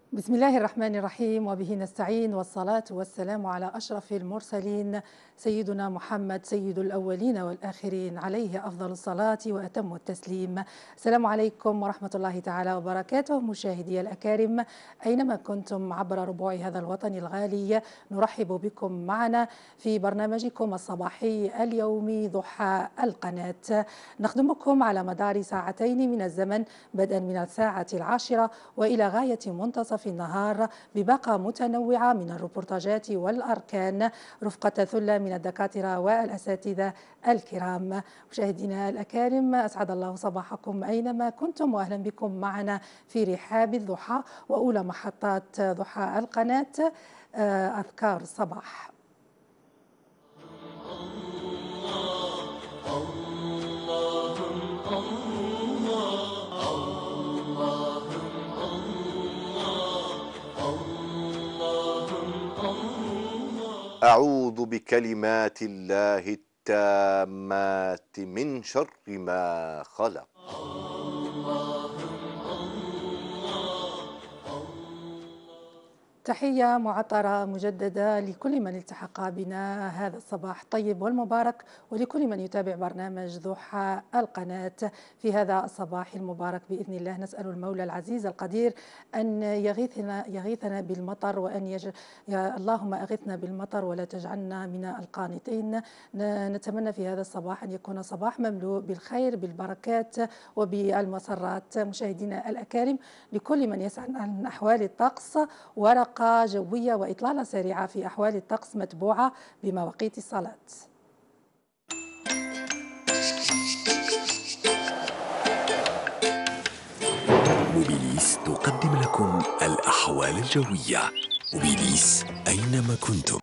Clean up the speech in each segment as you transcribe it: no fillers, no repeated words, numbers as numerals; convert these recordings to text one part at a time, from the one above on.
بسم الله الرحمن الرحيم، وبه نستعين، والصلاة والسلام على أشرف المرسلين سيدنا محمد سيد الأولين والآخرين، عليه أفضل الصلاة وأتم التسليم. السلام عليكم ورحمة الله تعالى وبركاته. مشاهدي الأكارم أينما كنتم عبر ربوع هذا الوطن الغالي، نرحب بكم معنا في برنامجكم الصباحي اليومي ضحى القناة. نخدمكم على مدار ساعتين من الزمن، بدءا من الساعة 10 وإلى غاية منتصف النهار، بباقة متنوعة من الروبورتاجات والأركان، رفقة ثلة من الدكاترة والأساتذة الكرام. مشاهدينا الأكارم، أسعد الله صباحكم أينما كنتم، وأهلا بكم معنا في رحاب الضحى وأولى محطات ضحى القناة، أذكار الصباح. أعوذ بكلمات الله التامات من شر ما خلق. تحية معطرة مجددة لكل من التحق بنا هذا الصباح الطيب والمبارك، ولكل من يتابع برنامج ضحى القناة في هذا الصباح المبارك بإذن الله. نسأل المولى العزيز القدير أن يغيثنا بالمطر، وأن يا اللهم أغثنا بالمطر ولا تجعلنا من القانطين. نتمنى في هذا الصباح أن يكون صباح مملوء بالخير بالبركات وبالمسرات. مشاهدينا الأكارم، لكل من يسأل عن أحوال الطقس، ورقة جوية وإطلالة سريعة في أحوال الطقس متبوعة بمواقيت الصلاة. موبيليس تقدم لكم الأحوال الجوية. موبيليس أينما كنتم.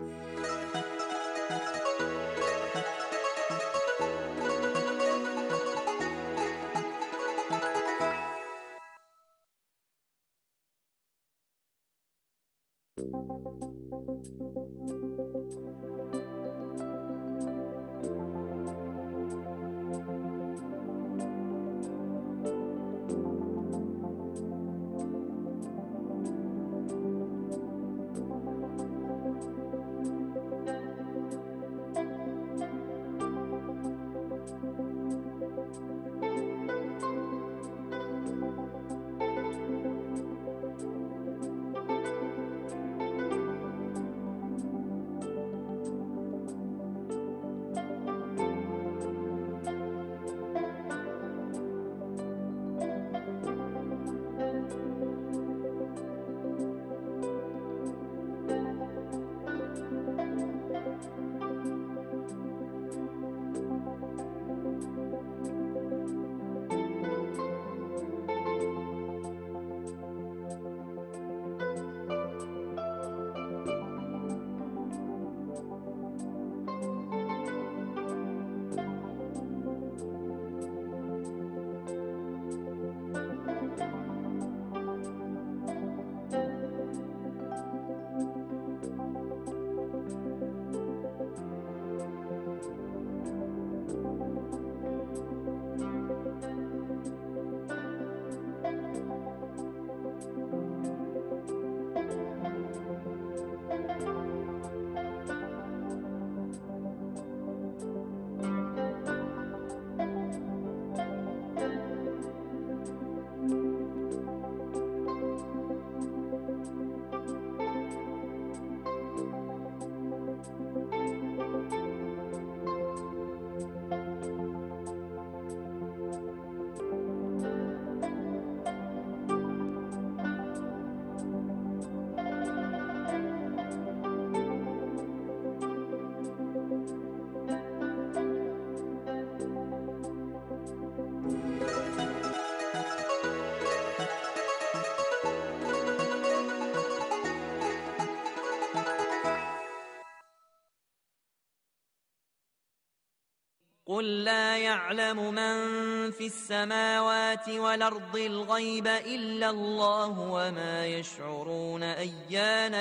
قل لا يعلم من في السماوات والأرض الغيب إلا الله وما يشعرون أيان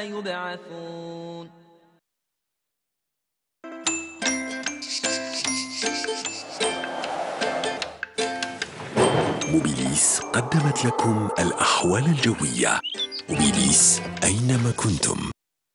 يبعثون. موبيليس قدمت لكم الأحوال الجوية. موبيليس أينما كنتم.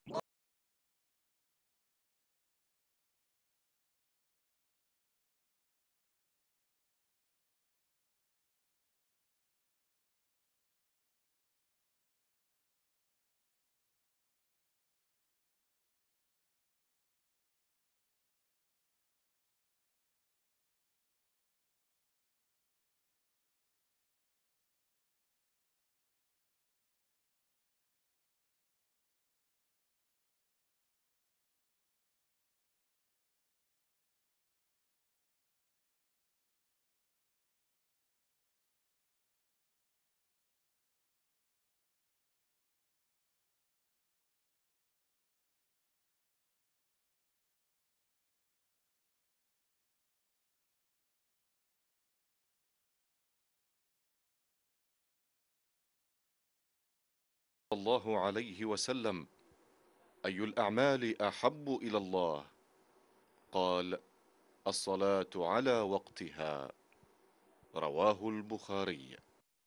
الله عليه وسلم: أي الأعمال أحب إلى الله؟ قال: الصلاة على وقتها. رواه البخاري.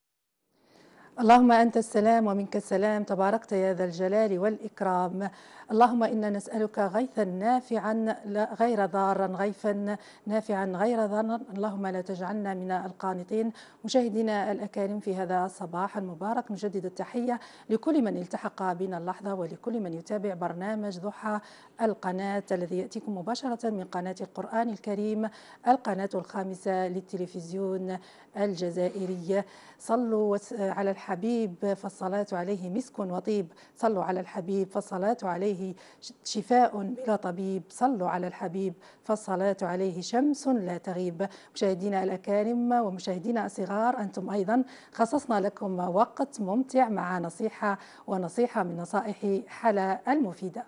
اللهم أنت السلام ومنك السلام، تباركت يا ذا الجلال والإكرام. اللهم إنا نسألك غيثا نافعا غير ضارا، غيثا نافعا غير ضار. اللهم لا تجعلنا من القانطين. مشاهدينا الأكارم، في هذا الصباح المبارك نجدد التحية لكل من التحق بنا اللحظة ولكل من يتابع برنامج ضحى القناة الذي يأتيكم مباشرة من قناة القرآن الكريم، القناة الخامسة للتلفزيون الجزائري. صلوا على الحبيب فالصلاة عليه مسك وطيب، صلوا على الحبيب فالصلاة عليه شفاء بلا طبيب، صلوا على الحبيب فالصلاة عليه شمس لا تغيب. مشاهدينا الأكارم ومشاهدينا الصغار، أنتم أيضا خصصنا لكم وقت ممتع مع نصيحة من نصائح حلا المفيدة.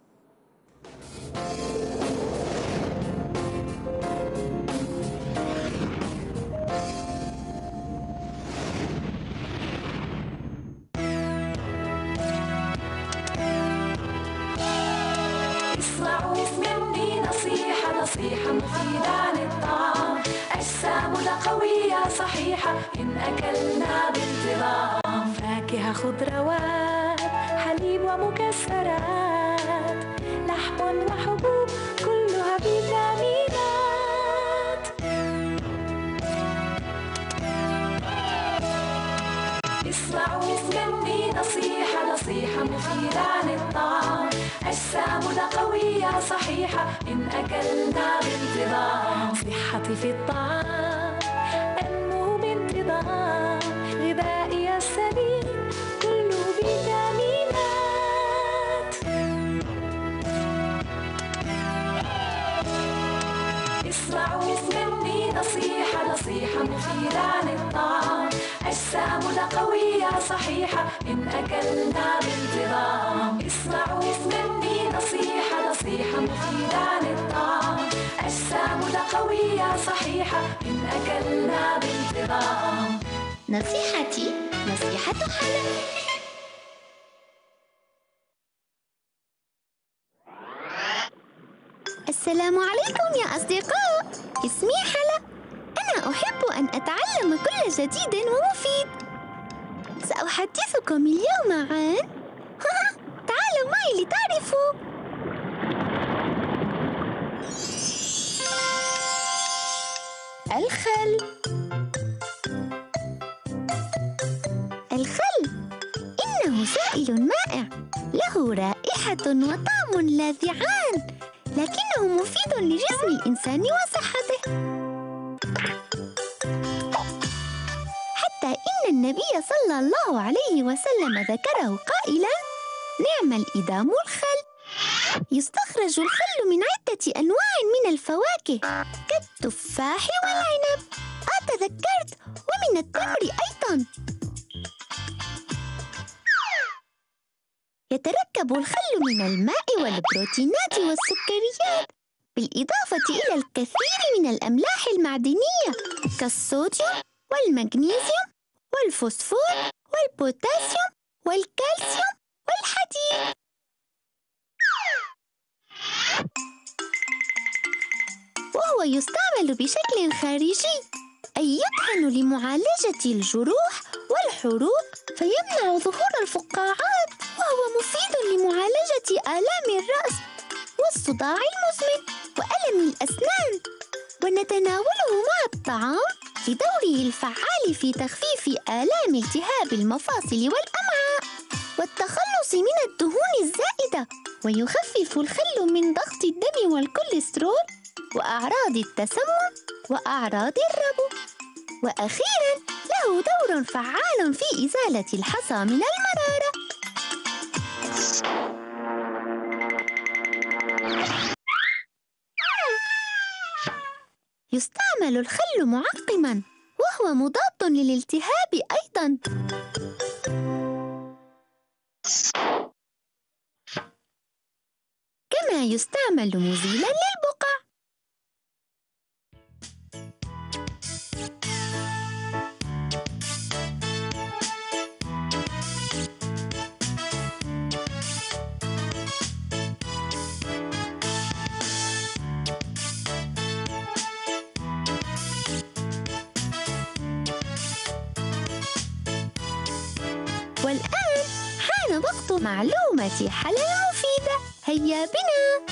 نصيحة مفيدة عن الطعام، أجسامنا قوية صحيحة إن أكلنا بانتظام. فاكهة خضروات حليب ومكسرات، لحم وحبوب كلها فيتامينات. اسمعوا مني نصيحة مفيدة عن الطعام، أجسامنا قوية صحيحة إن أكلنا بانتظام. صحتي في الطعام أنمو بانتظام، غذائي السليم كله فيتامينات. اسمعوا مني نصيحة مفيدة عن الطعام، أجسامنا قوية صحيحة إن أكلنا بانتظام. اسمعوا مني نصيحة مفيدة عن الطعام، أجسامنا قوية صحيحة إن أكلنا بانتظام. نصيحتي نصيحة حلا. السلام عليكم يا أصدقاء، اسمي حلا. أنا أحب أن أتعلم كل جديد ومفيد. سأحدثكم اليوم عن تعالوا معي لتعرفوا. الخل إنه سائل مائع له رائحة وطعم لاذعان، لكنه مفيد لجسم الإنسان وصحته. حتى إن النبي صلى الله عليه وسلم ذكره قائلا: نعم الإدام الخل. يستخرج الخل من عدة أنواع من الفواكه كالتفاح والعنب، تذكرت، ومن التمر أيضا. يتركب الخل من الماء والبروتينات والسكريات، بالإضافة إلى الكثير من الأملاح المعدنية كالصوديوم والمغنيسيوم والفوسفور والبوتاسيوم والكالسيوم والحديد. وهو يستعمل بشكل خارجي، أي يطحن لمعالجة الجروح والحروق فيمنع ظهور الفقاعات، وهو مفيد لمعالجة آلام الرأس والصداع المزمن وألم الأسنان، ونتناوله مع الطعام لدوره الفعال في تخفيف آلام التهاب المفاصل والأمعاء والتخلص من الدهون الزائدة، ويخفف الخل من ضغط الدم والكوليسترول وأعراض التسمم وأعراض الربو. وأخيراً له دور فعال في إزالة الحصى من المرارة. يستعمل الخل معقماً، وهو مضاد للالتهاب أيضاً. كما يستعمل مزيلاً للبقع. والآن حان وقت معلومة حلا مفيدة. هيا بنا.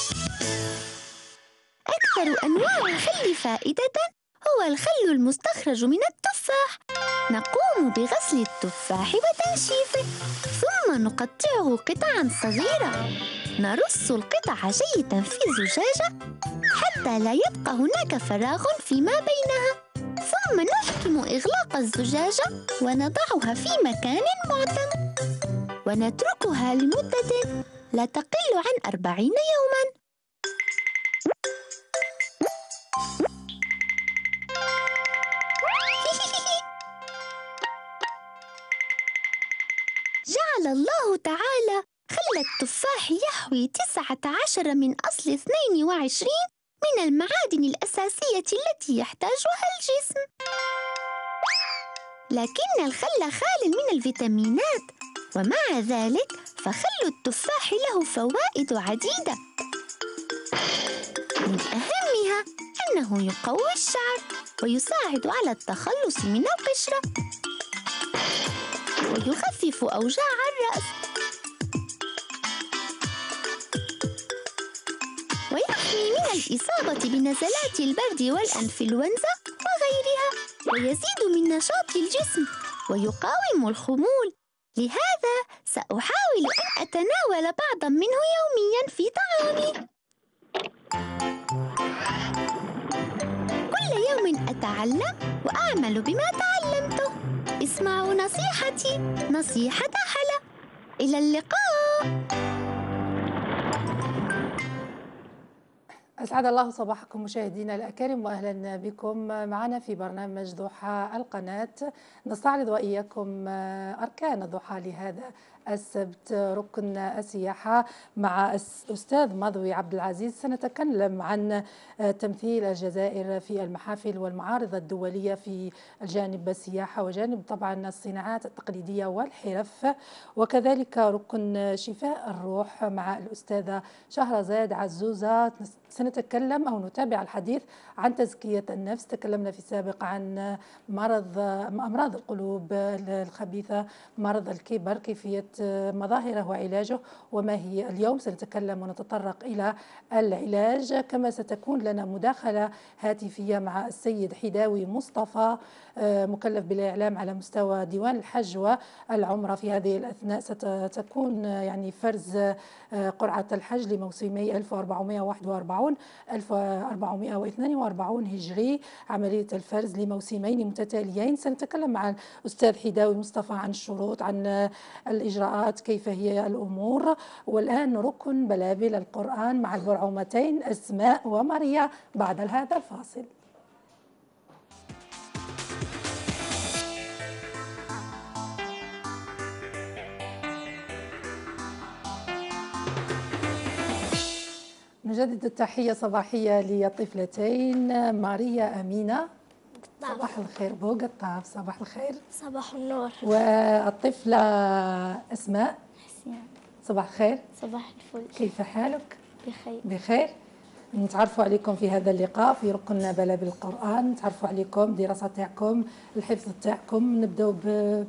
أكثر أنواع الخل فائدة هو الخل المستخرج من التفاح. نقوم بغسل التفاح وتنشيفه، ثم نقطعه قطعا صغيرة. نرص القطع جيدا في زجاجة حتى لا يبقى هناك فراغ فيما بينها، ثم نحكم إغلاق الزجاجة ونضعها في مكان معتم، ونتركها لمدة لا تقل عن 40 يوما. جعل الله تعالى خل التفاح يحوي 19 من أصل 22 من المعادن الأساسية التي يحتاجها الجسم. لكن الخل خال من الفيتامينات، ومع ذلك فخل التفاح له فوائد عديدة. من أهمها أنه يقوي الشعر ويساعد على التخلص من القشرة ويخفف أوجاع الرأس ويحمي من الإصابة بنزلات البرد والأنفلونزا وغيرها، ويزيد من نشاط الجسم ويقاوم الخمول. لهذا سأحاول أن أتناول بعضا منه يوميا في طعامي. كل يوم أتعلم وأعمل بما تعلمته. اسمعوا نصيحتي، نصيحة حلا. إلى اللقاء. أسعد الله صباحكم مشاهدينا الأكارم، وأهلا بكم معنا في برنامج ضحى القناة. نستعرض وإياكم أركان الضحى لهذا السبت. ركن السياحة مع أستاذ مضوي عبد العزيز. سنتكلم عن تمثيل الجزائر في المحافل والمعارض الدولية في الجانب السياحة وجانب طبعا الصناعات التقليدية والحرف، وكذلك ركن شفاء الروح مع الأستاذة شهرزاد عزوزة. سنتكلم أو نتابع الحديث عن تزكية النفس. تكلمنا في السابق عن أمراض القلوب الخبيثة، مرض الكبر، كيفية مظاهره وعلاجه وما هي. اليوم سنتكلم ونتطرق إلى العلاج، كما ستكون لنا مداخلة هاتفية مع السيد حداوي مصطفى، مكلف بالإعلام على مستوى ديوان الحج والعمرة. في هذه الأثناء ستكون يعني فرز قرعة الحج لموسمي 1441 1442 هجري، عملية الفرز لموسمين متتاليين. سنتكلم مع الأستاذ حداوي مصطفى عن الشروط، عن الإجراءات، كيف هي الأمور. والآن ركن بلابل القرآن مع البرعومتين أسماء وماريا بعد هذا الفاصل. نجدد التحية صباحية للطفلتين ماريا أمينة، صباح الخير. بوق الطاف، صباح الخير. صباح النور. والطفلة أسماء، صباح الخير. صباح الفل. كيف حالك؟ بخير. بخير. نتعرفوا عليكم في هذا اللقاء في ركن بلابل القرآن، نتعرفوا عليكم، دراسة تاعكم، الحفظ تاعكم. نبداو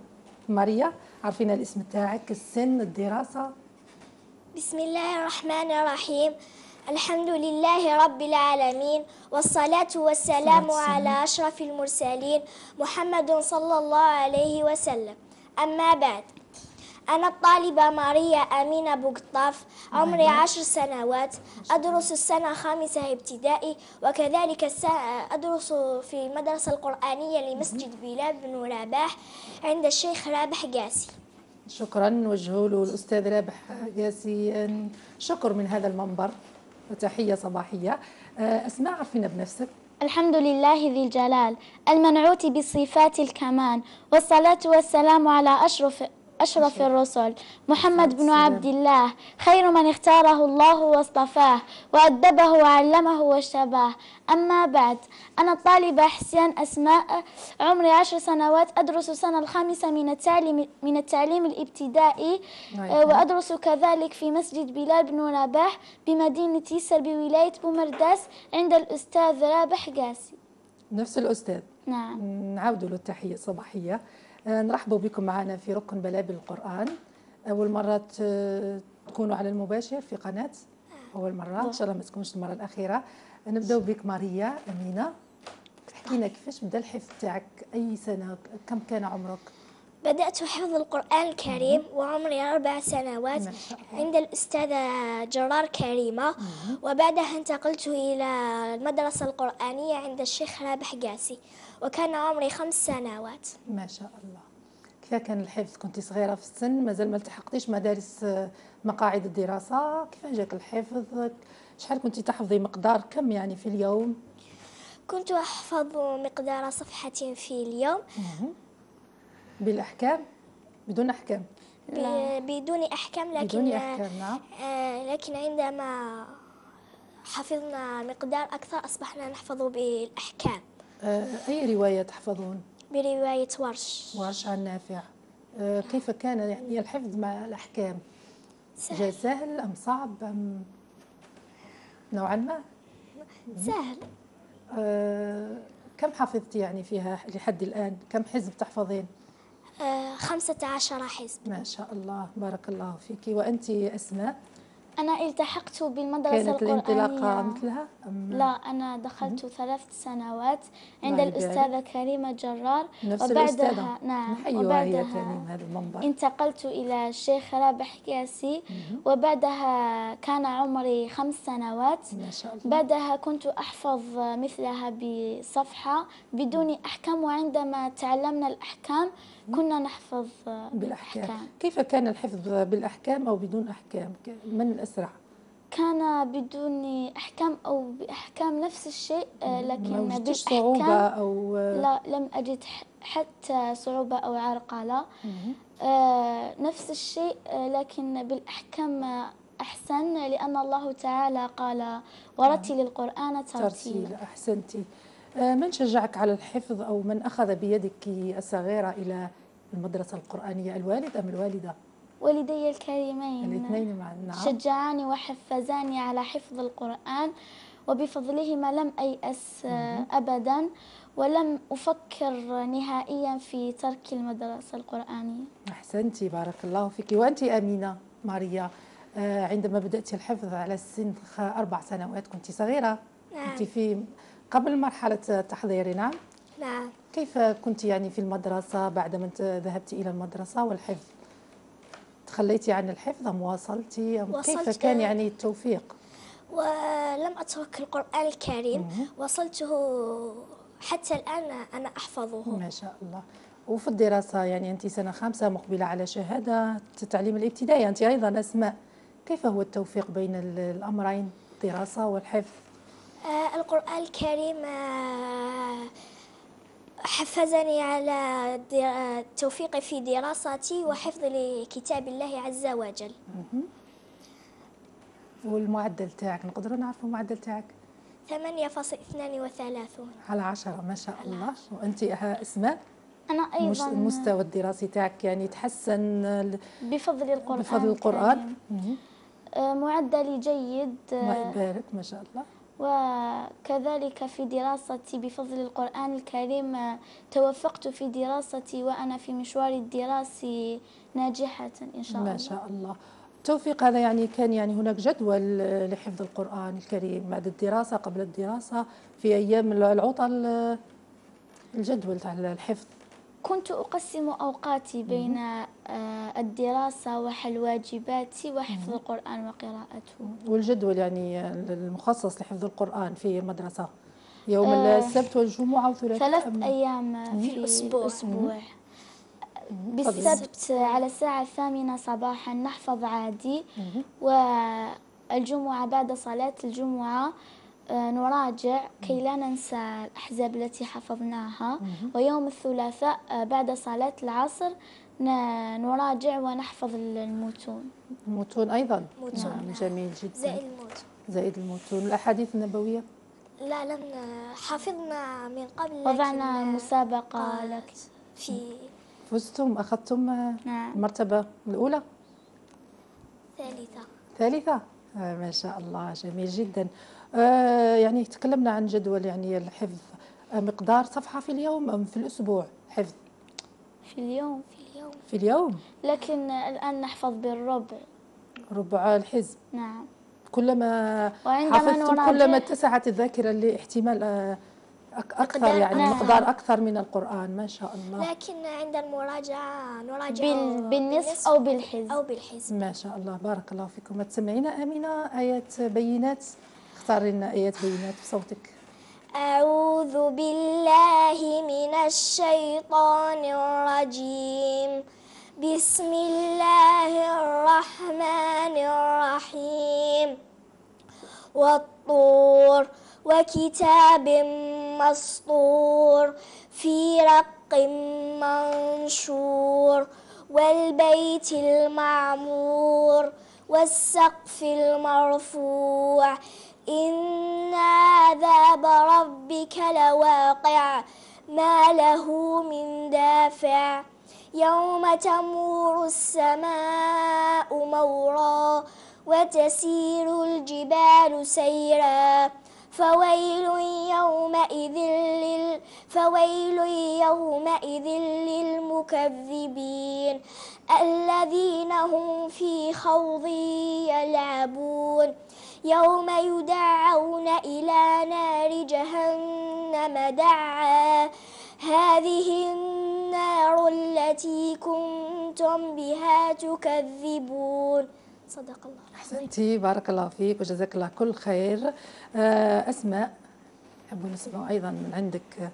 ماريا، عرفينا الاسم تاعك، السن، الدراسة. بسم الله الرحمن الرحيم. الحمد لله رب العالمين، والصلاة والسلام على أشرف المرسلين محمد صلى الله عليه وسلم. أما بعد، أنا الطالبة ماريا أمينة بوقطاف، عمري 10 سنوات، أدرس السنة الخامسة ابتدائي، وكذلك أدرس في المدرسة القرآنية لمسجد بلال بن رباح عند الشيخ رابح قاسي. شكرا، نوجهوا له الأستاذ رابح قاسي شكر من هذا المنبر وتحية صباحية. أسماء، عرفينا بنفسك. الحمد لله ذي الجلال المنعوت بصفات الكمال، والصلاة والسلام على أشرف الرسل محمد بن عبد الله، خير من اختاره الله واصطفاه، وأدبه وعلمه واجتباه. أما بعد، أنا الطالبة حسين أسماء، عمري 10 سنوات، أدرس السنة الخامسة من التعليم الابتدائي، وأدرس كذلك في مسجد بلال بن رباح بمدينة يسر بولاية بومرداس عند الأستاذ رابح قاسي. نفس الأستاذ. نعم. نعود له التحية الصباحية. نرحب بكم معنا في ركن بلابل القرآن. أول مرة تكونوا على المباشر في قناة، أول مرة إن شاء الله ما تكونش المرة الأخيرة. نبدأ بك ماريا أمينة، تحكي لنا كيفاش بدأ الحفظ تاعك، أي سنة، كم كان عمرك؟ بدأت حفظ القرآن الكريم وعمري 4 سنوات عند الأستاذة جرار كريمة، وبعدها انتقلت إلى المدرسة القرآنية عند الشيخ رابح قاسي، وكان عمري 5 سنوات. ما شاء الله. كيف كان الحفظ؟ كنت صغيرة في السن، مازال ما التحقتيش مدارس مقاعد الدراسة، كيف جاك الحفظ؟ شحال كنت تحفظي، مقدار كم يعني في اليوم؟ كنت أحفظ مقدار صفحة في اليوم. بالأحكام؟ بدون أحكام؟ بدون أحكام، لكن بدون أحكام، نعم. لكن عندما حفظنا مقدار أكثر أصبحنا نحفظ بالأحكام. أي رواية تحفظون؟ برواية ورش. ورش عن نافع. كيف كان يعني الحفظ مع الأحكام؟ جاء سهل أم صعب أم نوعا ما؟ سهل. كم حفظتي يعني فيها لحد الآن؟ كم حزب تحفظين؟ 15 حزب. ما شاء الله، بارك الله فيك. وأنت أسماء؟ أنا التحقت بالمدرسة كانت الانطلاقة مثلها أم؟ لا، أنا دخلت 3 سنوات عند الأستاذة كريمة جرار، نفس وبعدها الأستاذة. نعم، وبعدها هي كريم هذا المنبر. انتقلت إلى الشيخ رابح قاسي، وبعدها كان عمري 5 سنوات. ما شاء الله. بعدها كنت أحفظ مثلها بصفحة بدون أحكام، وعندما تعلمنا الأحكام كنا نحفظ بالأحكام. كيف كان الحفظ بالأحكام أو بدون أحكام؟ من الأسرع؟ كان بدون أحكام أو بأحكام نفس الشيء، لكن ما وجدتش صعوبة أو؟ لا، لم أجد حتى صعوبة أو عرقلة. نفس الشيء، لكن بالأحكام أحسن، لأن الله تعالى قال ورتل القرآن ترتيلا. أحسنتي. من شجعك على الحفظ أو من أخذ بيدك الصغيرة إلى المدرسة القرآنية، الوالد أم الوالدة؟ والدي الكريمين الاثنين معا. نعم. شجعاني وحفزاني على حفظ القرآن، وبفضلهما لم أيأس أبدا، ولم أفكر نهائيا في ترك المدرسة القرآنية. أحسنتي، بارك الله فيك. وأنت أمينة ماريا، عندما بدأت الحفظ على سن 4 سنوات كنت صغيرة. نعم. كنت في قبل مرحلة التحضير. نعم. نعم. كيف كنت يعني في المدرسة بعدما ذهبت إلى المدرسة والحفظ؟ تخليتي عن الحفظ أم واصلتي أم كيف كان يعني التوفيق؟ ولم أترك القرآن الكريم، وصلته حتى الآن أنا أحفظه. ما شاء الله. وفي الدراسة يعني أنت سنة 5 مقبلة على شهادة التعليم الابتدائي، أنت أيضا أسماء، كيف هو التوفيق بين الأمرين، الدراسة والحفظ؟ القرآن الكريم حفزني على التوفيق في دراستي وحفظ لكتاب الله عز وجل. والمعدل تاعك نقدروا نعرفوا المعدل تاعك؟ 8.32 على 10. ما شاء الله. وأنت أسماء؟ أنا أيضا المستوى الدراسي تاعك يعني تحسن بفضل القرآن. بفضل القرآن. معدلي جيد. الله يبارك، ما شاء الله. وكذلك في دراستي بفضل القرآن الكريم توفقت في دراستي وأنا في مشواري الدراسي ناجحة إن شاء الله. ما شاء الله. التوفيق هذا يعني كان يعني هناك جدول لحفظ القرآن الكريم بعد الدراسة قبل الدراسة في أيام العطل، الجدول تاع الحفظ؟ كنت أقسم أوقاتي بين الدراسة وحل واجباتي وحفظ القرآن وقراءته. والجدول يعني المخصص لحفظ القرآن في المدرسة يوم السبت والجمعة وثلاثاء؟ 3 أيام في الأسبوع. بالسبت على الساعة 8 صباحا نحفظ عادي، والجمعة بعد صلاة الجمعة نراجع كي لا ننسى الأحزاب التي حفظناها، ويوم الثلاثاء بعد صلاة العصر نراجع ونحفظ المتون. المتون أيضا؟ متون. نعم جميل جدا. زائد المتون. زائد المتون. الأحاديث النبوية؟ لا لم حفظنا من قبل، وضعنا مسابقة لكن في فزتم أخذتم نعم. المرتبة الأولى؟ ثالثة. ما شاء الله جميل جدا. يعني تكلمنا عن جدول يعني الحفظ، مقدار صفحة في اليوم أم في الأسبوع حفظ؟ في اليوم. في اليوم، لكن الآن نحفظ بالربع. ربع الحزب. نعم. كلما وعندما حفظتم كلما اتسعت الذاكرة لاحتمال أكثر يعني نعم. مقدار أكثر من القرآن. ما شاء الله. لكن عند المراجعة نراجع بالنصف أو بالحزب. ما شاء الله بارك الله فيكم. تسمعينا آمنة آيات بينات؟ اختاري لنا آيات بينات بصوتك. أعوذ بالله من الشيطان الرجيم. بسم الله الرحمن الرحيم. والطور وكتاب مسطور في رق منشور والبيت المعمور والسقف المرفوع إن عذاب ربك لواقع ما له من دافع يوم تمور السماء مورا وتسير الجبال سيرا فويل يومئذ للمكذبين الذين هم في خوض يلعبون يوم يدعون إلى نار جهنم دعا هذه النار التي كنتم بها تكذبون. صدق الله. أحسنتي بارك الله فيك وجزاك الله كل خير. أسماء نحب نسمع أيضا من عندك.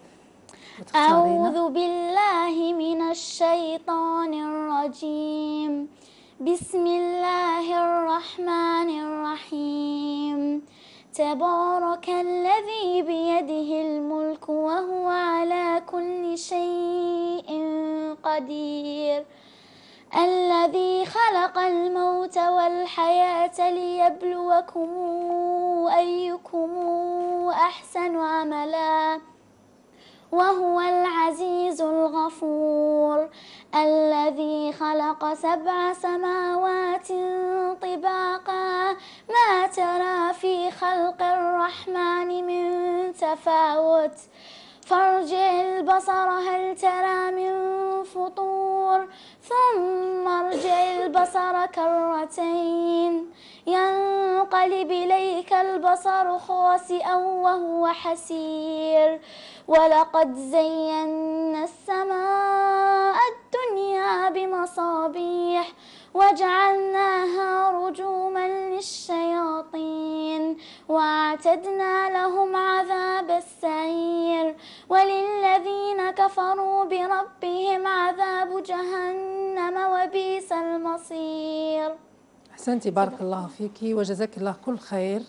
أعوذ بالله من الشيطان الرجيم. بسم الله الرحمن الرحيم. تبارك الذي بيده الملك وهو على كل شيء قدير الذي خلق الموت والحياة ليبلوكم أيكم أحسن عملا وهو العزيز الغفور الذي خلق 7 سماوات طباقا ما ترى في خلق الرحمن من تفاوت فارجع البصر هل ترى من فطور ثم ارجع البصر كرتين ينقلب إليك البصر خاسئا وهو حسير ولقد زينا السماء الدنيا بمصابيح وجعلناها رجوما للشياطين وأعتدنا لهم عذاب السعير وللذين كفروا بربهم عذاب جهنم وبئس المصير. أحسنتي بارك الله فيك وجزاك الله كل خير.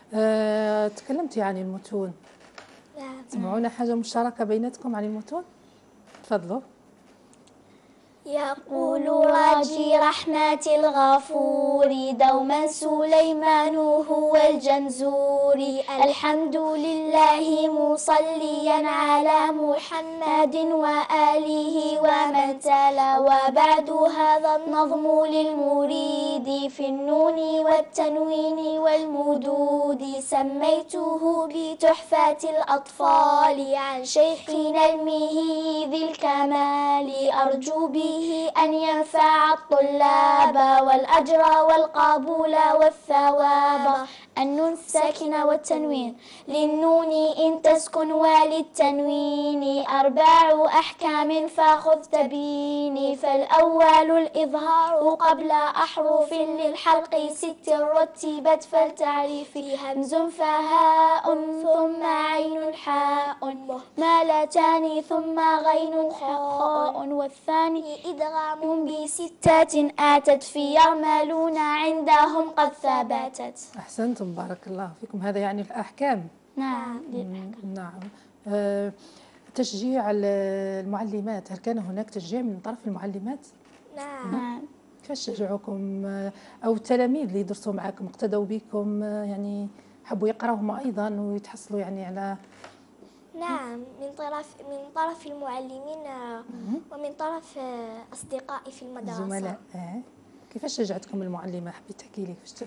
تكلمتي عن المتون، تسمعونا حاجة مشتركة بيناتكم عن المتون؟ تفضلوا. يقول راجي رحمة الغفور دوما سليمان هو الجنزوري. الحمد لله مصليا على محمد وآله ومن تلا. وبعد هذا النظم للمريد في النون والتنوين والمدود. سميته بتحفة الأطفال عن شيخنا المهي ذي الكمال. أرجو به أن ينفع الطلاب والأجر والقبول والثواب. النون الساكنة والتنوين للنون إن تسكن وللتنوين 4 أحكام فخذ تبيني. فالأول الإظهار قبل أحرف للحلق 6 رتبت فلتعرفي. همز فهاء ثم عين حاء مالتان ثم غين حاء. والثاني إدغام ب6 آتت في يعملون عندهم قد ثبتت. أحسنتم بارك الله فيكم. هذا يعني الأحكام. نعم. نعم. تشجيع المعلمات، هل كان هناك تشجيع من طرف المعلمات؟ نعم. كيفاش شجعوكم أو التلاميذ اللي يدرسوا معكم اقتدوا بكم، يعني حبوا يقراوهم أيضا ويتحصلوا يعني على؟ نعم، من طرف المعلمين ومن طرف أصدقائي في المدرسة. الزملاء. كيفاش شجعتكم المعلمة؟ حبيت تحكي لي كيفاش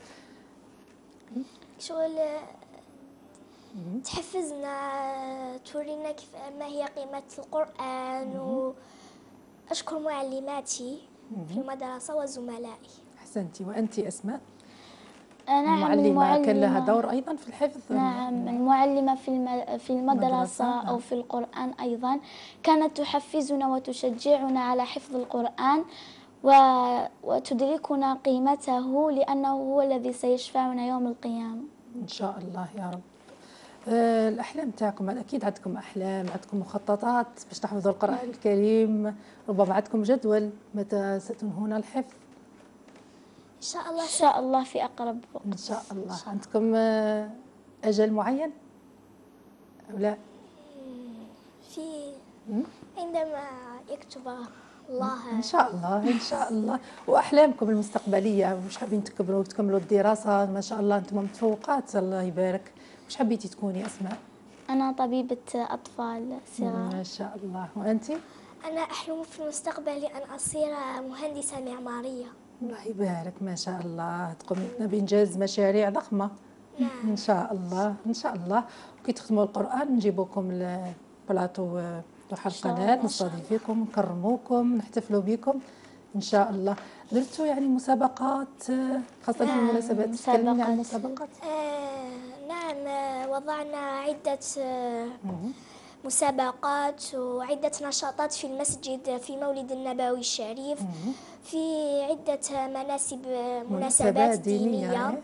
شغل تحفزنا، تورينا ما هي قيمة القرآن. وأشكر معلماتي في المدرسة وزملائي. أحسنتي. وأنت أسماء؟ نعم. المعلمة كان لها دور أيضا في الحفظ؟ نعم، المعلمة في المدرسة أو في القرآن أيضا كانت تحفزنا وتشجعنا على حفظ القرآن وتدركنا قيمته لأنه هو الذي سيشفعنا يوم القيامة إن شاء الله يا رب. الأحلام تاعكم أكيد عندكم أحلام، عندكم مخططات باش تحفظوا القرآن الكريم، ربما عندكم جدول متى ستنهون الحفظ؟ إن شاء الله. إن شاء الله في أقرب وقت. إن شاء الله. عندكم أجل معين أو لا؟ عندما يكتب الله. إن شاء الله إن شاء الله. وأحلامكم المستقبلية، مش حابين تكبروا وتكملوا الدراسة؟ ما شاء الله أنتم متفوقات الله يبارك. مش حبيتي تكوني أسماء؟ أنا طبيبة أطفال صغار. ما شاء الله. وأنت؟ أنا أحلم في المستقبل أن أصير مهندسة معمارية. الله يبارك. ما شاء الله. تقومين بإنجاز مشاريع ضخمة. إن شاء الله إن شاء الله. وكي تختموا القرآن نجيبوكم البلاطو ضحى القناة، نستضيفكم، نكرموكم، نحتفلوا بكم إن شاء الله. درتوا يعني مسابقات خاصة في المناسبات؟ تكلمي عن المسابقات. نعم، وضعنا عدة مسابقات وعدة نشاطات في المسجد في مولد النبوي الشريف، في عدة مناسبات دينية.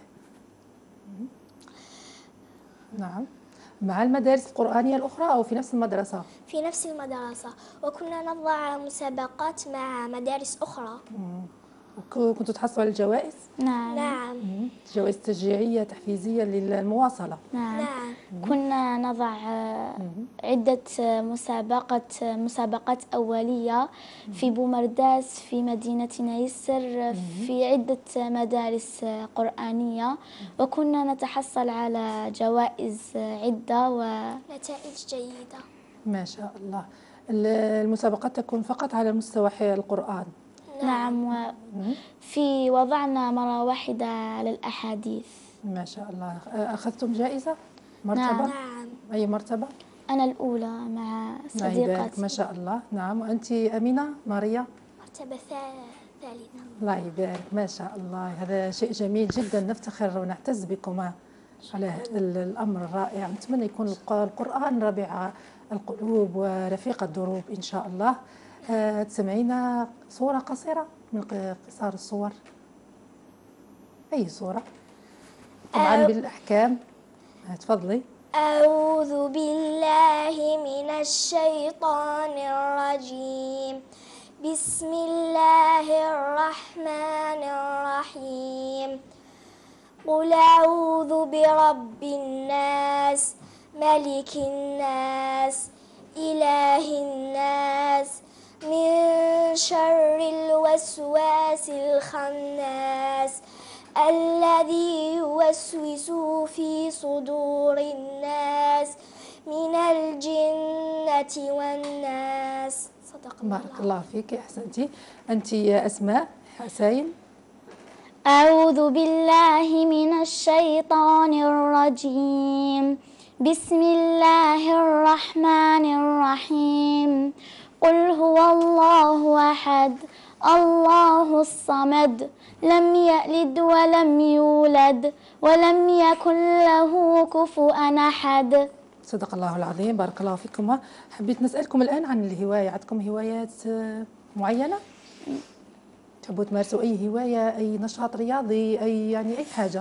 نعم. مع المدارس القرآنية الأخرى أو في نفس المدرسة؟ في نفس المدرسة، وكنا نضع مسابقات مع مدارس أخرى. كنتوا تحصلوا على الجوائز؟ نعم. جوائز تشجيعية تحفيزية للمواصلة. نعم. كنا نضع عدة مسابقات أولية في بومرداس، في مدينة نيسر، في عدة مدارس قرآنية، وكنا نتحصل على جوائز عدة ونتائج جيدة. ما شاء الله. المسابقات تكون فقط على مستوى القرآن؟ نعم. في وضعنا مرة واحدة على الأحاديث. ما شاء الله. أخذتم جائزة؟ مرتبة؟ نعم. أي مرتبة؟ أنا الأولى مع صديقتي. ما شاء الله. نعم. وأنت أمينة ماريا؟ مرتبة ثالثة. الله يبارك. ما شاء الله. هذا شيء جميل جدا، نفتخر ونعتز بكم على هذا الأمر الرائع. نتمنى يكون القرآن ربيع القلوب ورفيق الدروب إن شاء الله. تسمعينا صورة قصيرة من قصار الصور؟ أي صورة؟ طبعا بالأحكام. تفضلي. أعوذ بالله من الشيطان الرجيم. بسم الله الرحمن الرحيم. قل أعوذ برب الناس، ملك الناس، إله الناس، من شر الوسواس الخناس الذي يوسوس في صدور الناس من الجنة والناس. صدق الله. بارك الله فيك، أحسنتي. أنت يا أسماء حسين. أعوذ بالله من الشيطان الرجيم. بسم الله الرحمن الرحيم. قل هو الله أحد الله الصمد لم يلد ولم يولد ولم يكن له كفوا أحد. صدق الله العظيم، بارك الله فيكم. حبيت نسألكم الآن عن الهواية، عندكم هوايات معينة؟ تحبوا تمارسوا أي هواية، أي نشاط رياضي، أي يعني أي حاجة؟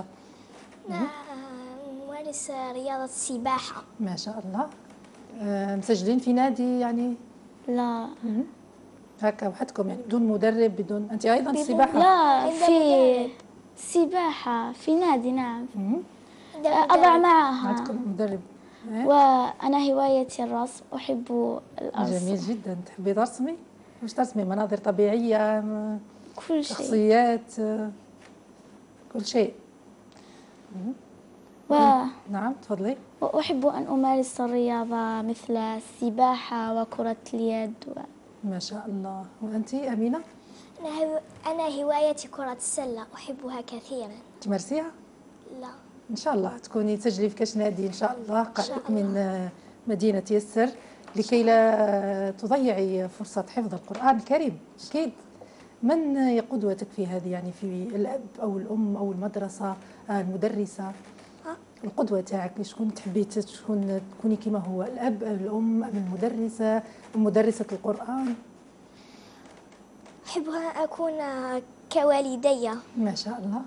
نمارس رياضة السباحة. ما شاء الله. مسجلين في نادي يعني؟ لا. هكا وحدكم يعني بدون مدرب بدون؟ أنت أيضا السباحة؟ لا، في سباحة في نادي. نعم. أضع معها. عندكم مدرب؟ وأنا هوايتي الرسم، أحب الرسم. جميل جدا. تحبي ترسمي؟ واش ترسمي؟ مناظر طبيعية، كل شيء، شخصيات، كل شيء. نعم تفضلي. وأحب أن أمارس الرياضة مثل السباحة وكرة اليد ما شاء الله. وأنت أمينة؟ أنا هوايتي كرة السلة، أحبها كثيرا. تمارسيها؟ لا. إن شاء الله تكوني تسجلي في كاش نادي إن شاء الله قريب من مدينة يسر، لكي لا تضيعي فرصة حفظ القرآن الكريم. أكيد. من قدوتك في هذه، يعني في الأب أو الأم أو المدرسة المدرسة؟ القدوة تاعك شكون تحبي تكوني كما هو؟ الأب، الأم، المدرسة، مدرسة القرآن؟ أحب أن أكون كوالدي. ما شاء الله.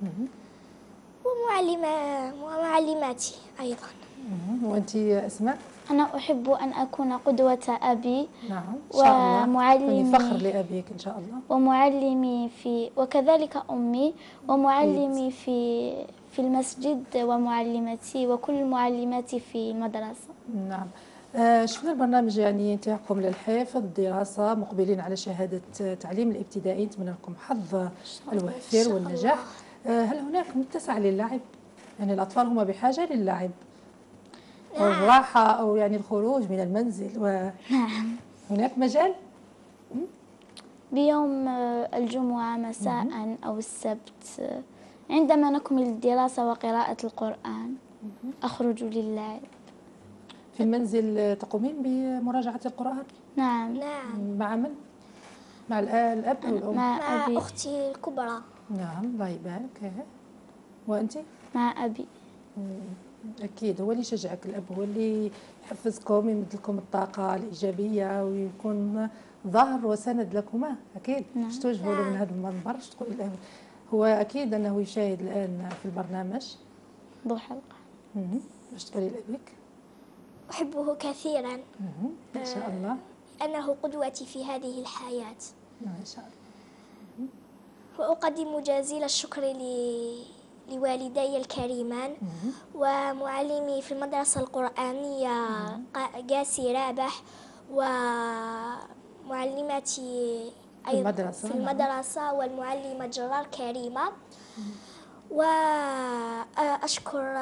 ومعلماتي أيضا. وأنت أسماء؟ أنا أحب أن أكون قدوة أبي. نعم إن شاء الله. ومعلمي، فخر لأبيك إن شاء الله. ومعلمي وكذلك أمي ومعلمي في المسجد ومعلمتي وكل معلماتي في المدرسة. نعم. شفنا البرنامج يعني تاعكم للحفظ الدراسة، مقبلين على شهادة تعليم الابتدائي، نتمنى لكم حظ الوافر والنجاح. هل هناك متسع للعب؟ يعني الأطفال هم بحاجة للعب والراحة أو يعني الخروج من المنزل نعم. هناك مجال؟ بيوم الجمعة مساء أو السبت عندما نكمل الدراسة وقراءة القرآن أخرج للعب. في المنزل تقومين بمراجعة القرآن؟ نعم. مع من؟ مع الأب أو الأم؟ مع أبي. أختي الكبرى. نعم الله يبارك. وأنت؟ مع أبي. أكيد هو اللي يشجعك، الأب هو اللي يحفزكم، يمد لكم الطاقة الإيجابية ويكون ظهر وسند لكما. أكيد. باش توجهوا له من هذا المنبر تقول له هو أكيد أنه يشاهد الآن في البرنامج ضو حلقة. باش تقولي لأبيك؟ أحبه كثيرا. إن شاء الله. أنه قدوتي في هذه الحياة. إن شاء الله. وأقدم جزيل الشكر لوالدي الكريمان ومعلمي في المدرسة القرآنية قاسي رابح، ومعلمتي أيضا في المدرسة والمعلمة جرار كريمة. وأشكر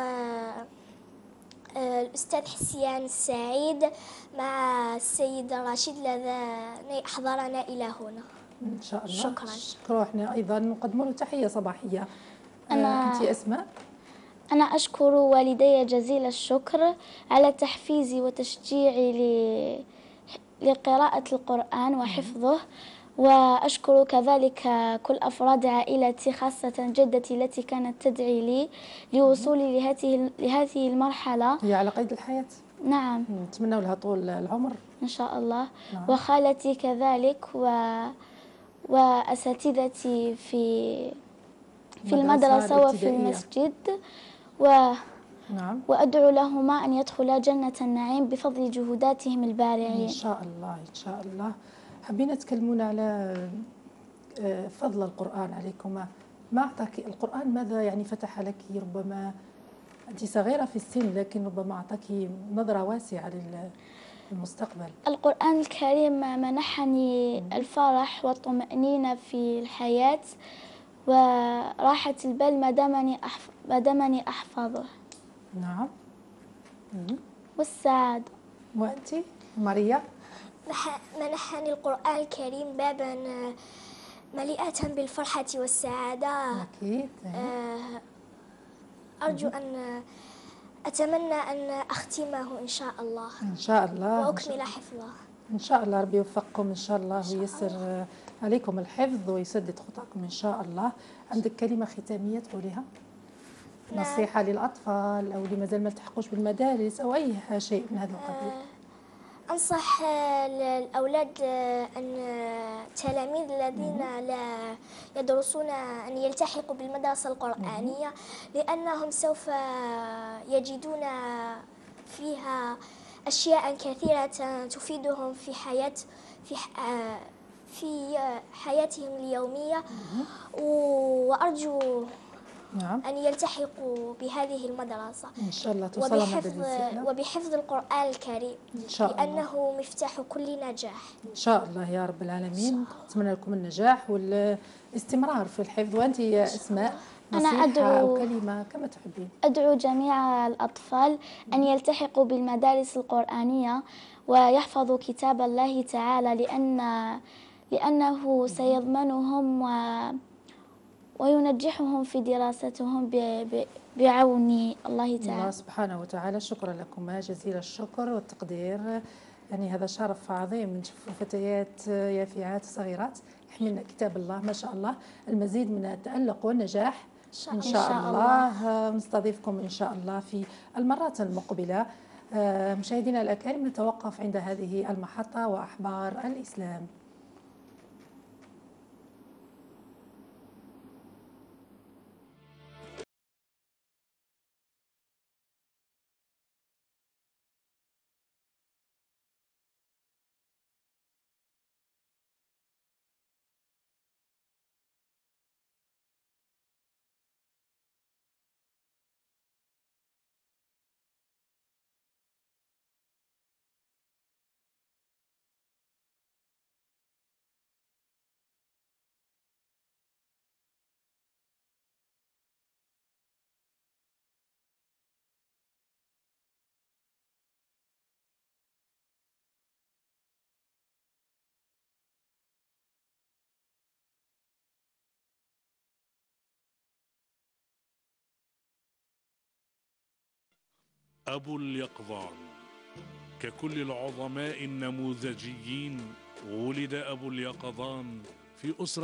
الأستاذ حسيان السعيد مع السيد رشيد الذي أحضرنا إلى هنا. إن شاء الله. شكرا. احنا أيضا نقدم له تحية صباحية. أنت أسماء؟ أنا أشكر والدي جزيل الشكر على تحفيزي وتشجيعي لقراءة القرآن وحفظه، وأشكر كذلك كل أفراد عائلتي خاصة جدتي التي كانت تدعي لي لوصولي لهذه المرحلة. هي على قيد الحياة. نعم. نتمنى لها طول العمر إن شاء الله. وخالتي كذلك وأساتذتي في المدرسة وفي المسجد وأدعو لهما أن يدخلا جنة النعيم بفضل جهوداتهم البارعين. إن شاء الله. إن شاء الله. حبينا تكلمونا على فضل القرآن عليكما. ما أعطاك القرآن، ماذا يعني فتح لك؟ ربما أنت صغيرة في السن لكن ربما أعطاك نظرة واسعة المستقبل؟ القرآن الكريم منحني الفرح والطمأنينة في الحياة وراحة البال ما دامني أحفظه. نعم. والسعادة. وأنت ماريا؟ منحني القرآن الكريم بابا مليئة بالفرحة والسعادة. أكيد. أرجو أتمنى أن أختمه إن شاء الله. إن شاء الله. وأكمل حفظه. إن شاء الله ربي يوفقكم إن شاء الله وييسر عليكم الحفظ ويسدد خطاكم إن شاء الله. عندك كلمة ختامية تقوليها؟ نصيحة للأطفال أو اللي مازال ما التحقوش بالمدارس أو أي شيء من هذا القبيل. أنصح الأولاد أن التلاميذ الذين لا يدرسون أن يلتحقوا بالمدرسة القرآنية، لأنهم سوف يجدون فيها أشياء كثيرة تفيدهم في حياتهم اليومية. وأرجو أن يلتحقوا بهذه المدرسة إن شاء الله توصلنا هذه الرسالة وبحفظ القرآن الكريم إن شاء الله، لأنه مفتاح كل نجاح إن شاء الله يا رب العالمين. أتمنى لكم النجاح والاستمرار في الحفظ. وأنت يا أسماء نصيحة أو كلمة كما تحبين؟ أدعو جميع الأطفال أن يلتحقوا بالمدارس القرآنية ويحفظوا كتاب الله تعالى لأنه سيضمنهم وينجحهم في دراستهم بعون الله تعالى. الله سبحانه وتعالى. شكرا لكم جزيل الشكر والتقدير. يعني هذا شرف عظيم نشوف فتيات يافعات صغيرات يحملن كتاب الله ما شاء الله. المزيد من التألق والنجاح إن شاء الله. نستضيفكم إن شاء الله في المرات المقبلة. مشاهدينا الأكارم نتوقف عند هذه المحطة وأحبار الإسلام. أبو اليقظان. ككل العظماء النموذجيين ولد أبو اليقظان في أسرة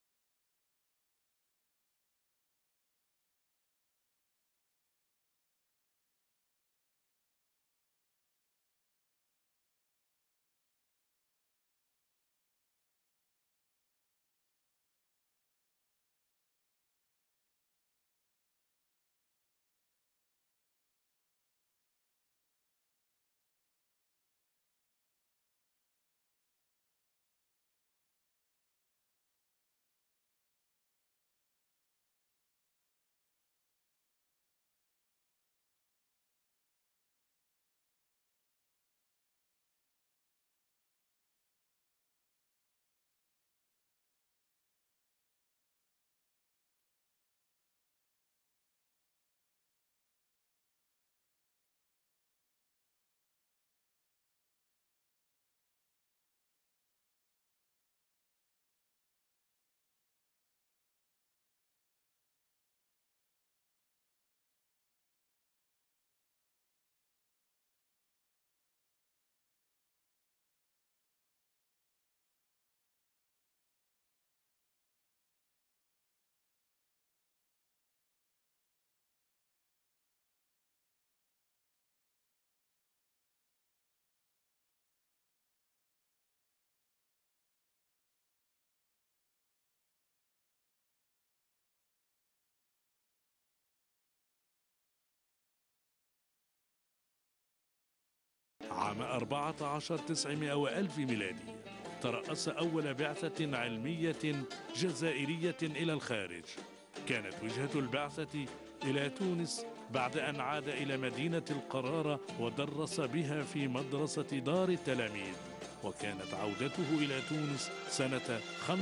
عام 14 وألف ميلادي ترأس أول بعثة علمية جزائرية إلى الخارج. كانت وجهة البعثة إلى تونس بعد أن عاد إلى مدينة القرارة ودرس بها في مدرسة دار التلاميذ. وكانت عودته إلى تونس سنة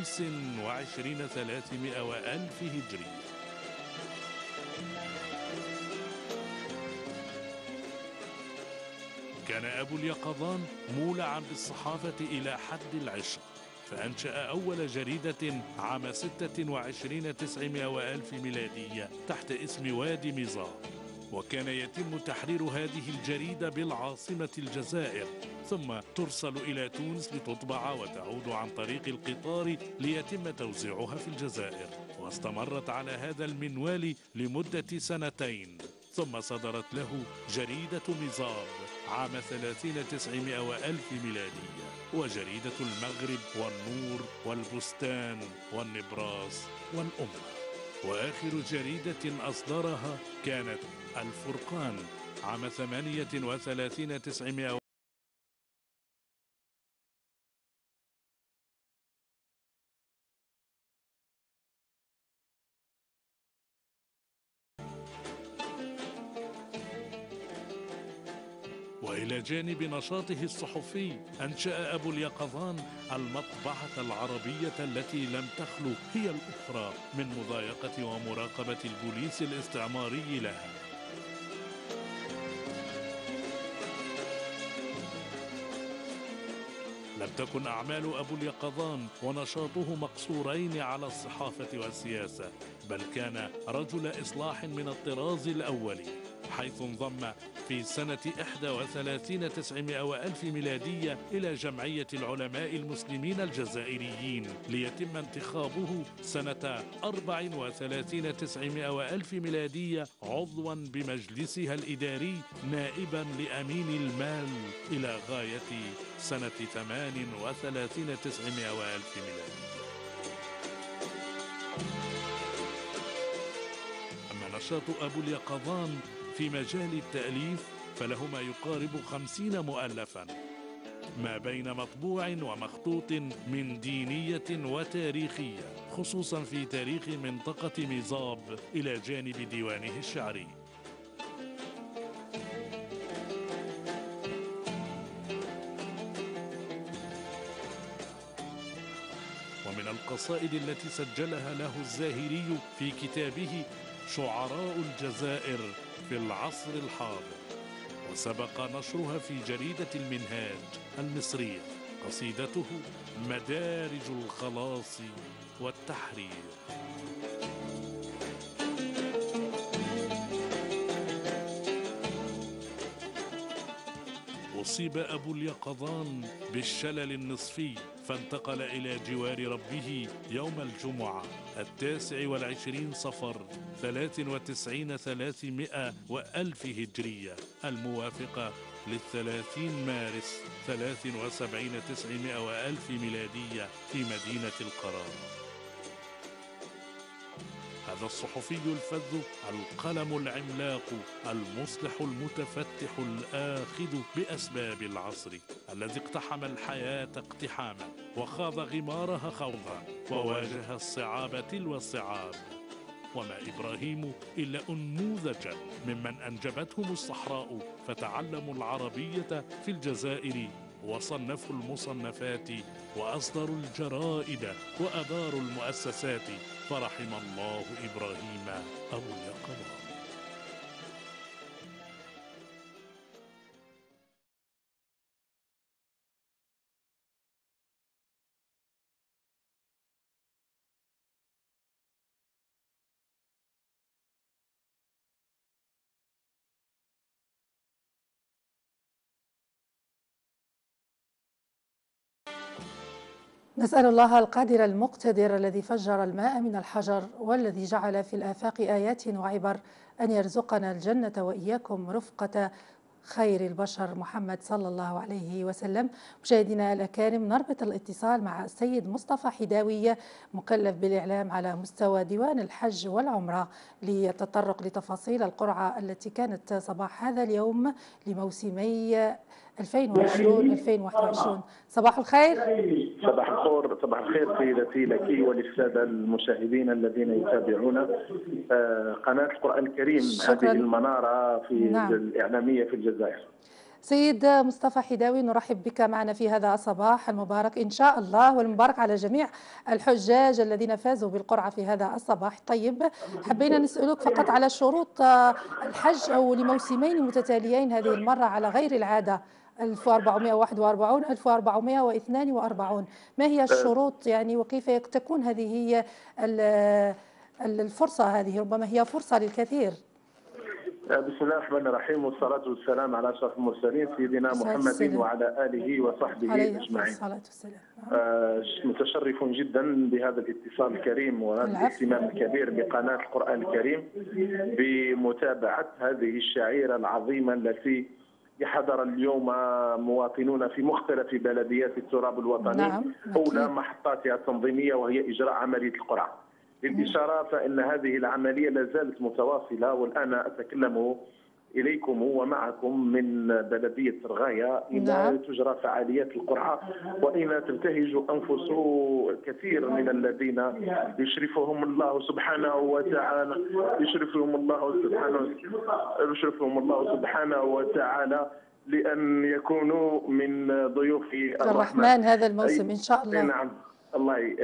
25 وألف هجري. كان أبو اليقظان مولعا بالصحافة إلى حد العشق، فأنشأ أول جريدة عام 26 وألف ميلادية تحت اسم وادي ميزان. وكان يتم تحرير هذه الجريدة بالعاصمة الجزائر، ثم ترسل إلى تونس لتطبع وتعود عن طريق القطار ليتم توزيعها في الجزائر. واستمرت على هذا المنوال لمدة سنتين، ثم صدرت له جريدة ميزاب عام 30 وألف ميلادية، وجريدة المغرب والنور والبستان والنبراس والأمة. وآخر جريدة أصدرها كانت الفرقان عام 38 وإلى جانب نشاطه الصحفي أنشأ أبو اليقظان المطبعة العربية التي لم تخلو هي الأخرى من مضايقة ومراقبة البوليس الاستعماري لها. لم تكن أعمال أبو اليقظان ونشاطه مقصورين على الصحافة والسياسة، بل كان رجل إصلاح من الطراز الأول، حيث انضم في سنة 31 وألف ميلادية إلى جمعية العلماء المسلمين الجزائريين، ليتم انتخابه سنة 34 وألف ميلادية عضوا بمجلسها الإداري نائبا لأمين المال إلى غاية سنة 38 وألف ميلادية. أما نشاط أبو اليقظان في مجال التأليف فله ما يقارب 50 مؤلفا، ما بين مطبوع ومخطوط من دينية وتاريخية، خصوصا في تاريخ منطقة ميزاب إلى جانب ديوانه الشعري. ومن القصائد التي سجلها له الزاهري في كتابه شعراء الجزائر في العصر الحاضر، وسبق نشرها في جريدة المنهاج المصرية، قصيدته مدارج الخلاص والتحرير. أصيب أبو اليقظان بالشلل النصفي، فانتقل إلى جوار ربه يوم الجمعة 29 صفر 93 300 وألف هجرية، الموافقة ل30 مارس 73 900 وألف ميلادية في مدينة القرارة. هذا الصحفي الفذ، القلم العملاق، المصلح المتفتح الآخذ بأسباب العصر، الذي اقتحم الحياة اقتحاما وخاض غمارها خوضا وواجه الصعاب تلو الصعاب. وما إبراهيم إلا أنموذجا ممن أنجبتهم الصحراء فتعلموا العربية في الجزائر وصنفوا المصنفات وأصدروا الجرائد وأداروا المؤسسات، فرحم الله إبراهيم أبو اليقظان. نسأل الله القادر المقتدر الذي فجر الماء من الحجر والذي جعل في الآفاق آيات وعبر أن يرزقنا الجنة وإياكم رفقة خير البشر محمد صلى الله عليه وسلم. مشاهدينا الأكارم، نربط الاتصال مع السيد مصطفى حداوي مكلف بالإعلام على مستوى ديوان الحج والعمرة ليتطرق لتفاصيل القرعة التي كانت صباح هذا اليوم لموسمي 2020-2021. صباح الخير. صباح الخير سيدتي لك وللسادة المشاهدين الذين يتابعون قناة القرآن الكريم. شكرا. هذه المنارة في نعم. الإعلامية في الجزائر. سيد مصطفى حداوي، نرحب بك معنا في هذا الصباح المبارك إن شاء الله، والمبارك على جميع الحجاج الذين فازوا بالقرعة في هذا الصباح. طيب، حبينا نسألك فقط على شروط الحج أو لموسمين متتاليين هذه المرة على غير العادة، 1441 1442. ما هي الشروط يعني، وكيف تكون هذه هي الفرصة؟ هذه ربما هي فرصة للكثير. بسم الله الرحمن الرحيم، والصلاة والسلام على أشرف المرسلين سيدنا محمد وعلى آله وصحبه أجمعين. متشرف جدا بهذا الاتصال الكريم وهذا الاهتمام الكبير بقناة القرآن الكريم بمتابعة هذه الشعيرة العظيمة التي يحضر اليوم مواطنون في مختلف بلديات التراب الوطني. نعم. أولى محطاتها التنظيمية وهي إجراء عملية القرعة. للإشارة فإن هذه العملية لا زالت متواصلة، والآن أتكلم إليكم ومعكم من بلدية رغاية إلى تجرى فعاليات القرعة، وإن تبتهج أنفس كثير من الذين يشرفهم الله سبحانه وتعالى لأن يكونوا من ضيوف الرحمن هذا الموسم إن شاء الله. نعم الله.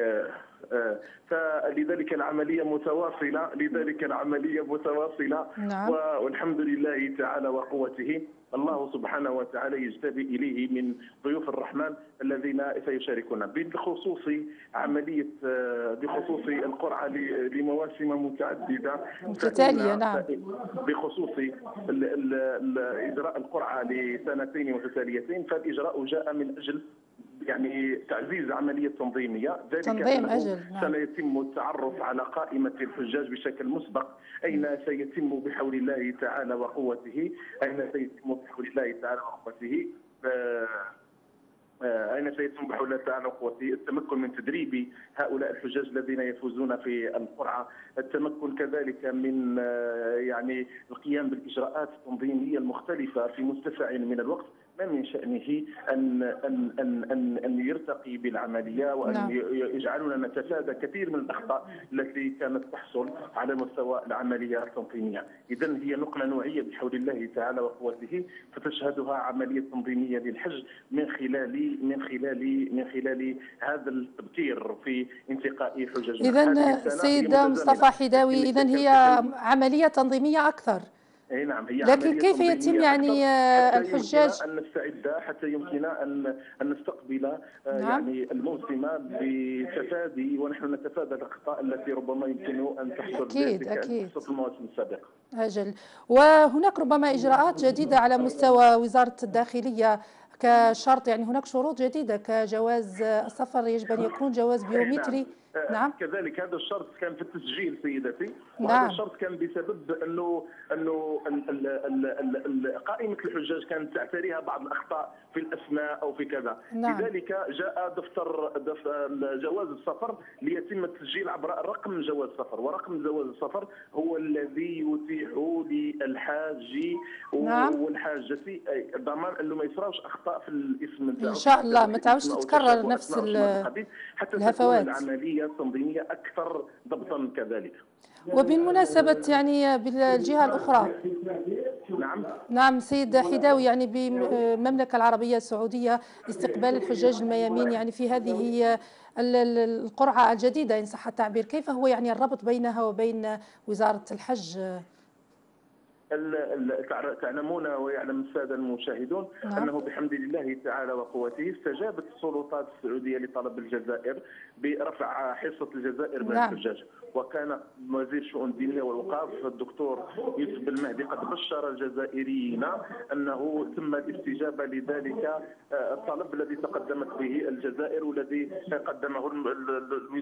فلذلك العملية متواصلة. نعم. والحمد لله تعالى وقوته. الله سبحانه وتعالى يجتبي إليه من ضيوف الرحمن الذين سيشاركون بخصوص القرعة لمواسم متعددة متتالية. نعم. بخصوص إجراء القرعة لسنتين متتاليتين، فالإجراء جاء من أجل يعني تعزيز عملية تنظيمية. تنظيم أجل. سيتم التعرف على قائمة الحجاج بشكل مسبق، أين سيتم بحول الله تعالى وقوته التمكن من تدريب هؤلاء الحجاج الذين يفوزون في القرعة، التمكن كذلك من يعني القيام بالإجراءات التنظيمية المختلفة في متسع من الوقت، ما من شأنه أن يرتقي بالعملية وأن يجعلنا نتفادى كثير من الأخطاء التي كانت تحصل على مستوى العملية التنظيمية. إذن هي نقلة نوعية بحول الله تعالى وقوته، فتشهدها عملية تنظيمية للحج من خلال هذا التبكير في انتقاء حجاجنا. إذن سيد مصطفى حداوي، إذن هي عملية تنظيمية أكثر. اي نعم، هي لكن كيف يتم يعني الحجاج ان نستعد حتى يمكننا ان نستقبل يعني الموسم بتفادي، ونحن نتفادى الاخطاء التي ربما يمكن ان تحصل أكيد في المواسم السابقه. أجل. وهناك ربما إجراءات جديدة على مستوى وزارة الداخلية كشرط، يعني هناك شروط جديدة كجواز السفر يجب أن يكون جواز بيومتري. نعم. كذلك هذا الشرط كان في التسجيل سيدتي، وهذا نعم. الشرط كان بسبب انه قائمة الحجاج كانت تعتريها بعض الاخطاء في الاسماء او في كذا. نعم. لذلك جاء دفتر جواز السفر ليتم التسجيل عبر رقم جواز السفر، ورقم جواز السفر هو الذي يتيح للحاج نعم. والحاجة ضمان انه ما يصراوش اخطاء في الاسم ان شاء الله، ما تعاودش تتكرر نفس الهفوات. العملية التنظيمية أكثر ضبطا كذلك. وبالمناسبة يعني بالجهة الأخرى، نعم سيد حداوي، يعني بالمملكة العربية السعودية استقبال الحجاج الميامين يعني في هذه القرعة الجديدة إن صح التعبير، كيف هو يعني الربط بينها وبين وزارة الحج؟ تعلمون ويعلم السادة المشاهدون أنه بحمد الله تعالى وقوته استجابت السلطات السعودية لطلب الجزائر برفع حصة الجزائر من الحجاج، وكان وزير الشؤون الدينية والأوقاف الدكتور يوسف بالمهدي قد بشر الجزائريين أنه تم الاستجابة لذلك الطلب الذي تقدمت به الجزائر والذي قدمته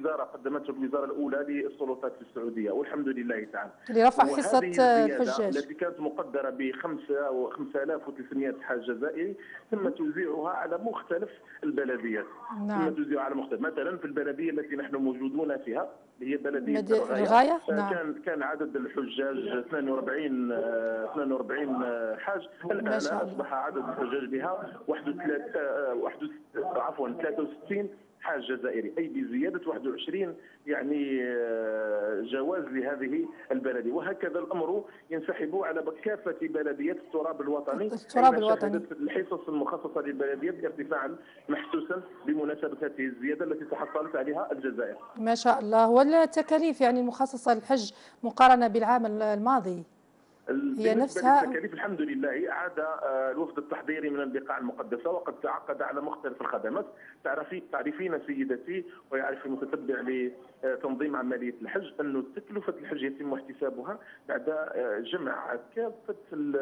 الوزارة الأولى للسلطات السعودية، والحمد لله تعالى لرفع حصة الحجاج كانت مقدرة ب 5300 حاج جزائري تم توزيعها على مختلف البلديات. نعم. تم توزيعها على مختلف، مثلا في البلدية التي نحن موجودون فيها اللي هي بلدية الغاية. نعم. كان عدد الحجاج 42 حاج. الآن أصبح عدد الحجاج بها 63 حاج جزائري، أي بزيادة 21 يعني جواز لهذه البلدية. وهكذا الأمر ينسحب على كافة بلديات التراب الوطني. الحصص المخصصة للبلديات ارتفاعا محسوسا بمناسبة هذه الزيادة التي تحصلت عليها الجزائر. ما شاء الله. والتكاليف يعني المخصصة للحج مقارنة بالعام الماضي هي نفسها؟ التكاليف الحمد لله عاد الوفد التحضيري من البقاع المقدسة وقد تعاقد على مختلف الخدمات. تعرفين سيدتي ويعرف المتتبع لتنظيم عملية الحج أن تكلفة الحج يتم احتسابها بعد جمع كافة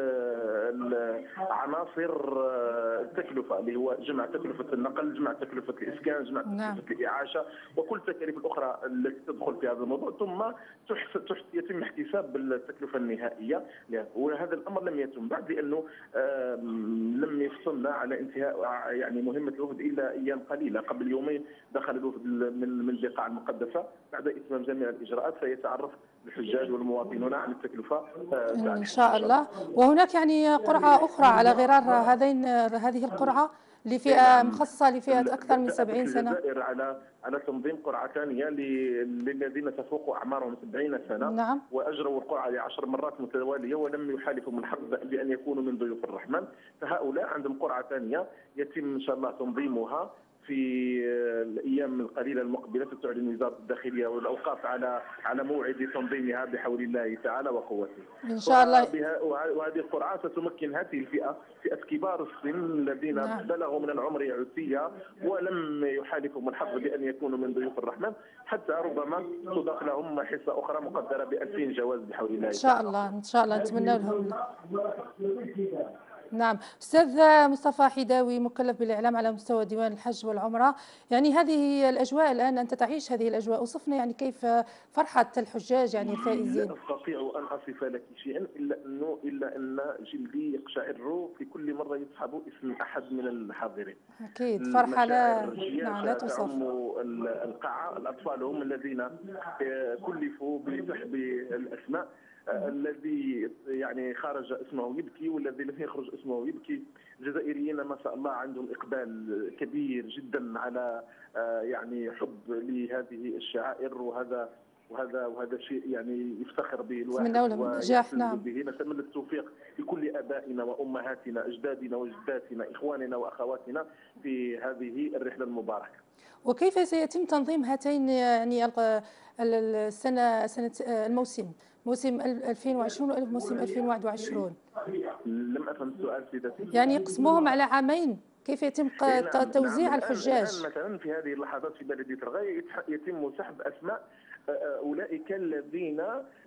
العناصر التكلفة، اللي هو جمع تكلفة النقل، جمع تكلفة الإسكان، جمع تكلفة الإعاشة وكل التكاليف الأخرى التي تدخل في هذا الموضوع، ثم يتم احتساب التكلفة النهائية. وهذا الامر لم يتم بعد لانه لم يفصلنا على انتهاء يعني مهمه الوفد الا ايام قليله. قبل يومين دخل الوفد من البقاع المقدسه بعد اتمام جميع الاجراءات، سيتعرف الحجاج والمواطنون عن التكلفه ان شاء الله. وهناك يعني قرعه اخرى على غرار هذه القرعه لفئه مخصصه لفئه اكثر من 70 سنه. الجزائر على تنظيم قرعه ثانيه للذين تفوق اعمارهم 70 سنه. نعم. واجروا القرعه ل10 مرات متواليه ولم يحالفهم الحظ بان يكونوا من ضيوف الرحمن، فهؤلاء عندهم قرعه ثانيه يتم ان شاء الله تنظيمها في الايام القليله المقبله. ستعلن وزاره الداخليه والاوقاف على موعد تنظيمها بحول الله تعالى وقوته ان شاء الله. وهذه القرعه ستمكن هذه فئه كبار السن الذين بلغوا من العمر عتيه ولم يحالفهم الحظ بان يكونوا من ضيوف الرحمن، حتى ربما تضاف لهم حصه اخرى مقدره ب2000 جواز بحول الله. ان شاء الله ان شاء الله نتمنى لهم. نعم. أستاذ مصطفى حداوي مكلف بالإعلام على مستوى ديوان الحج والعمرة، يعني هذه الأجواء الآن أنت تعيش هذه الأجواء، وصفنا يعني كيف فرحة الحجاج يعني الفائزين. لا أستطيع أن أصف لك شيئا إلا أن جلدي يقشعر في كل مرة يسحب اسم أحد من الحاضرين. أكيد فرحة لا توصف. القاعة الأطفال هم الذين كلفوا بسحب الأسماء. الذي يعني خرج اسمه يبكي والذي لم يخرج اسمه يبكي. الجزائريين ما شاء الله عندهم إقبال كبير جدا على يعني حب لهذه الشعائر، وهذا شيء يعني يفتخر به الواحد ونجاح. نعم. به. نتمنى التوفيق لكل آبائنا وأمهاتنا أجدادنا وجداتنا إخواننا وأخواتنا في هذه الرحلة المباركة. وكيف سيتم تنظيم هاتين يعني سنة الموسم، موسم 2020 وموسم 2021؟ لم أفهم السؤال سيدتي. يعني قسموهم على عامين، كيف يتم توزيع الحجاج؟ مثلا في هذه اللحظات في بلدية الغاية يتم سحب أسماء أولئك الذين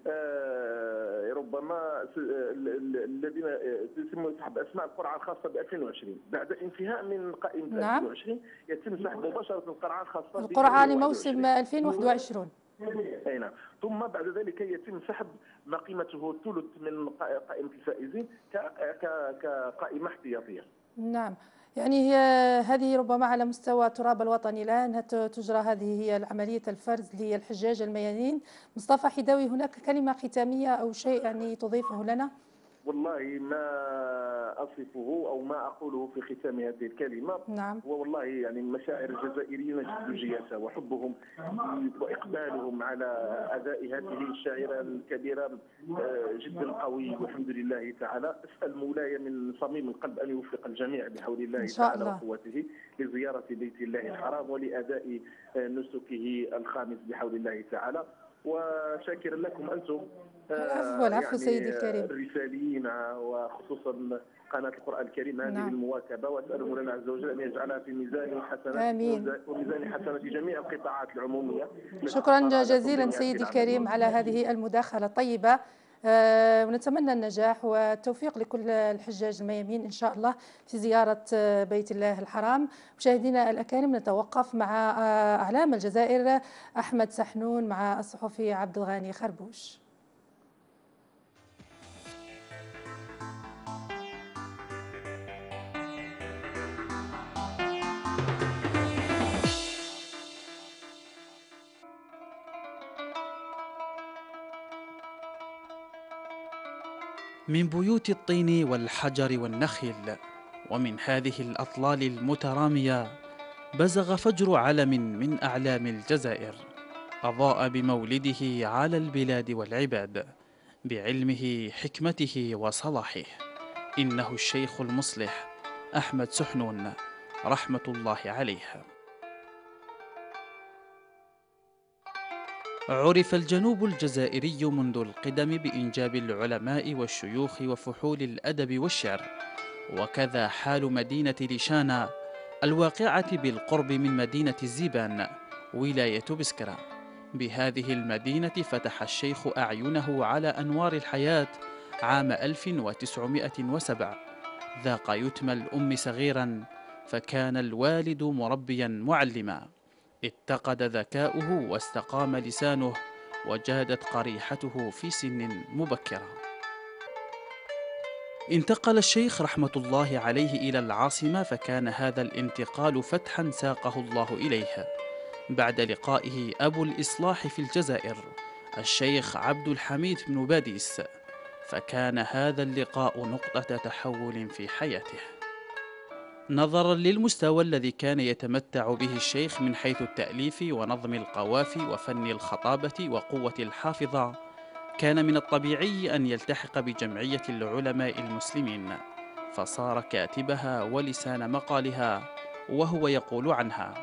ربما الذين يتم سحب أسماء القرعة الخاصة ب 2020. بعد انتهاء من قائمة 2020 يتم سحب مباشرة القرعة الخاصة القرعة لموسم 2021. أي نعم. ثم بعد ذلك يتم سحب ما قيمته ثلث من قائمة الفائزين كقائمة احتياطية. نعم. يعني هذه ربما على مستوى التراب الوطني الآن تجرى هذه هي عملية الفرز للحجاج الميامين. مصطفى حداوي، هناك كلمة ختامية أو شيء يعني تضيفه لنا؟ والله ما أصفه أو ما أقوله في ختام هذه الكلمة. نعم. والله يعني مشاعر الجزائريين جد جياشة، وحبهم وإقبالهم على أداء هذه الشاعرة الكبيرة جدا قوي والحمد لله تعالى. أسأل مولاي من صميم القلب أن يوفق الجميع بحول الله تعالى وقوته لزيارة بيت الله الحرام ولأداء نسكه الخامس بحول الله تعالى. وشاكرا لكم أنتم العفو سيدي الكريم الرساليين وخصوصا قناة القرآن الكريم هذه المواكبة، وأسأل مولانا عز وجل أن يجعلها في ميزان حسنات وميزان حسنات جميع القطاعات العمومية. شكرا جزيلا سيدي الكريم على هذه المداخلة الطيبة، ونتمنى النجاح والتوفيق لكل الحجاج الميامين إن شاء الله في زيارة بيت الله الحرام. مشاهدينا الأكارم، نتوقف مع أعلام الجزائر أحمد سحنون مع الصحفي عبد الغاني خربوش. من بيوت الطين والحجر والنخل، ومن هذه الأطلال المترامية بزغ فجر علم من أعلام الجزائر، أضاء بمولده على البلاد والعباد، بعلمه حكمته وصلاحه. إنه الشيخ المصلح أحمد سحنون رحمة الله عليه. عرف الجنوب الجزائري منذ القدم بإنجاب العلماء والشيوخ وفحول الأدب والشعر، وكذا حال مدينة لشانة الواقعة بالقرب من مدينة الزيبان ولاية بسكرة. بهذه المدينة فتح الشيخ أعينه على أنوار الحياة عام 1907. ذاق يتم الأم صغيرا، فكان الوالد مربيا معلما. اتقد ذكاؤه واستقام لسانه، وجادت قريحته في سن مبكرة. انتقل الشيخ رحمة الله عليه إلى العاصمة، فكان هذا الانتقال فتحا ساقه الله إليه بعد لقائه أبو الإصلاح في الجزائر الشيخ عبد الحميد بن باديس، فكان هذا اللقاء نقطة تحول في حياته. نظرا للمستوى الذي كان يتمتع به الشيخ من حيث التأليف ونظم القوافي وفن الخطابة وقوة الحافظة، كان من الطبيعي أن يلتحق بجمعية العلماء المسلمين، فصار كاتبها ولسان مقالها، وهو يقول عنها: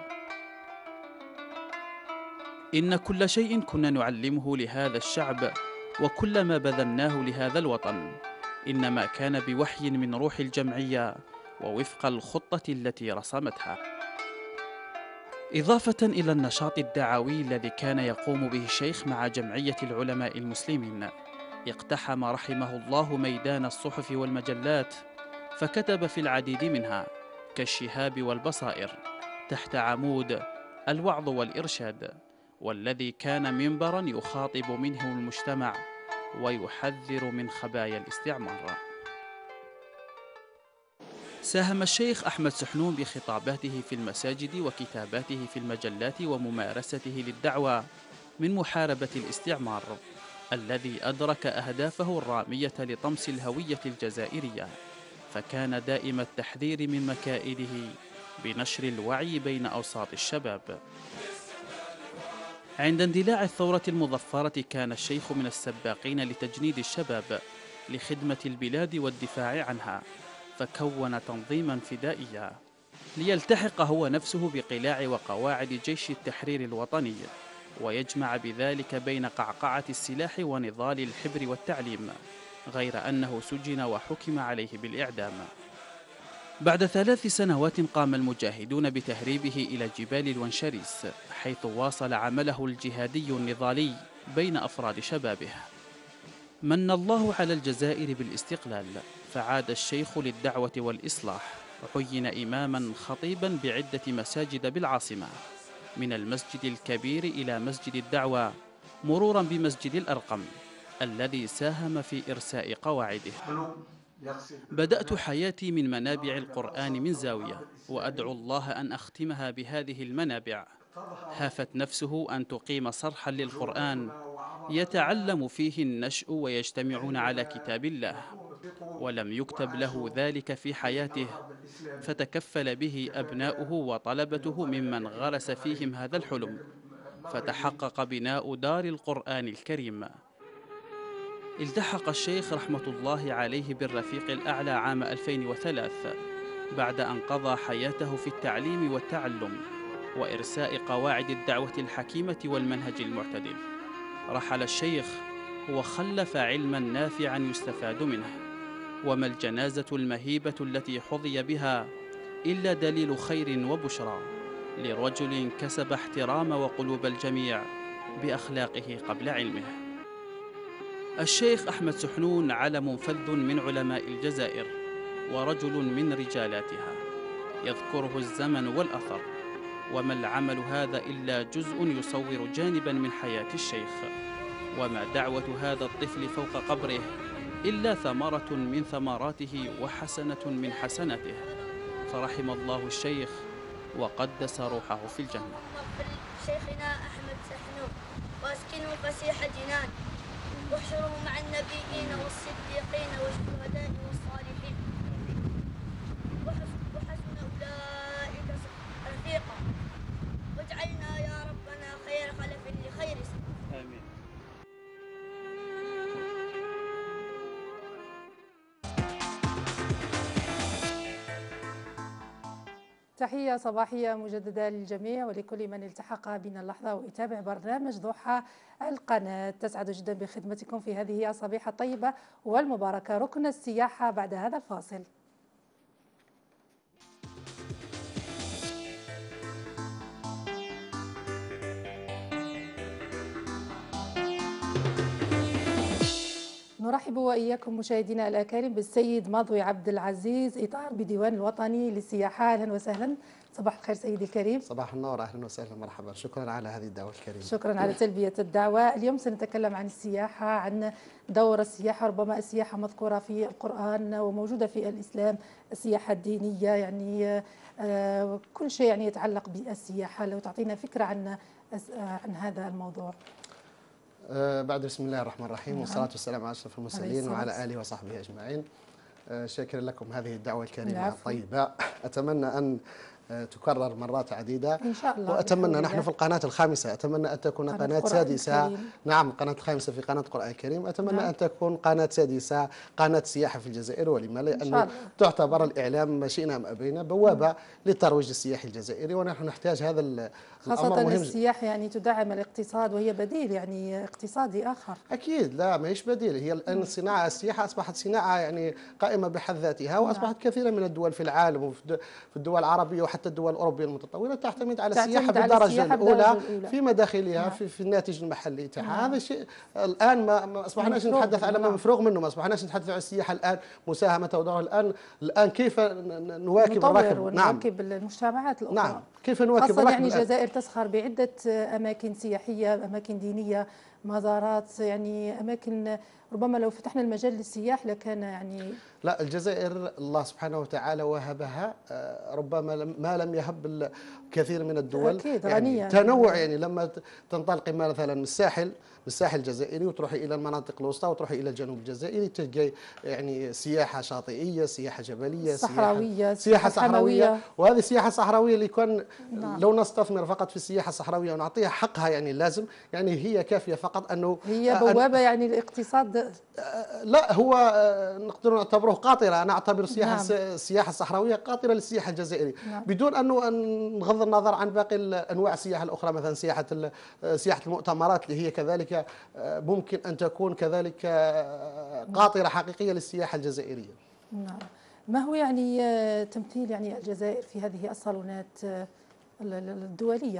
إن كل شيء كنا نعلمه لهذا الشعب وكل ما بذلناه لهذا الوطن إنما كان بوحي من روح الجمعية ووفق الخطة التي رسمتها. إضافة إلى النشاط الدعوي الذي كان يقوم به الشيخ مع جمعية العلماء المسلمين، اقتحم رحمه الله ميدان الصحف والمجلات، فكتب في العديد منها كالشهاب والبصائر تحت عمود الوعظ والإرشاد، والذي كان منبرا يخاطب منه المجتمع ويحذر من خبايا الاستعمار. ساهم الشيخ أحمد سحنون بخطاباته في المساجد وكتاباته في المجلات وممارسته للدعوة من محاربة الاستعمار الذي أدرك أهدافه الرامية لطمس الهوية الجزائرية، فكان دائم التحذير من مكائده بنشر الوعي بين أوساط الشباب. عند اندلاع الثورة المظفرة كان الشيخ من السباقين لتجنيد الشباب لخدمة البلاد والدفاع عنها، فكون تنظيما فدائيا ليلتحق هو نفسه بقلاع وقواعد جيش التحرير الوطني، ويجمع بذلك بين قعقعة السلاح ونضال الحبر والتعليم، غير أنه سجن وحكم عليه بالإعدام. بعد 3 سنوات قام المجاهدون بتهريبه إلى جبال الونشريس، حيث واصل عمله الجهادي النضالي بين أفراد شبابه. من الله على الجزائر بالاستقلال، فعاد الشيخ للدعوة والإصلاح، عين إماما خطيبا بعدة مساجد بالعاصمة، من المسجد الكبير إلى مسجد الدعوة، مرورا بمسجد الأرقم الذي ساهم في إرساء قواعده. بدأت حياتي من منابع القرآن من زاوية، وأدعو الله أن أختمها بهذه المنابع. هافت نفسه أن تقيم صرحا للقرآن يتعلم فيه النشء ويجتمعون على كتاب الله، ولم يكتب له ذلك في حياته، فتكفل به أبناؤه وطلبته ممن غرس فيهم هذا الحلم، فتحقق بناء دار القرآن الكريم. التحق الشيخ رحمة الله عليه بالرفيق الأعلى عام 2003 بعد أن قضى حياته في التعليم والتعلم وإرساء قواعد الدعوة الحكيمة والمنهج المعتدل. رحل الشيخ وخلف علما نافعا يستفاد منه، وما الجنازة المهيبة التي حظي بها إلا دليل خير وبشرى لرجل كسب احترام وقلوب الجميع بأخلاقه قبل علمه. الشيخ أحمد سحنون علم فذ من علماء الجزائر ورجل من رجالاتها، يذكره الزمن والأثر، وما العمل هذا إلا جزء يصور جانبا من حياة الشيخ، وما دعوة هذا الطفل فوق قبره إلا ثمرة من ثمراته وحسنة من حسناته، فرحم الله الشيخ وقدس روحه في الجنة. شيخنا أحمد سحنون وأسكنه فسيح جنان. واحشره مع النبيين والصديقين والشهداء والصالحين وحسن أولئك رفيقا واجعلنا يا ربنا خير خلف لخير سنة. آمين. تحية صباحية مجددة للجميع ولكل من التحق بنا اللحظة ويتابع برنامج ضحى القناة. تسعد جدا بخدمتكم في هذه الصبيحة الطيبة والمباركة. ركن السياحة بعد هذا الفاصل. نرحب وإياكم مشاهدينا الأكارم بالسيد ماضوي عبد العزيز إطار بديوان الوطني للسياحة. أهلا وسهلا، صباح الخير سيدي الكريم. صباح النور، أهلا وسهلا، مرحبا، شكرا على هذه الدعوة الكريمة. شكرا على تلبية الدعوة. اليوم سنتكلم عن السياحة، عن دور السياحة. ربما السياحة مذكورة في القرآن وموجودة في الإسلام، السياحة الدينية، يعني كل شيء يعني يتعلق بالسياحة. لو تعطينا فكرة عن هذا الموضوع. بعد بسم الله الرحمن الرحيم والصلاة والسلام على أشرف المرسلين وعلى آله وصحبه أجمعين. شاكرا لكم هذه الدعوة الكريمة الطيبة. أتمنى أن تكرر مرات عديدة إن شاء الله. وأتمنى نحن في القناة الخامسة، أتمنى أن تكون قناة سادسة. نعم، القناة الخامسة في قناة القرآن الكريم. أتمنى أن تكون قناة سادسة، قناة سياحة في الجزائر. ولما؟ لأنه تعتبر الإعلام ما شئنا أم أبينا بوابة للترويج السياحي الجزائري، ونحن نحتاج هذا الأمر خاصة مهم. السياحة يعني تدعم الاقتصاد وهي بديل يعني اقتصادي آخر. أكيد، لا ما هيش بديل. هي الآن الصناعة، السياحة أصبحت صناعة يعني قائمة بحد ذاتها، وأصبحت كثيرا من الدول في العالم وفي الدول العربية وحتى الدول الأوروبية المتطورة تعتمد على السياحة بالدرجة الأولى في مداخلها، في الناتج المحلي تاعها. هذا الشيء الآن ما أصبحناش نتحدث على ما مفروغ منه، ما أصبحناش نتحدث على السياحة الآن مساهمة ودورها الآن كيف نواكب الركب. ونواكب المجتمعات الأخرى. نعم، كيف نواكب خاصة الركب. يعني الجزائر تسخر بعدة أماكن سياحية، أماكن دينية، مزارات، يعني أماكن ربما لو فتحنا المجال للسياح لكان يعني. لا، الجزائر الله سبحانه وتعالى وهبها ربما ما لم يهب كثير من الدول. أكيد يعني غنية تنوع. يعني لما تنطلقي مثلا من الساحل الجزائري وتروحي الى المناطق الوسطى وتروحي الى الجنوب الجزائري، تلقاي يعني سياحه شاطئيه، سياحه جبليه، صحراويه، سياحه صحراويه. وهذه السياحه الصحراويه اللي كان لو نستثمر فقط في السياحه الصحراويه ونعطيها حقها يعني اللازم، يعني هي كافيه فقط انه هي بوابه يعني الاقتصاد. لا، هو نقدر نعتبره قاطره. انا اعتبر السياحه الصحراويه قاطره للسياحه الجزائريه. بدون انه نغض النظر عن باقي انواع السياحه الاخرى، مثلا سياحه المؤتمرات اللي هي كذلك ممكن ان تكون كذلك قاطره حقيقيه للسياحه الجزائريه. نعم. ما هو يعني تمثيل يعني الجزائر في هذه الصالونات الدوليه؟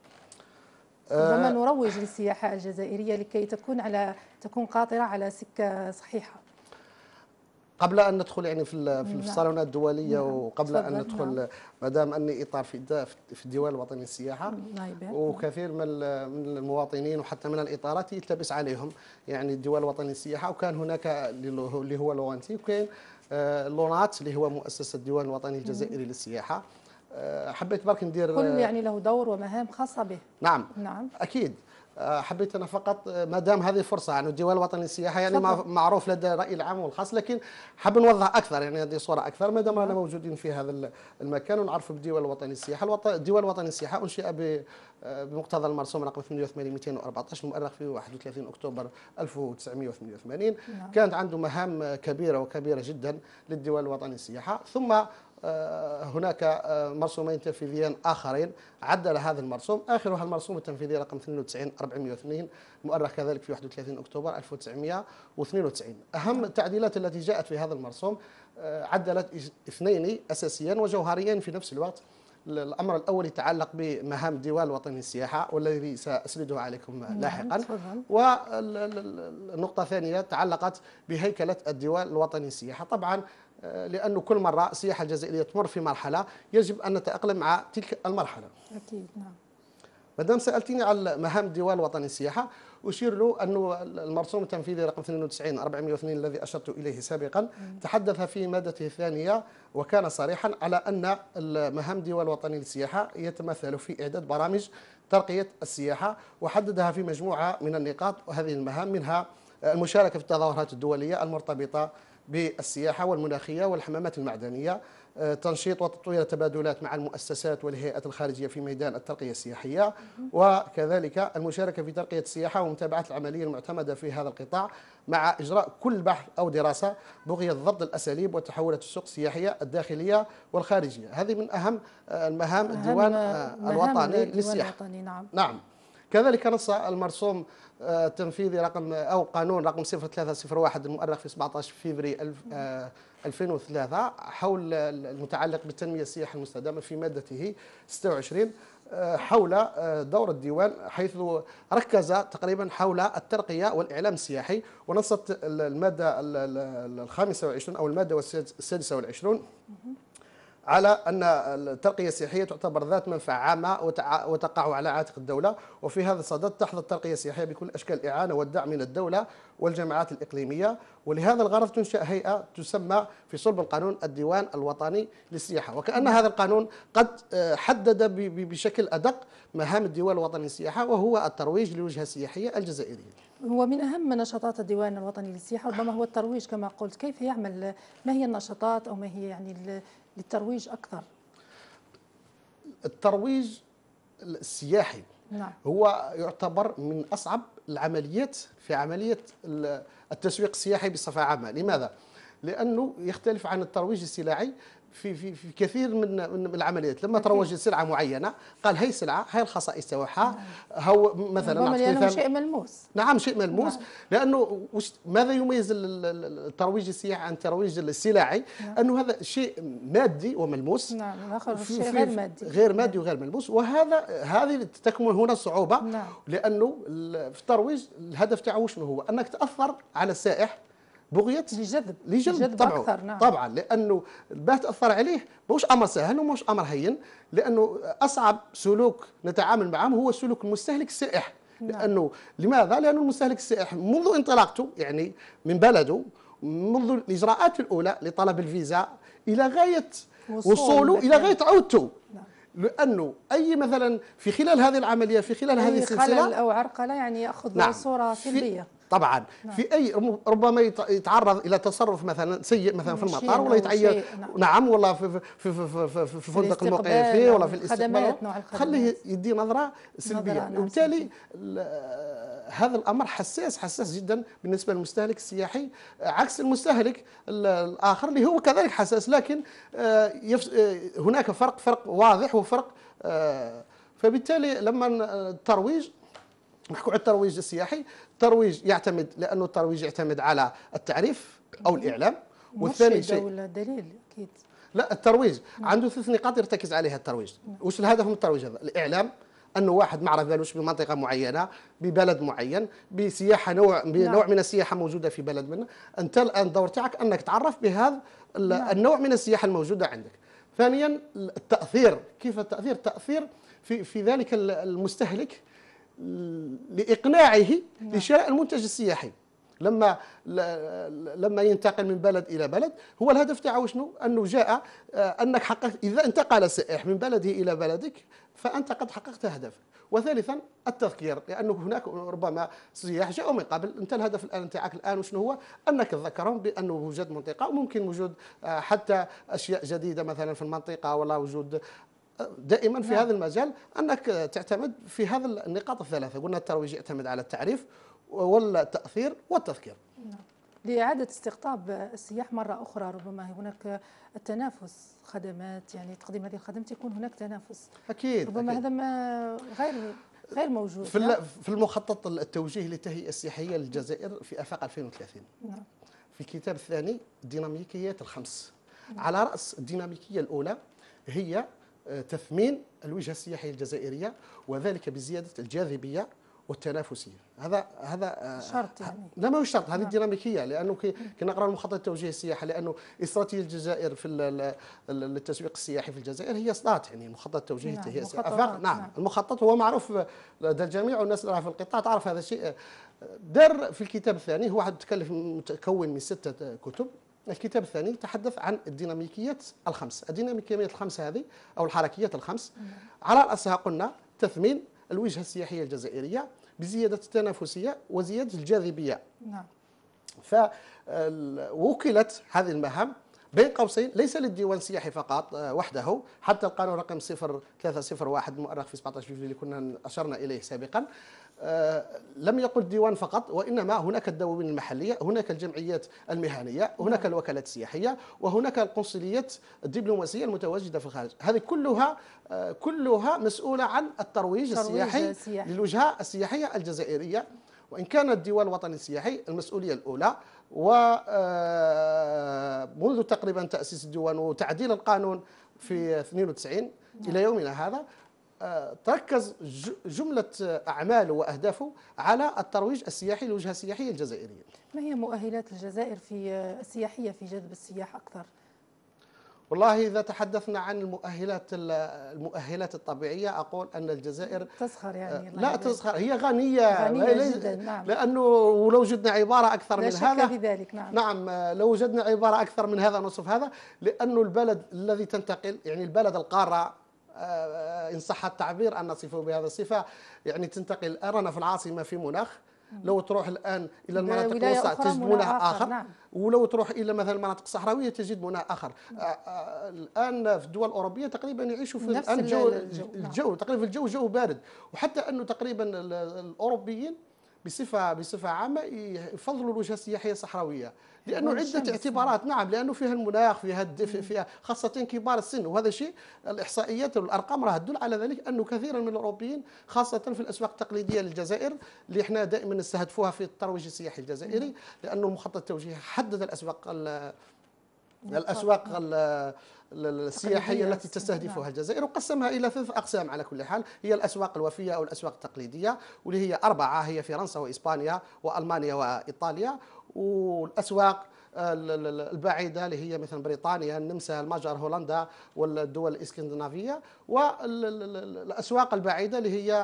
ربما نروج للسياحه الجزائريه لكي تكون قاطره على سكه صحيحه. قبل ان ندخل يعني في الصالونات الدوليه، وقبل ان ندخل ما دام اني اطار في الديوان الوطني للسياحه، وكثير من المواطنين وحتى من الاطارات يلتبس عليهم يعني الديوان الوطني للسياحه، وكان هناك اللي هو لوانتي، وكاين لونات اللي هو مؤسسه الديوان الوطني الجزائري للسياحه. حبيت برك ندير كل يعني له دور ومهام خاصه به. نعم اكيد. حبيت انا فقط ما دام هذه فرصه يعني الديوان الوطني للسياحه يعني معروف لدى الراي العام والخاص، لكن حاب نوضح اكثر يعني هذه صوره اكثر ما دام انا موجودين في هذا المكان ونعرف بالديوان الوطني للسياحه. الديوان الوطني للسياحه انشئ بمقتضى المرسوم رقم 88/214 المؤرخ في 31 اكتوبر 1988. كانت عنده مهام كبيره جدا للديوان الوطني للسياحه. ثم هناك مرسومين تنفيذيين آخرين عدل هذا المرسوم، آخرها المرسوم التنفيذي رقم 92/402 مؤرخ كذلك في 31 أكتوبر 1992. أهم التعديلات التي جاءت في هذا المرسوم عدلت اثنين أساسيين وجوهريين في نفس الوقت. الأمر الأول يتعلق بمهام الديوان الوطني للسياحة والذي سأسرده عليكم لاحقا، والنقطة الثانية تعلقت بهيكلة الديوان الوطني للسياحة. طبعا لأنه كل مرة السياحة الجزائرية تمر في مرحلة يجب أن نتأقلم مع تلك المرحلة. أكيد نعم. ما دام سألتني على مهام الديوان الوطني للسياحة، أشير له أنه المرسوم التنفيذي رقم 92/402 الذي أشرت إليه سابقا تحدث في مادته الثانية وكان صريحا على أن مهام الديوان الوطني للسياحة يتمثل في إعداد برامج ترقية السياحة، وحددها في مجموعة من النقاط. وهذه المهام منها المشاركة في التظاهرات الدولية المرتبطة بالسياحة والمناخية والحمامات المعدنية، تنشيط وتطوير التبادلات مع المؤسسات والهيئات الخارجية في ميدان الترقية السياحية، وكذلك المشاركة في ترقية السياحة ومتابعة العملية المعتمدة في هذا القطاع مع إجراء كل بحث أو دراسة بغية ضبط الأساليب وتحولات السوق السياحية الداخلية والخارجية. هذه من أهم المهام الديوان الوطني للسياحة. نعم. كذلك نص المرسوم التنفيذي قانون رقم 0301 المؤرخ في 17 فبراير 2003 حول المتعلق بالتنمية السياحية المستدامة في مادته 26 حول دور الديوان، حيث ركز تقريبا حول الترقية والإعلام السياحي، ونصت المادة 25 أو المادة 26 على أن الترقية السياحية تعتبر ذات منفعة عامة وتقع على عاتق الدولة، وفي هذا الصدد تحظى الترقية السياحية بكل أشكال الإعانة والدعم من الدولة والجماعات الإقليمية، ولهذا الغرض تنشأ هيئة تسمى في صلب القانون الديوان الوطني للسياحة. وكأن هذا القانون قد حدد بشكل أدق مهام الديوان الوطني للسياحة، وهو الترويج للوجهة السياحية الجزائرية. هو من أهم نشاطات الديوان الوطني للسياحة ربما هو الترويج كما قلت. كيف يعمل؟ ما هي النشاطات أو ما هي يعني للترويج أكثر؟ الترويج السياحي هو يعتبر من أصعب العمليات في عملية التسويق السياحي بصفة عامة. لماذا؟ لأنه يختلف عن الترويج السلعي في كثير من العمليات. لما تروج لسلعة معينة قال هي سلعة، هي الخصائص تاعها، هو مثلا لأنه شيء ملموس. نعم، شيء ملموس. لأنه ماذا يميز الترويج السياحي عن الترويج السلعي؟ أنه هذا شيء مادي وملموس. نعم، آخر شيء غير مادي. غير مادي وغير ملموس، هذه تكمن هنا الصعوبة. لأنه في الترويج الهدف تاعه شنو هو؟ أنك تأثر على السائح بغية لجذب طبعا. طبعا لانه باه تاثر عليه مش امر سهل ومش امر هين، لانه اصعب سلوك نتعامل معه هو سلوك المستهلك السائح. لانه لماذا؟ لانه المستهلك السائح منذ انطلاقته يعني من بلده، منذ الاجراءات الاولى لطلب الفيزا الى غايه وصوله الى غايه عودته، لانه اي مثلا في خلال هذه العمليه في خلال هذه السلسله خلل او عرقله يعني ياخذ صوره سلبيه. طبعا في اي ربما يتعرض الى تصرف مثلا سيء مثلا في المطار، ولا يتعين ولا في الفندق المقيم فيه ولا في الاستقبال، خليه يدي نظره سلبيه. وبالتالي هذا الامر حساس جدا بالنسبه للمستهلك السياحي، عكس المستهلك الاخر اللي هو كذلك حساس، لكن هناك فرق واضح وفرق. فبالتالي لما الترويج نحكوا على الترويج السياحي، الترويج يعتمد لانه الترويج يعتمد على التعريف او الاعلام، والثاني شيء دليل اكيد. لا، الترويج عنده 3 نقاط يرتكز عليها الترويج. وش الهدف من الترويج هذا؟ الاعلام، انه واحد معرف بالوش بمنطقه معينه ببلد معين بسياحه بنوع من السياحه موجوده في بلد منه، انت الان الدور تاعك انك تعرف بهذا النوع من السياحه الموجوده عندك. ثانيا التاثير، كيف التاثير في ذلك المستهلك لإقناعه لشراء المنتج السياحي. لما ينتقل من بلد إلى بلد، هو الهدف تاعه شنو؟ أنه جاء أنك حققت، إذا انتقل السائح من بلده إلى بلدك فأنت قد حققت هدفك. وثالثا التذكير، لأنه هناك ربما سياح جاءوا من قبل، أنت الهدف الآن تاعك الآن وشنو هو؟ أنك تذكرهم بأنه وجود منطقة، وممكن وجود حتى أشياء جديدة مثلا في المنطقة، ولا وجود دائما في هذا المجال أنك تعتمد في هذا النقاط الثلاثة. قلنا الترويج يعتمد على التعريف والتأثير والتذكير. لإعادة استقطاب السياح مرة أخرى ربما هناك التنافس، خدمات يعني تقديم هذه الخدمات يكون هناك تنافس. أكيد. ربما هذا ما غير موجود في المخطط التوجيهي للتهيئة السياحية للجزائر في آفاق 2030. في الكتاب الثاني الديناميكيات الخمس. على رأس الديناميكية الأولى هي تثمين الوجهة السياحية الجزائرية، وذلك بزيادة الجاذبية والتنافسية. هذا شرط يعني. لا، ما هو شرط، هذه الديناميكية. لأنه كي نقرأ المخطط التوجيهي السياحي، لأنه استراتيجية الجزائر في التسويق السياحي في الجزائر هي إصدارات يعني مخطط التوجيهي التهيئة السياحية. نعم، المخطط هو معروف لدى الجميع، والناس اللي في القطاع تعرف هذا الشيء. دار في الكتاب الثاني هو متكون من 6 كتب. الكتاب الثاني يتحدث عن الديناميكيات الخمس. الديناميكيات الخمس هذه أو الحركيات الخمس على رأسها قلنا تثمين الوجهة السياحية الجزائرية بزيادة التنافسية وزيادة الجاذبية. نعم. فوكلت هذه المهام بين قوسين ليس للديوان السياحي فقط وحده، حتى القانون رقم 0301 المؤرخ في 17 فبراير اللي كنا أشرنا إليه سابقا لم يقل الديوان فقط، وإنما هناك الدواوين المحلية، هناك الجمعيات المهنية، هناك الوكالات السياحية، وهناك القنصليات الدبلوماسية المتواجدة في الخارج. هذه كلها مسؤولة عن الترويج السياحي للوجهة السياحية الجزائرية. وإن كان الديوان الوطني السياحي المسؤولية الأولى، ومنذ تقريبا تأسيس الديوان وتعديل القانون في 92 إلى يومنا هذا تركز جملة أعماله وأهدافه على الترويج السياحي للوجهة السياحية الجزائرية. ما هي مؤهلات الجزائر في السياحية في جذب السياح أكثر؟ والله إذا تحدثنا عن المؤهلات الطبيعية أقول أن الجزائر تزخر يعني لا تزخر، هي غنية جدا. نعم. لأنه ولو وجدنا عبارة أكثر من هذا لا شك في ذلك. نعم لو وجدنا عبارة أكثر من هذا نصف هذا، لأنه البلد الذي تنتقل يعني البلد القارة إن صح التعبير أن نصفه بهذا الصفة، يعني تنتقل أرانا في العاصمة في مناخ، لو تروح الآن إلى المناطق الوسطى تجد مناخ آخر. نعم. ولو تروح إلى مثلا المناطق الصحراوية تجد مناخ آخر. الآن في الدول الأوروبية تقريبا يعيشوا في الآن الجو تقريبا الجو جو بارد، وحتى أنه تقريبا الأوروبيين بصفة عامة يفضلوا الوجهة السياحية الصحراوية لأنه عدة اعتبارات. نعم، لأنه فيها المناخ، فيها الدفء، فيها خاصة كبار السن، وهذا شيء الإحصائيات والأرقام راح تدل على ذلك، أنه كثيرا من الأوروبيين خاصة في الأسواق التقليدية للجزائر اللي احنا دائما نستهدفوها في الترويج السياحي الجزائري، لأنه المخطط التوجيهي حدد الأسواق السياحية التي تستهدفها الجزائر وقسمها إلى 3 أقسام على كل حال. هي الأسواق الوفية أو الأسواق التقليدية، واللي هي 4، هي فرنسا وإسبانيا وألمانيا وإيطاليا، والأسواق البعيدة اللي هي مثل بريطانيا، النمسا، المجر، هولندا والدول الإسكندنافية، والأسواق البعيدة اللي هي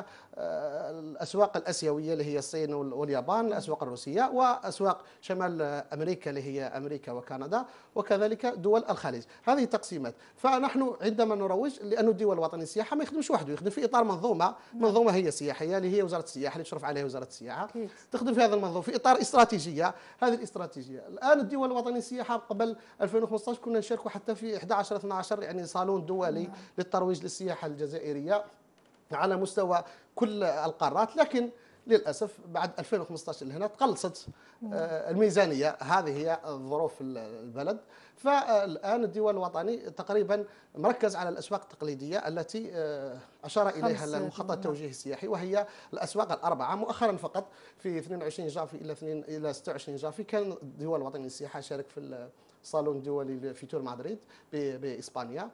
الأسواق الأسيوية اللي هي الصين واليابان، الأسواق الروسية، وأسواق شمال أمريكا اللي هي أمريكا وكندا، وكذلك دول الخليج. هذه تقسيمات. فنحن عندما نروج، لأن الديوان الوطني للسياحة ما يخدمش وحده، يخدم في إطار منظومة هي سياحية اللي هي وزارة السياحة اللي تشرف عليها وزارة السياحة، تخدم في هذا المنظومة في إطار استراتيجية. هذه الاستراتيجية الآن الديوان الوطني للسياحة قبل 2015 كنا نشاركوا حتى في 11-12 يعني صالون دولي للترويج للسياحة الجزائرية على مستوى كل القارات، لكن للأسف بعد 2015 لهنا تقلصت الميزانية. هذه هي ظروف البلد. فالآن الديوان الوطني تقريبا مركز على الأسواق التقليدية التي أشار إليها المخطط التوجيهي السياحي، وهي الأسواق ال4. مؤخرا فقط في 22 جانفي إلى 26 جانفي كان الديوان الوطني للسياحة شارك في الصالون الدولي في تور مدريد بإسبانيا.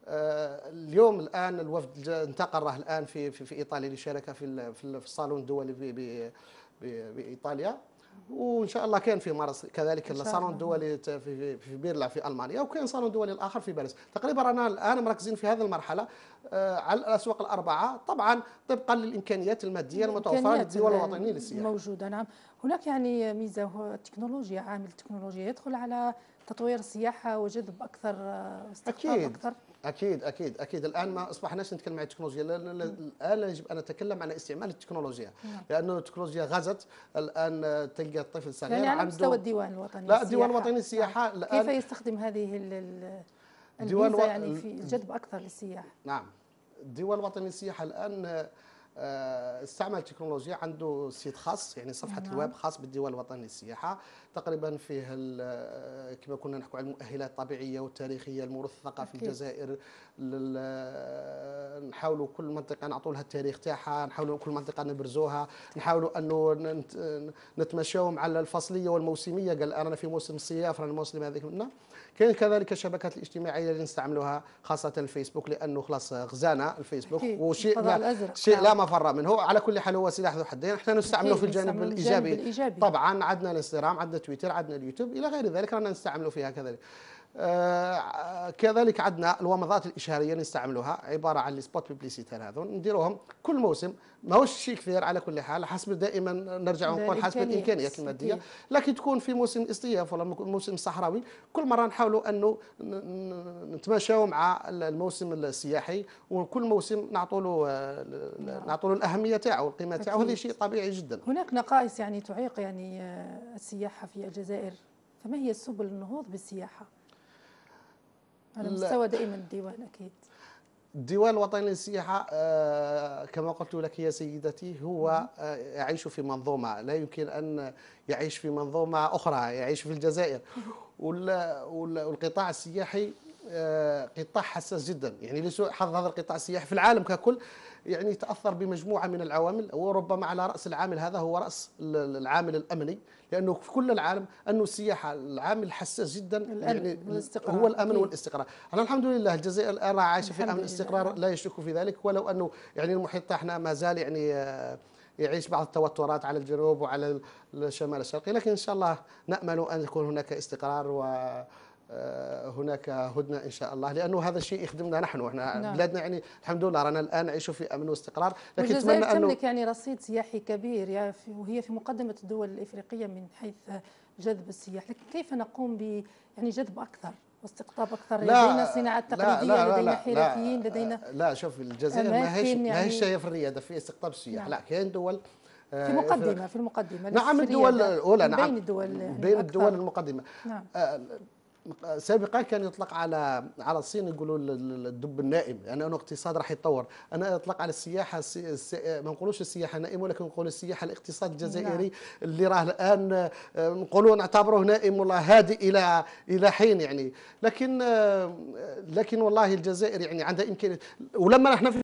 اليوم الآن الوفد انتقل الآن في إيطاليا لشارك في الصالون الدولي بإيطاليا، وإن شاء الله كان في مارس كذلك الصالون الدولي في بيرلا في ألمانيا، وكان صالون دولي الآخر في باريس. تقريبا رانا الآن مركزين في هذه المرحلة على الأسواق ال4 طبعا طبقا للإمكانيات المادية المتوفرة للديوان الوطني للسياحة موجودة. نعم. هناك يعني ميزة، هو التكنولوجيا، عامل التكنولوجيا يدخل على تطوير السياحة وجذب أكثر، استقطاب أكثر. أكيد الآن ما أصبحناش نتكلم عن التكنولوجيا، الآن يجب أن نتكلم عن استعمال التكنولوجيا، لأنه التكنولوجيا غزت. الآن تلقى الطفل صغير يعني على مستوى الديوان الوطني لا الديوان الوطني للسياحة كيف يستخدم هذه الميزة يعني في الجذب أكثر للسياح؟ نعم، الديوان الوطني للسياحة الآن استعمل تكنولوجيا، عنده سيت خاص يعني صفحة الويب خاص بالديوان الوطني للسياحة، تقريبا فيه كما كنا نحكوا عن المؤهلات الطبيعية والتاريخية، الموروث الثقافي في الجزائر، نحاولوا كل منطقة نعطوا لها التاريخ تاعها، نحاولوا كل منطقة نبرزوها، نحاولوا أنه نتمشاو مع الفصلية والموسمية. قال أنا في موسم الصيف، رانا الموسم هذيك منا. كاين كذلك الشبكات الاجتماعية اللي نستعملوها خاصة الفيسبوك، لأنه خلاص غزانا الفيسبوك، وشيء لا مفر منه. على كل حال هو سلاح ذو حدين، احنا نستعمله في الجانب الإيجابي طبعا. عندنا الانستغرام، عندنا تويتر، عندنا اليوتيوب إلى غير ذلك رانا نستعمله فيها كذلك. كذلك عندنا الومضات الاشهاريه نستعملوها، عباره عن السبوت بيبليسيتي هذون نديروهم كل موسم، ماهوش شيء كثير على كل حال، حسب دائما نرجع نقول حسب الامكانيات الماديه، لكن تكون في موسم استياف ولا موسم صحراوي كل مره نحاولوا انه نتماشاو مع الموسم السياحي، وكل موسم نعطوا له الاهميه تاعو والقيمه تاعو، هذا شيء طبيعي جدا. هناك نقائص يعني تعيق يعني السياحه في الجزائر، فما هي سبل النهوض بالسياحه على مستوى دائما الديوان؟ اكيد الديوان الوطني للسياحة كما قلت لك يا سيدتي هو يعيش في منظومة، لا يمكن أن يعيش في منظومة أخرى، يعيش في الجزائر. والقطاع السياحي قطاع حساس جدا، يعني لسوء حظ هذا القطاع السياحي في العالم ككل يعني تأثر بمجموعة من العوامل، وربما على رأس العامل هذا هو رأس العامل الأمني، لأنه في كل العالم أنه السياحة العامل الحساس جدا يعني هو الأمن والاستقرار. أنا الحمد لله الجزائر الآن عايشة في أمن واستقرار لا يشك في ذلك، ولو أنه يعني المحيط تاعنا ما زال يعني يعيش بعض التوترات على الجنوب وعلى الشمال الشرقي، لكن إن شاء الله نأمل أن يكون هناك استقرار هناك هدنه ان شاء الله، لانه هذا الشيء يخدمنا نحن، احنا بلادنا يعني الحمد لله رانا الان نعيش في امن واستقرار. لكن الجزائر تملك يعني رصيد سياحي كبير وهي في مقدمه الدول الافريقيه من حيث جذب السياح، لكن كيف نقوم ب يعني جذب اكثر واستقطاب اكثر؟ لدينا صناعات تقليديه، لدينا حرفيين، لدينا لا شوف الجزائر ما هيش جايه في الرياده في استقطاب السياح، لا كاين دول في المقدمه نعم الدول الاولى، نعم بين الدول المقدمه. نعم. سابقا كان يطلق على الصين يقولوا الدب النائم، يعني انه اقتصاد راح يتطور. انا اطلق على السياحه ما نقولوش السياحه نائم، ولكن نقول السياحه الاقتصاد الجزائري اللي راه الان نقولوا نعتبره نائم والله هادئ الى حين يعني، لكن والله الجزائر يعني عندها امكانيه، ولما نحن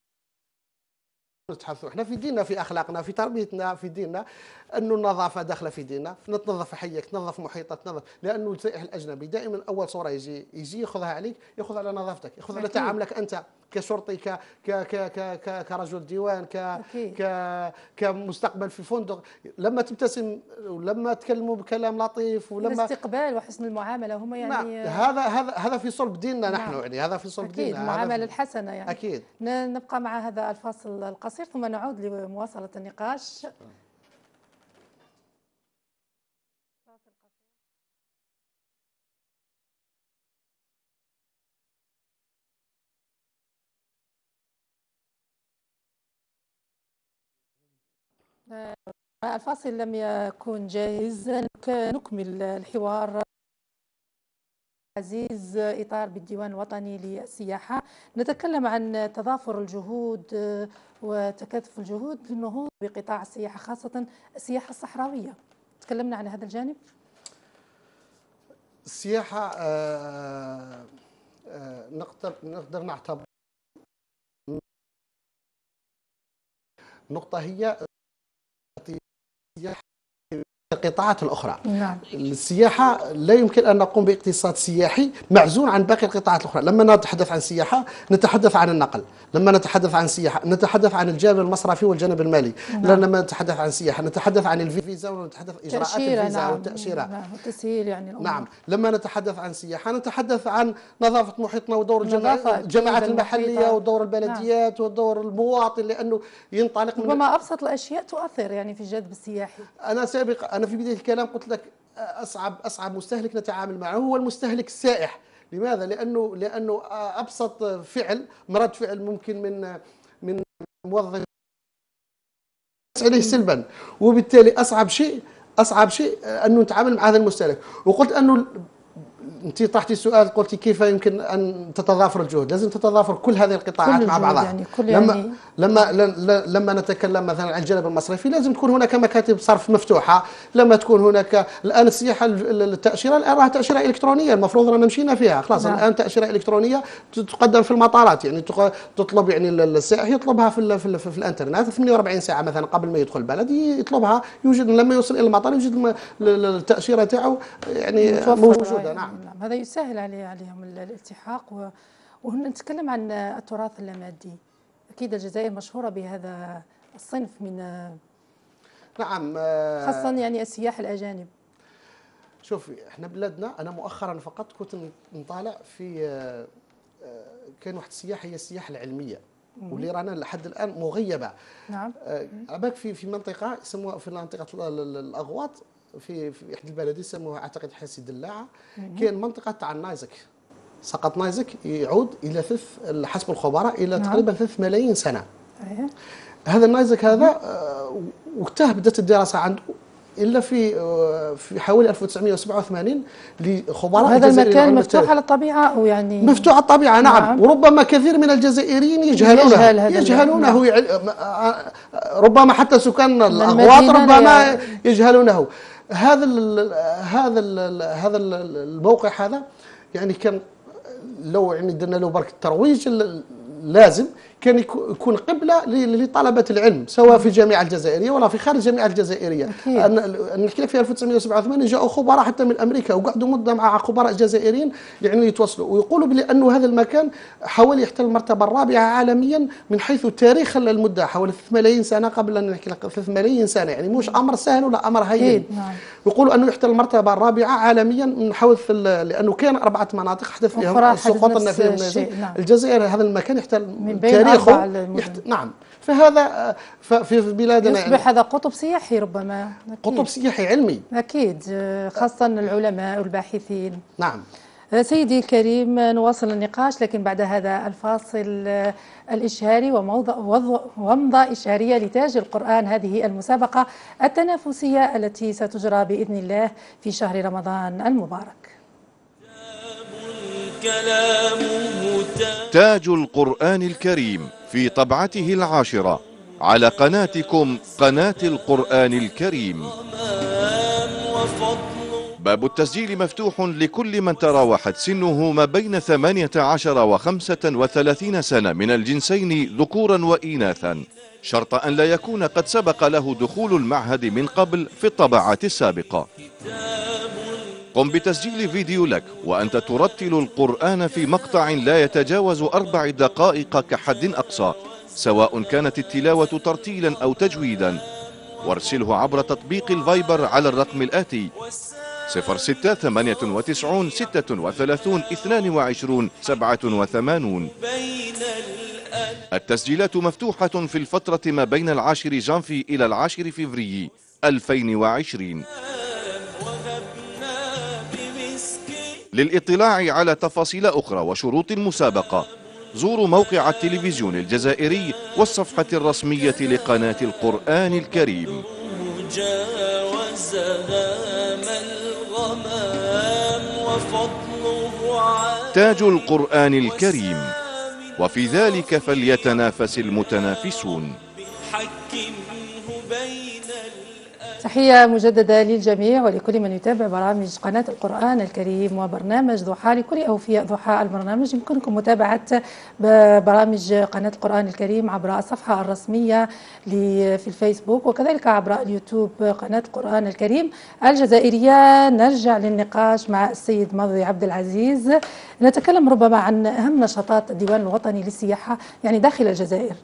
نتحدثوا احنا في ديننا، في اخلاقنا، في تربيتنا، في ديننا، انه النظافه داخله في ديننا، تنظف حيك، تنظف محيطك، تنظف، لانه السائح الاجنبي دائما اول صوره يجي ياخذها عليك، ياخذ على نظافتك، ياخذ على تعاملك انت كشرطي، كرجل ديوان، كمستقبل في فندق، لما تبتسم ولما تكلموا بكلام لطيف ولما الاستقبال وحسن المعامله هم يعني هذا في صلب ديننا نحن، يعني هذا في صلب ديننا، المعامله الحسنه يعني. اكيد. نبقى مع هذا الفاصل القصير ثم نعود لمواصله النقاش. الفاصل لم يكن جاهز، نكمل الحوار عزيز إطار بالديوان الوطني للسياحة. نتكلم عن تضافر الجهود وتكاتف الجهود للنهوض بقطاع السياحة، خاصة السياحة الصحراوية. تكلمنا عن هذا الجانب. السياحة نقدر نعتبر نقطة هي القطاعات الأخرى. نعم. السياحة لا يمكن أن نقوم باقتصاد سياحي معزول عن باقي القطاعات الأخرى. لما نتحدث عن السياحة نتحدث عن النقل، لما نتحدث عن السياحة نتحدث عن الجانب المصرفي والجانب المالي. نعم. لما نتحدث عن السياحة نتحدث عن الفيزا ونتحدث إجراءات الفيزا. نعم. والتأشيرة. نعم. والتسهيل يعني الأمور. نعم. لما نتحدث عن السياحة نتحدث عن نظافة محيطنا ودور الجماعات المحلية ودور البلديات. نعم. ودور المواطن، لأنه ينطلق من ربما أبسط الأشياء تؤثر يعني في الجذب السياحي. أنا في بداية الكلام قلت لك أصعب مستهلك نتعامل معه هو المستهلك السائح. لماذا؟ لأنه أبسط فعل مرد فعل ممكن من موظف عليه سلبا، وبالتالي أصعب شيء أنه نتعامل مع هذا المستهلك. وقلت أنه أنت طرحتي السؤال، قلتي كيف يمكن أن تتضافر الجهود؟ لازم تتضافر كل هذه القطاعات مع بعضها. يعني لما نتكلم مثلا عن الجانب المصرفي لازم تكون هناك مكاتب صرف مفتوحة. لما تكون هناك الآن السياحة التأشيرة الآن راها تأشيرة إلكترونية، المفروض رانا مشينا فيها خلاص. نعم. الآن تأشيرة إلكترونية تقدم في المطارات، يعني تطلب يعني السائح يطلبها في الانترنت 48 ساعة مثلا قبل ما يدخل البلد يطلبها، يوجد لما يوصل إلى المطار يوجد التأشيرة تاعو يعني موجودة. نعم. هذا يسهل عليهم الالتحاق. وهنا نتكلم عن التراث اللامادي. أكيد الجزائر مشهورة بهذا الصنف من نعم خاصة يعني السياح الأجانب. شوفي احنا بلادنا، انا مؤخرا فقط كنت نطالع في كان واحد السياحه، هي السياحه العلميه واللي رانا لحد الان مغيبه. نعم. عباك في منطقه يسموها في منطقه الاغواط، في احدى البلاد يسموها اعتقد حاسي دلاعه، كاين منطقه تاع النايزك، سقط نايزك يعود الى حسب الخبراء الى تقريبا 3 ملايين سنه. هذا النايزك هذا وقتها بدات الدراسه عنده الا في حوالي 1987 لخبراء هذا المكان مفتوح على الطبيعه او يعني مفتوح على الطبيعه. نعم. وربما كثير من الجزائريين يجهلونه ربما حتى سكان الاغواط ربما يجهلونه. هذا الموقع هذا يعني كان لو يعني درنا له برك الترويج لازم كان يكون قبلة لطلبة العلم سواء في الجامعة الجزائرية ولا في خارج الجامعة الجزائرية. نحكي لك في 1987 جاءوا خبراء حتى من أمريكا وقعدوا مدة مع خبراء جزائريين يعني يتواصلوا ويقولوا بأنه هذا المكان حاول يحتل المرتبة الرابعة عالميا من حيث تاريخ المدة حوالي 3 ملايين سنة. قبل أن نحكي لك 3 ملايين سنة يعني مش أمر سهل ولا أمر هين. يقولوا أنه يحتل المرتبة الرابعة عالميا من حول لأنه كان 4 مناطق حدث فيهم سقوط النفي. الجزائر هذا المكان يحتل تاريخه نعم. فهذا في بلادنا يصبح يعني هذا قطب سياحي ربما. قطب سياحي علمي أكيد، خاصة العلماء والباحثين. نعم. سيدي الكريم، نواصل النقاش لكن بعد هذا الفاصل الإشهاري ومضة إشهارية لتاج القرآن، هذه المسابقة التنافسية التي ستجرى بإذن الله في شهر رمضان المبارك. تاج القرآن الكريم في طبعته 10 على قناتكم قناة القرآن الكريم. باب التسجيل مفتوح لكل من تراوحت سنه ما بين 18 و35 سنة من الجنسين ذكورا وإناثا، شرط أن لا يكون قد سبق له دخول المعهد من قبل في الطبعات السابقة. قم بتسجيل فيديو لك وأنت ترتل القرآن في مقطع لا يتجاوز 4 دقائق كحد أقصى، سواء كانت التلاوة ترتيلا أو تجويدا، وارسله عبر تطبيق الفايبر على الرقم الآتي 0698 36 22 87. التسجيلات مفتوحة في الفترة ما بين 10 جانفي إلى 10 فبراير 2020. للإطلاع على تفاصيل أخرى وشروط المسابقة زوروا موقع التلفزيون الجزائري والصفحة الرسمية لقناة القرآن الكريم. تاج القرآن الكريم، وفي ذلك فليتنافس المتنافسون. تحية مجددة للجميع ولكل من يتابع برامج قناة القرآن الكريم وبرنامج ضحى. لكل أوفياء ضحى البرنامج يمكنكم متابعة برامج قناة القرآن الكريم عبر الصفحة الرسمية في الفيسبوك وكذلك عبر اليوتيوب قناة القرآن الكريم الجزائرية. نرجع للنقاش مع السيد ماضي عبد العزيز، نتكلم ربما عن أهم نشاطات الديوان الوطني للسياحة يعني داخل الجزائر.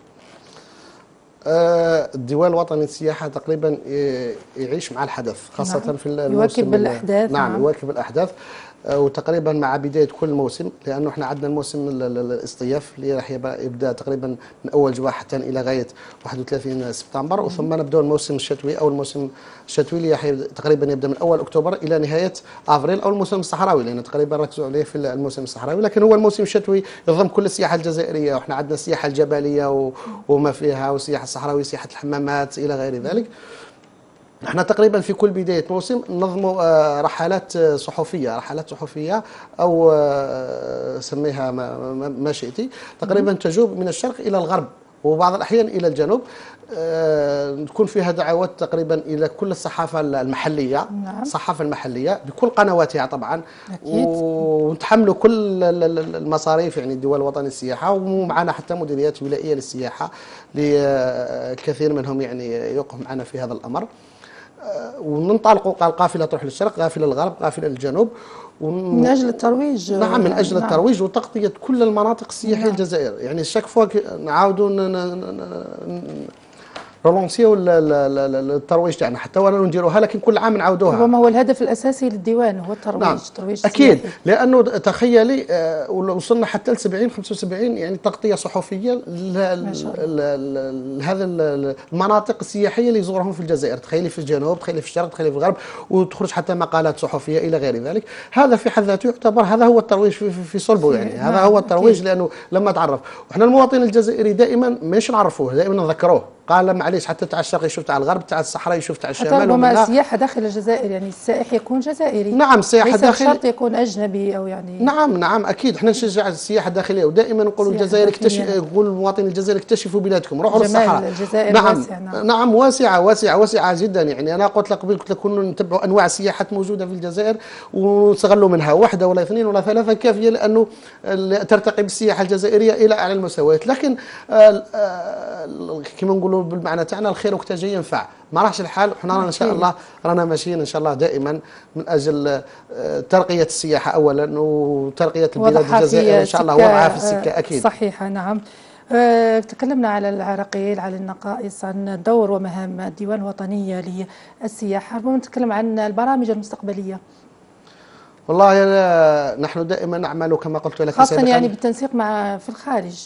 الديوان الوطني للسياحة تقريبا يعيش مع الحدث خاصة نعم. في الموسم، يواكب الأحداث. نعم يواكب الأحداث وتقريبا مع بداية كل موسم، لأنه احنا عندنا الموسم الاصطياف اللي راح يبدأ تقريبا من أول جواه حتى إلى غاية 31 سبتمبر، وثم نبدأ الموسم الشتوي أو الموسم الشتوي اللي تقريبا يبدأ من أول أكتوبر إلى نهاية أفريل، أو الموسم الصحراوي لأن تقريبا ركزوا عليه في الموسم الصحراوي، لكن هو الموسم الشتوي يضم كل السياحة الجزائرية، وإحنا عندنا السياحة الجبلية وما فيها، والسياحة الصحراوية، سياحة الحمامات إلى غير ذلك. احنا تقريبا في كل بداية موسم ننظموا رحلات صحفية أو سميها ما شئتي، تقريبا تجوب من الشرق إلى الغرب وبعض الأحيان إلى الجنوب. تكون فيها دعوات تقريبا إلى كل الصحافة المحلية. نعم. الصحافة المحلية بكل قنواتها طبعا. أكيد. ونتحملوا كل المصاريف يعني الديوان الوطني للسياحة، ومعنا حتى مديريات ولائية للسياحة لكثير منهم يعني يوقف معنا في هذا الأمر. وننطلقوا قافلة تروح للشرق، قافلة للغرب، قافلة للجنوب، من أجل الترويج. نعم من أجل الترويج وتغطية كل المناطق السياحية. نعم. الجزائر يعني شاك فوا نعاودوا رولونسيو الترويج تاعنا حتى وانا نديروها، لكن كل عام نعاودوها. ربما هو الهدف الاساسي للديوان هو الترويج. نعم. ترويج اكيد سياحي. لانه تخيلي وصلنا حتى ل 70 75 يعني تغطيه صحفيه لهذا المناطق السياحيه اللي يزورهم في الجزائر. تخيلي في الجنوب، تخيلي في الشرق، تخيلي في الغرب، وتخرج حتى مقالات صحفيه الى غير ذلك. هذا في حد ذاته يعتبر هذا هو الترويج في صلبه يعني. نعم. هذا هو الترويج أكيد. لانه لما تعرف، وحنا المواطن الجزائري دائما مش نعرفوه، دائما نذكروه. قال معليش حتى تاع الشرق يشوف تاع الغرب، تاع الصحراء يشوف تاع الشمال. حتى ربما السياحه داخل الجزائر يعني السائح يكون جزائري. نعم السياحه ليس داخل شرط يكون اجنبي او يعني. نعم اكيد احنا نشجع السياحه الداخليه، ودائما نقولوا الجزائر نقول المواطن الجزائري اكتشفوا بلادكم، روحوا للصحراء. الجزائر نعم واسع. نعم واسعه جدا يعني. انا قلت لك قبل، قلت لك كنا نتبعوا انواع السياحات موجوده في الجزائر ونستغلوا منها، واحده ولا اثنين ولا ثلاثه كافيه لانه ترتقي بالسياحه الجزائريه الى اعلى المستويات. لكن كما نقولوا بالمعنى تاعنا الخير وقت جاي ينفع. ما راحش الحال، وحنا ان شاء الله رانا ماشيين ان شاء الله دائما من اجل ترقيه السياحه اولا وترقيه البلاد الجزائر ان شاء الله، وضعها في السكه اكيد. صحيحه نعم. تكلمنا على العراقيل، على النقائص، عن دور ومهام الديوان الوطني للسياحه، ربما نتكلم عن البرامج المستقبليه. والله نحن دائما نعمل كما قلت لك خاصه يعني بالتنسيق مع في الخارج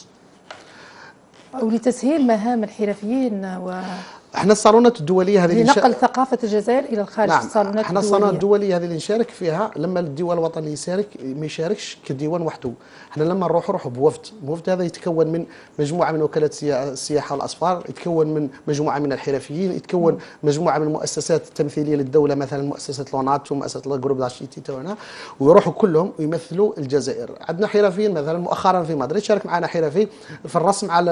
او لتسهيل مهام الحرفيين احنا الصالونات الدوليه هذه لنقل ثقافه الجزائر الى الخارج. نعم. الصالونات احنا الصالونات الدوليه هذه اللي نشارك فيها، لما الديوان الوطني يشارك ما يشاركش كديوان وحده. احنا لما نروحوا بوفد هذا يتكون من مجموعه من وكالات السياحه والاصفار، يتكون من مجموعه من الحرفيين، يتكون مجموعه من المؤسسات التمثيليه للدوله، مثلا مؤسسه لونات ومؤسسه الجروب داشيتي تاعنا، ويروحوا كلهم ويمثلوا الجزائر. عندنا حرفيين مثلا مؤخرا في مدريد شارك معنا حرفي في الرسم على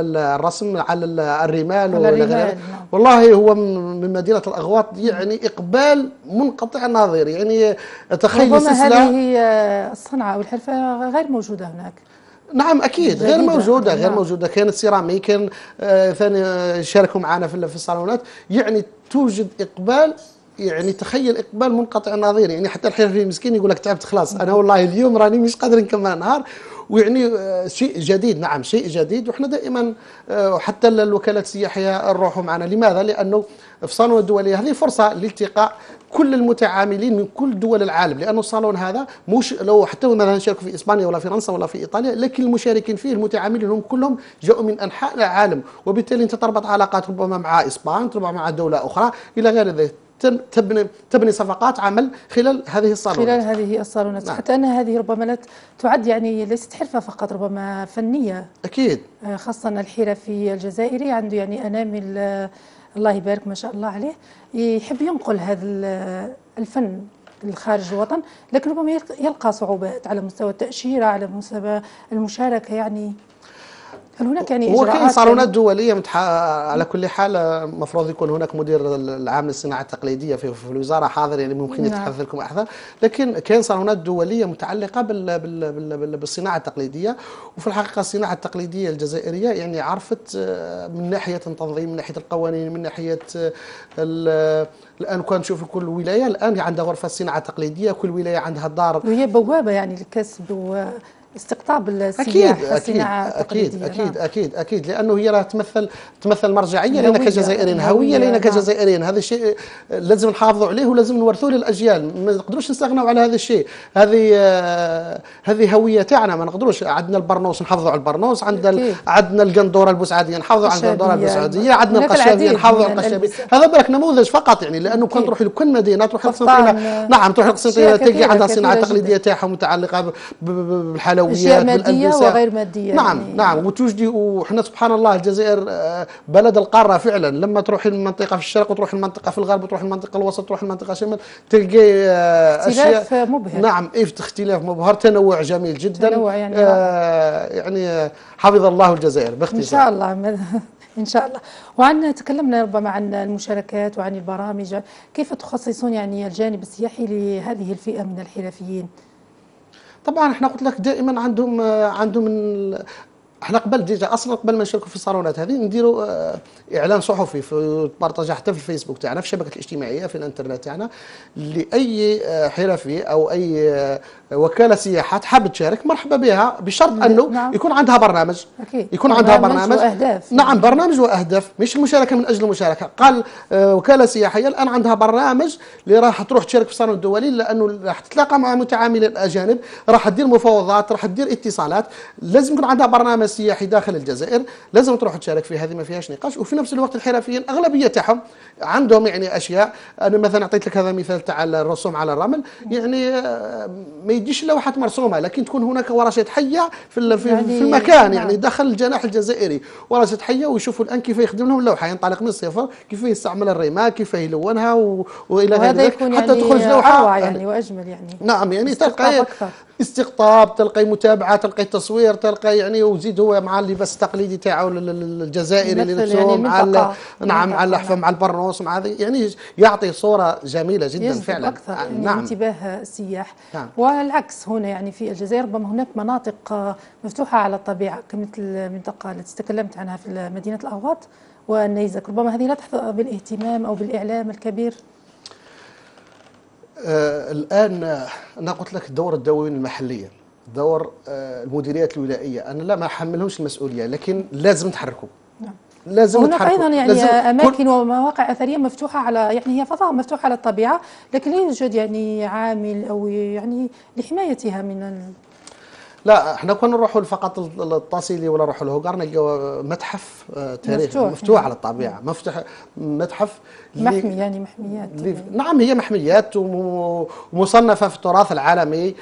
الرمال والى غيره. والله هو من مدينة الأغواط يعني إقبال منقطع النظير يعني. تخيل ربما هذه الصنعة أو الحرفة غير موجودة هناك. نعم أكيد غير موجودة. كانت سيرامي، كان ثاني شاركوا معنا في الصالونات يعني. توجد إقبال يعني، تخيل إقبال منقطع النظير يعني. حتى الحرفي المسكين يقول لك تعبت خلاص، أنا والله اليوم راني مش قادر نكمل النهار. ويعني شيء جديد. نعم شيء جديد. وحنا دائما حتى الوكالات السياحيه نروحوا معنا. لماذا؟ لانه في الصالون الدوليه هذه فرصه لالتقاء كل المتعاملين من كل دول العالم، لانه الصالون هذا مش لو حتى مثلا شاركوا في اسبانيا ولا فرنسا ولا في ايطاليا، لكن المشاركين فيه المتعاملين هم كلهم جاءوا من انحاء العالم، وبالتالي انت تربط علاقات ربما مع اسبان، ربما مع دوله اخرى الى غير ذلك. تبني صفقات عمل خلال هذه الصالونات. نعم. حتى أن هذه ربما لا تعد يعني ليست حرفة فقط، ربما فنية. أكيد. خاصة الحرفي الجزائري عنده يعني أنامل الله يبارك ما شاء الله عليه، يحب ينقل هذا الفن لخارج الوطن، لكن ربما يلقى صعوبات على مستوى التأشيرة، على مستوى المشاركة يعني. هل هناك يعني إجراءات؟ هو كاين صالونات دوليه على كل حال. المفروض يكون هناك مدير العام للصناعه التقليديه في الوزاره حاضر يعني، ممكن يتحدث لكم اكثر. لكن كاين صالونات دوليه متعلقه بالصناعه التقليديه. وفي الحقيقه الصناعه التقليديه الجزائريه يعني عرفت من ناحيه التنظيم، من ناحيه القوانين، من ناحيه الان كنا نشوف كل ولايه الان عندها غرفه صناعه تقليديه، كل ولايه عندها دار وهي بوابه يعني للكسب استقطاب السياحه الصناعه التقليديه. اكيد لانه هي راه تمثل مرجعيه لنا كجزائريين، هويه لنا كجزائريين. هذا الشيء لازم نحافظوا عليه ولازم نورثوه للاجيال. ما نقدروش نستغنوا على هذا الشيء. هذه هويه تاعنا، ما نقدروش. عندنا البرنوس نحافظوا على البرنوس، عندنا القندوره البوسعاديه نحافظوا على القندوره البوسعاديه، عندنا القشابيه نحافظوا على القشابيه. هذا بالك نموذج فقط يعني. لانه كان تروحي لكل مدينه تروحي للقسنطينه، نعم تروحي للقسنطينه تلقي عندها صناعه تقليديه تاعها متعلقه بالحلويات، أشياء مادية وغير مادية. نعم وتوجدي. وحنا سبحان الله الجزائر بلد القارة فعلا. لما تروحي المنطقة في الشرق وتروحي المنطقة في الغرب وتروحي المنطقة الوسط وتروحي المنطقة الشمال تلقي اختلاف مبهر. نعم اختلاف مبهر، تنوع جميل جدا. تنوع يعني يعني حفظ الله الجزائر باختصار. إن شاء الله إن شاء الله. تكلمنا ربما عن المشاركات وعن البرامج، كيف تخصصون يعني الجانب السياحي لهذه الفئة من الحرفيين؟ طبعا احنا قلت لك دائما عندهم احنا قبل ديجا اصلا قبل ما نشاركوا في الصالونات هذه نديروا اعلان صحفي في بارطاجه حتى في الفيسبوك تاعنا في الشبكه الاجتماعيه في الانترنت تاعنا، لاي حرفي او اي وكاله سياحه تحب تشارك مرحبا بها، بشرط انه نعم. يكون عندها برنامج. أكيد. يكون عندها برنامج وأهداف. نعم، برنامج واهداف، مش المشاركه من اجل المشاركه. قال وكاله سياحيه الان عندها برنامج اللي راح تروح تشارك في الصالون الدولي، لانه راح تتلاقى مع متعاملين الاجانب، راح تدير مفاوضات، راح تدير اتصالات، لازم يكون عندها برنامج سياحي داخل الجزائر، لازم تروح تشارك فيه، هذه ما فيهاش نقاش. وفي نفس الوقت الحرفيين اغلبيه تاعهم عندهم يعني اشياء، انا مثلا اعطيت لك هذا مثال تاع الرسوم على الرمل، يعني ما يجيش لوحه مرسومه، لكن تكون هناك ورشه حيه في المكان، يعني داخل الجناح الجزائري ورشه حيه، ويشوفوا الان كيف يخدم لهم اللوحه، ينطلق من الصفر، كيف يستعمل الرمال، كيف يلونها والى غير ذلك، حتى يعني تخرج لوحه يعني واجمل يعني. نعم، يعني تلقى استقطاب، تلقى متابعه، تلقى تصوير، تلقى يعني، وزيد هو مع اللباس التقليدي تاعو الجزائري اللي لبسوه يعني مع نعم مع اللحفه مع البرنوس مع هذه، يعني يعطي صوره جميله جدا فعلا اكثر يعني نعم انتباه السياح. نعم. والعكس هنا يعني في الجزائر ربما هناك مناطق مفتوحه على الطبيعه كمثل المنطقه التي تكلمت عنها في مدينه الاغواط والنيزك، ربما هذه لا تحظى بالاهتمام او بالاعلام الكبير. الآن أنا قلت لك دور الدواوين المحلية، دور المديريات الولائية، أنا لا ما أحملهمش المسؤولية، لكن لازم نتحركوا. نعم. لازم هناك نتحركوا. أيضا يعني أماكن ومواقع أثرية مفتوحة على، يعني هي فضاء مفتوحة على الطبيعة، لكن لا يوجد يعني عامل أو يعني لحمايتها من لا، احنا كنا نروحوا فقط الطاسيلي ولا نروحوا الهوغار نلقاو متحف تاريخي مفتوح يعني على الطبيعه، مفتوح متحف محمي يعني محميات نعم، هي محميات ومصنفه في التراث العالمي،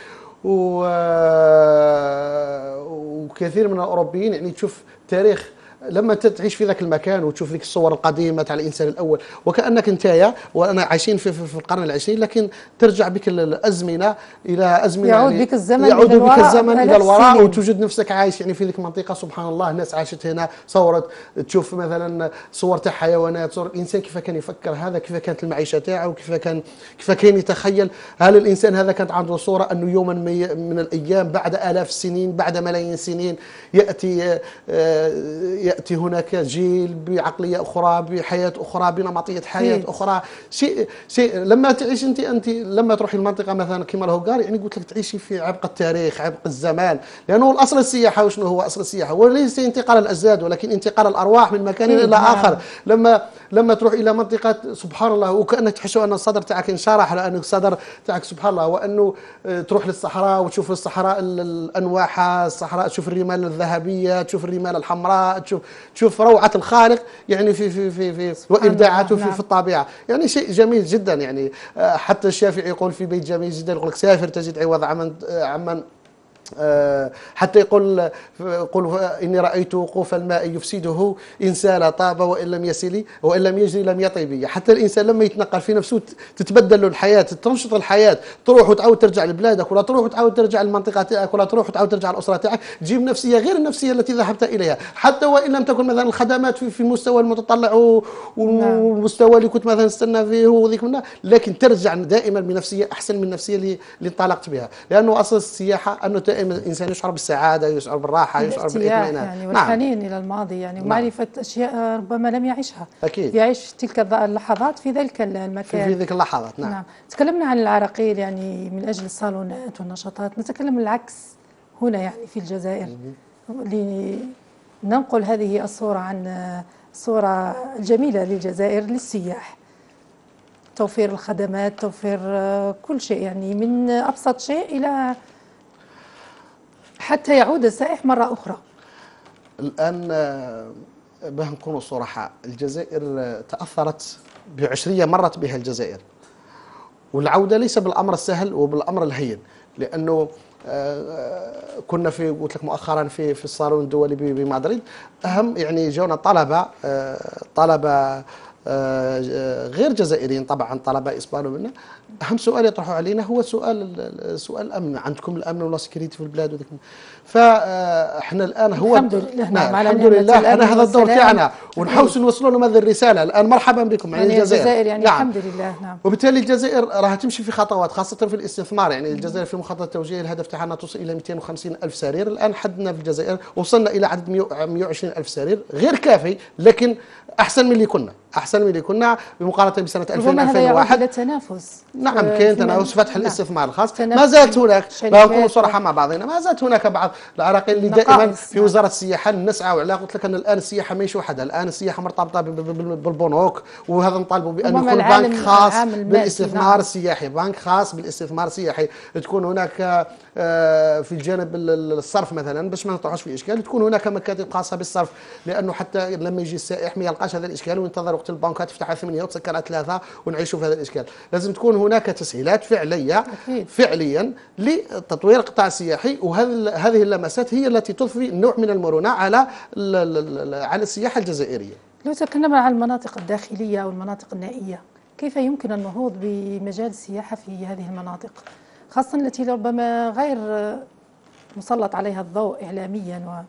وكثير من الاوروبيين يعني تشوف تاريخ لما تعيش في ذاك المكان وتشوف ذيك الصور القديمه تاع الانسان الاول، وكانك انتيا وانا عايشين في القرن العشرين، لكن ترجع بك الازمنه الى ازمنه، يعود يعني بك الزمن الى الوراء وتوجد نفسك عايش يعني في ذيك المنطقه. سبحان الله، الناس عاشت هنا، صورت، تشوف مثلا صور تاع حيوانات، صور الانسان كيف كان يفكر، هذا كيف كانت المعيشه تاعه، كيف كان يتخيل. هل الانسان هذا كانت عنده صوره انه يوما من الايام بعد آلاف السنين بعد ملايين السنين يأتي هناك جيل بعقلية أخرى، بحياة أخرى، بنمطية حياة أخرى، شيء لما تعيش أنت لما تروحي المنطقة مثلا كما الهوغار، يعني قلت لك تعيشي في عمق التاريخ، عمق الزمان، لأنه الأصل السياحة. وشنو هو أصل السياحة؟ هو ليس انتقال الأجساد، ولكن انتقال الأرواح من مكان إلى آخر. لما تروح إلى منطقة سبحان الله، وكأنك تحس أن الصدر تاعك انشرح، لأن الصدر تاعك سبحان الله، وأنه تروح للصحراء وتشوف الصحراء الأنواحة، الصحراء تشوف الرمال الذهبية، تشوف الرمال الحمراء، تشوف روعة الخالق يعني في وإبداعاته في الطبيعة، يعني شيء جميل جدا. يعني حتى الشافعي يقول في بيت جميل جدا، يقول لك سافر تجد عوض عمن حتى يقول إني رأيت وقوف الماء يفسده إن سال طاب وإن لم يسل وإن لم يجري لم يطيب. حتى الإنسان لما يتنقل في نفسه تتبدل له الحياة، تنشط الحياة، تروح وتعاود ترجع لبلادك، ولا تروح وتعاود ترجع للمنطقة تاعك، ولا تروح وتعاود ترجع للأسرة تاعك، تجيب نفسية غير النفسية التي ذهبت إليها. حتى وإن لم تكن مثلا الخدمات في المستوى المتطلع والمستوى اللي كنت مثلا استنى فيه وذيك منه، لكن ترجع دائما بنفسية أحسن من النفسية اللي انطلقت بها، لأنه أصل السياحة أنه الإنسان يشعر بالسعادة، يشعر بالراحة، يشعر بالاطمئنان يعني والحنين إلى الماضي، يعني ومعرفة أشياء ربما لم يعيشها. أكيد يعيش تلك اللحظات في ذلك المكان، في ذيك اللحظات. نعم. تكلمنا عن العراقيل يعني من أجل الصالونات والنشاطات، نتكلم العكس هنا يعني في الجزائر لننقل هذه الصورة عن الصورة الجميلة للجزائر للسياح. توفير الخدمات، توفير كل شيء، يعني من أبسط شيء إلى حتى يعود السائح مرة أخرى. الآن باه نكونوا صراحة، الجزائر تأثرت بعشرية مرت بها الجزائر، والعودة ليس بالأمر السهل وبالأمر الهين، لأنه كنا قلت لك مؤخرا في الصالون الدولي بمدريد، أهم يعني جونا طلبة غير جزائريين طبعا، طلبة إسبان منا، اهم سؤال يطرحه علينا هو سؤال الامن. عندكم الامن ولا سكيورتي في البلاد وذيك. فاحنا الان هو الحمد لله. نعم الحمد لله احنا هذا الدور تاعنا ونحاول نوصلوا لهم هذه الرساله. الان مرحبا بكم يعني الجزائر يعني نعم. الحمد لله نعم. وبالتالي الجزائر راح تمشي في خطوات خاصه في الاستثمار. يعني الجزائر في مخطط التوجيه الهدف تاعنا توصل الى 250 الف سرير. الان حدنا في الجزائر وصلنا الى عدد 120 الف سرير، غير كافي لكن احسن من اللي كنا بمقارنه بسنه 2000 2001. هذا تنافس. نعم كاين تنافس فتح الاستثمار الخاص. ما زالت هناك، لا نكونوا صراحه مع بعضنا، ما زالت هناك بعض العراقيل اللي دائما في وزاره السياحه نسعى. وعلى قلت لك ان الان السياحه ماشي وحدها، الان السياحه مرتبطه بالبنوك، وهذا نطالبوا بان يكون بنك خاص بالاستثمار السياحي، بنك خاص بالاستثمار السياحي. تكون هناك في الجانب الصرف مثلا باش ما نطرحوش في اشكال، تكون هناك مكاتب خاصه بالصرف، لانه حتى لما يجي السائح ما يلقاش هذا الاشكال وينتظر وقت البنكات تفتح على 8 وتسكر على 3 ونعيشوا في هذا الاشكال. لازم تكون هناك تسهيلات فعليه فعليا لتطوير القطاع السياحي، وهذه اللمسات هي التي تضفي نوع من المرونه على السياحه الجزائريه. لو تكلمنا عن المناطق الداخليه او المناطق النائيه، كيف يمكن النهوض بمجال السياحه في هذه المناطق، خاصه التي ربما غير مسلط عليها الضوء اعلاميا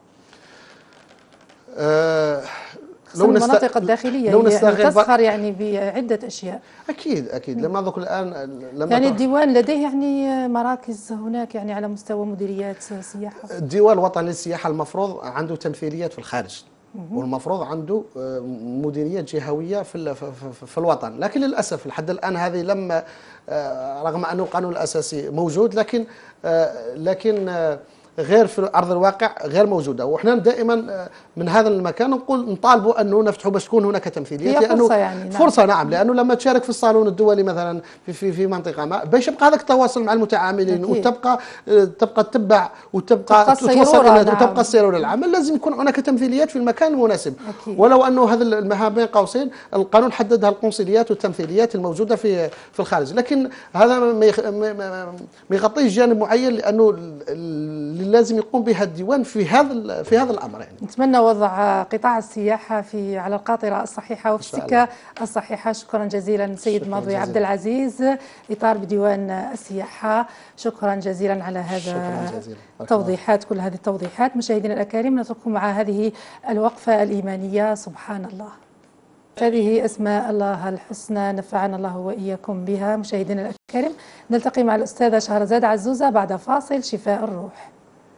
لو المناطق الداخليه لو تسخر يعني بعده اشياء. اكيد لما ذوك الان يعني الديوان لديه يعني مراكز هناك يعني على مستوى مديريات سياحه. الديوان الوطني للسياحه المفروض عنده تمثيليات في الخارج، والمفروض عنده مديريات جهويه في الوطن، لكن للاسف لحد الان هذه لم رغم انه القانون الاساسي موجود لكن غير في ارض الواقع غير موجوده. وحنا دائما من هذا المكان نطالبوا انه نفتحوا باش تكون هناك تمثيليات، لانه فرصه يعني فرصه نعم، لانه لما تشارك في الصالون الدولي مثلا في منطقه ما باش يبقى هذاك التواصل مع المتعاملين وتبقى تتبع وتبقى توصل الى وتبقى السير للعمل، لازم يكون هناك تمثيليات في المكان المناسب. ولو انه هذا المهام بين قوسين القانون حددها القنصليات والتمثيليات الموجوده في الخارج، لكن هذا ما يغطيش جانب معين، لانه لازم يقوم بها الديوان في هذا الامر. يعني نتمنى وضع قطاع السياحه على القاطره الصحيحه وفي السكه الصحيحه. شكرا جزيلا سيد ماضي عبد العزيز، اطار بديوان السياحه. شكرا جزيلا على هذا التوضيحات، كل هذه التوضيحات. مشاهدينا الاكارم، نترككم مع هذه الوقفه الايمانيه. سبحان الله، هذه أسماء الله الحسنى، نفعنا الله وإياكم بها. مشاهدينا الأكارم، نلتقي مع الأستاذة شهرزاد عزوزة بعد فاصل شفاء الروح.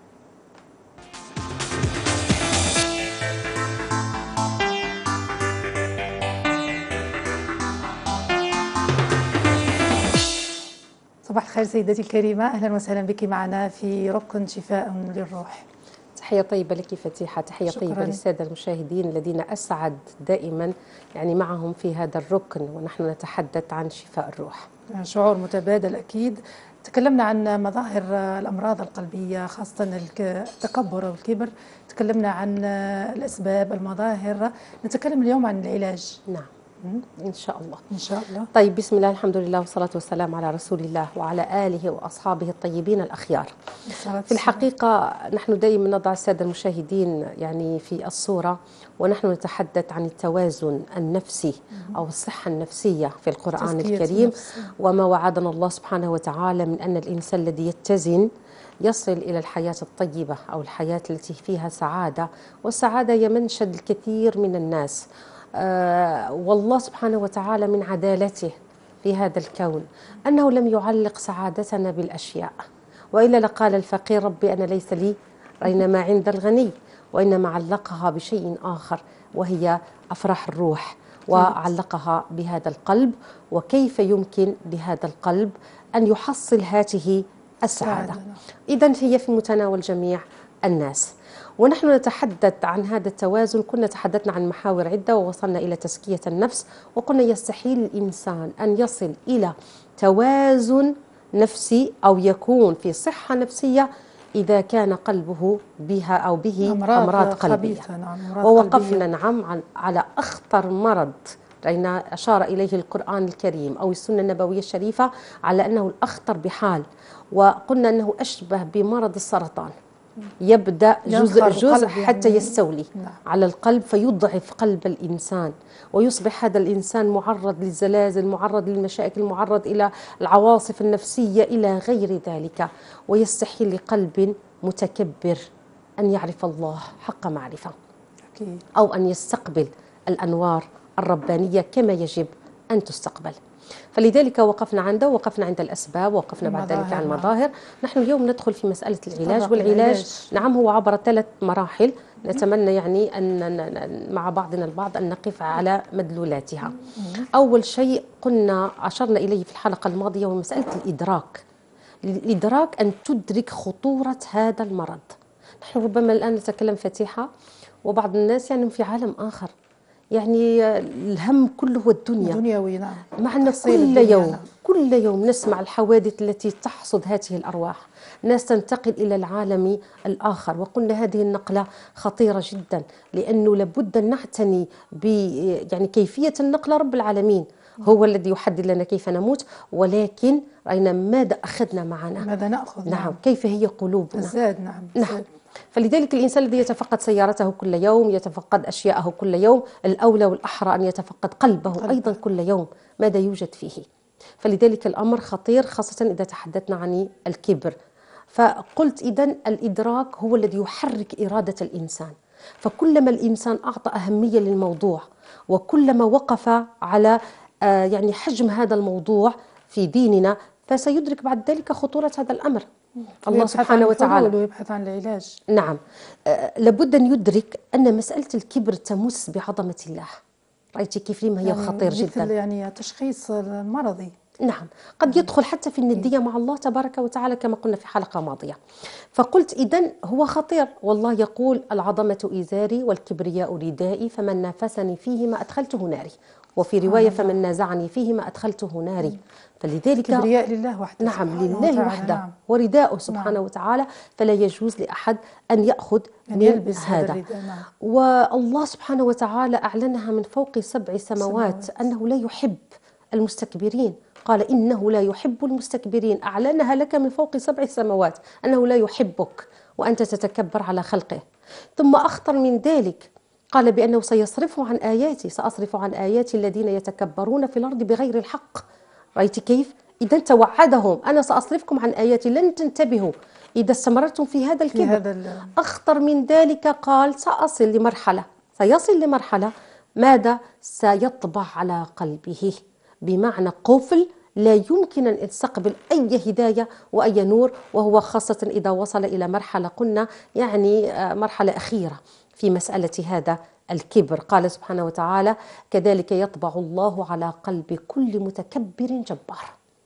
صباح الخير سيدتي الكريمة، أهلا وسهلا بك معنا في ركن شفاء للروح. تحية طيبة لك فتيحة، تحية طيبة للسادة المشاهدين الذين أسعد دائما يعني معهم في هذا الركن ونحن نتحدث عن شفاء الروح. شعور متبادل أكيد. تكلمنا عن مظاهر الأمراض القلبية خاصة التكبر والكبر، تكلمنا عن الأسباب المظاهر، نتكلم اليوم عن العلاج. نعم إن شاء الله. إن شاء الله. طيب، بسم الله، الحمد لله والصلاة والسلام على رسول الله وعلى آله وأصحابه الطيبين الأخيار. في الحقيقة نحن دائما نضع السادة المشاهدين يعني في الصورة ونحن نتحدث عن التوازن النفسي أو الصحة النفسية في القرآن الكريم، وما وعدنا الله سبحانه وتعالى من أن الإنسان الذي يتزن يصل إلى الحياة الطيبة أو الحياة التي فيها سعادة، والسعادة هي منشد الكثير من الناس. والله سبحانه وتعالى من عدالته في هذا الكون أنه لم يعلق سعادتنا بالأشياء، وإلا لقال الفقير ربي أنا ليس لي رين ما عند الغني، وإنما علقها بشيء آخر وهي أفراح الروح، وعلقها بهذا القلب، وكيف يمكن لهذا القلب أن يحصل هذه السعادة. إذن هي في متناول جميع الناس. ونحن نتحدث عن هذا التوازن، كنا تحدثنا عن محاور عدة ووصلنا إلى تزكية النفس، وقلنا يستحيل الإنسان أن يصل إلى توازن نفسي أو يكون في صحة نفسية إذا كان قلبه بها أو به أمراض قلبية. ووقفنا نعم على أخطر مرض رأينا أشار إليه القرآن الكريم أو السنة النبوية الشريفة على أنه الأخطر بحال، وقلنا أنه أشبه بمرض السرطان. يبدأ جزء جزء حتى يعني يستولي على القلب، فيضعف قلب الإنسان، ويصبح هذا الإنسان معرض للزلازل، معرض للمشاكل، معرض إلى العواصف النفسية إلى غير ذلك. ويستحيل لقلب متكبر أن يعرف الله حق معرفة، أو أن يستقبل الأنوار الربانية كما يجب أن تستقبل. فلذلك وقفنا عند الأسباب، ووقفنا بعد ذلك عن المظاهر. نحن اليوم ندخل في مسألة العلاج، والعلاج نعم هو عبر 3 مراحل، نتمنى يعني أن مع بعضنا البعض أن نقف على مدلولاتها. أول شيء قلنا عشرنا إليه في الحلقة الماضية هو مسألة الإدراك، أن تدرك خطورة هذا المرض. نحن ربما الآن نتكلم فتيحة، وبعض الناس يعني في عالم آخر، يعني الهم كله هو الدنيا دنيوي. نعم. معنا كل يوم نسمع الحوادث التي تحصد هذه الأرواح، ناس تنتقل إلى العالم الآخر. وقلنا هذه النقلة خطيرة جدا، لأنه لابد أن نعتني يعني كيفية النقلة. رب العالمين هو الذي يحدد لنا كيف نموت، ولكن رأينا ماذا أخذنا معنا، ماذا نأخذ. نعم. كيف هي قلوبنا. الزاد. نعم. فلذلك الإنسان الذي يتفقد سيارته كل يوم، يتفقد أشياءه كل يوم، الأولى والأحرى أن يتفقد قلبه أيضا كل يوم، ماذا يوجد فيه. فلذلك الأمر خطير، خاصة إذا تحدثنا عن الكبر. فقلت إذن الإدراك هو الذي يحرك إرادة الإنسان. فكلما الإنسان أعطى أهمية للموضوع، وكلما وقف على يعني حجم هذا الموضوع في ديننا، فسيدرك بعد ذلك خطورة هذا الأمر. الله سبحانه وتعالى ويبحث عن العلاج. نعم. لابد أن يدرك أن مسألة الكبر تمس بعظمة الله. رأيتي كيف لما هي يعني خطير جدا، يعني تشخيص مرضي. نعم. قد يدخل حتى في الندية مع الله تبارك وتعالى كما قلنا في حلقة ماضية. فقلت إذن هو خطير، والله يقول العظمة إزاري والكبرياء ردائي، فمن نافسني فيهما أدخلته ناري، وفي رواية فمن نازعني فيهما أدخلته ناري. فلذلك كبرياء لله وحده. نعم، لله وحده. نعم. ورداءه سبحانه وتعالى، فلا يجوز لأحد أن يأخذ أن يلبس هذا. نعم. والله سبحانه وتعالى أعلنها من فوق 7 سماوات أنه لا يحب المستكبرين. قال إنه لا يحب المستكبرين، أعلنها لك من فوق 7 سماوات أنه لا يحبك وأنت تتكبر على خلقه. ثم أخطر من ذلك قال بأنه سيصرف عن آياتي، سأصرف عن آياتي الذين يتكبرون في الأرض بغير الحق. رأيت كيف؟ إذا توعدهم أنا سأصرفكم عن آياتي لن تنتبهوا إذا استمرتم في هذا الكبر. أخطر من ذلك قال سيصل لمرحلة ماذا؟ سيطبع على قلبه، بمعنى قفل لا يمكن أن يستقبل أي هداية وأي نور، وهو خاصة إذا وصل إلى مرحلة قلنا يعني مرحلة أخيرة في مسألة هذا الكبر. قال سبحانه وتعالى كذلك يطبع الله على قلب كل متكبر جبار.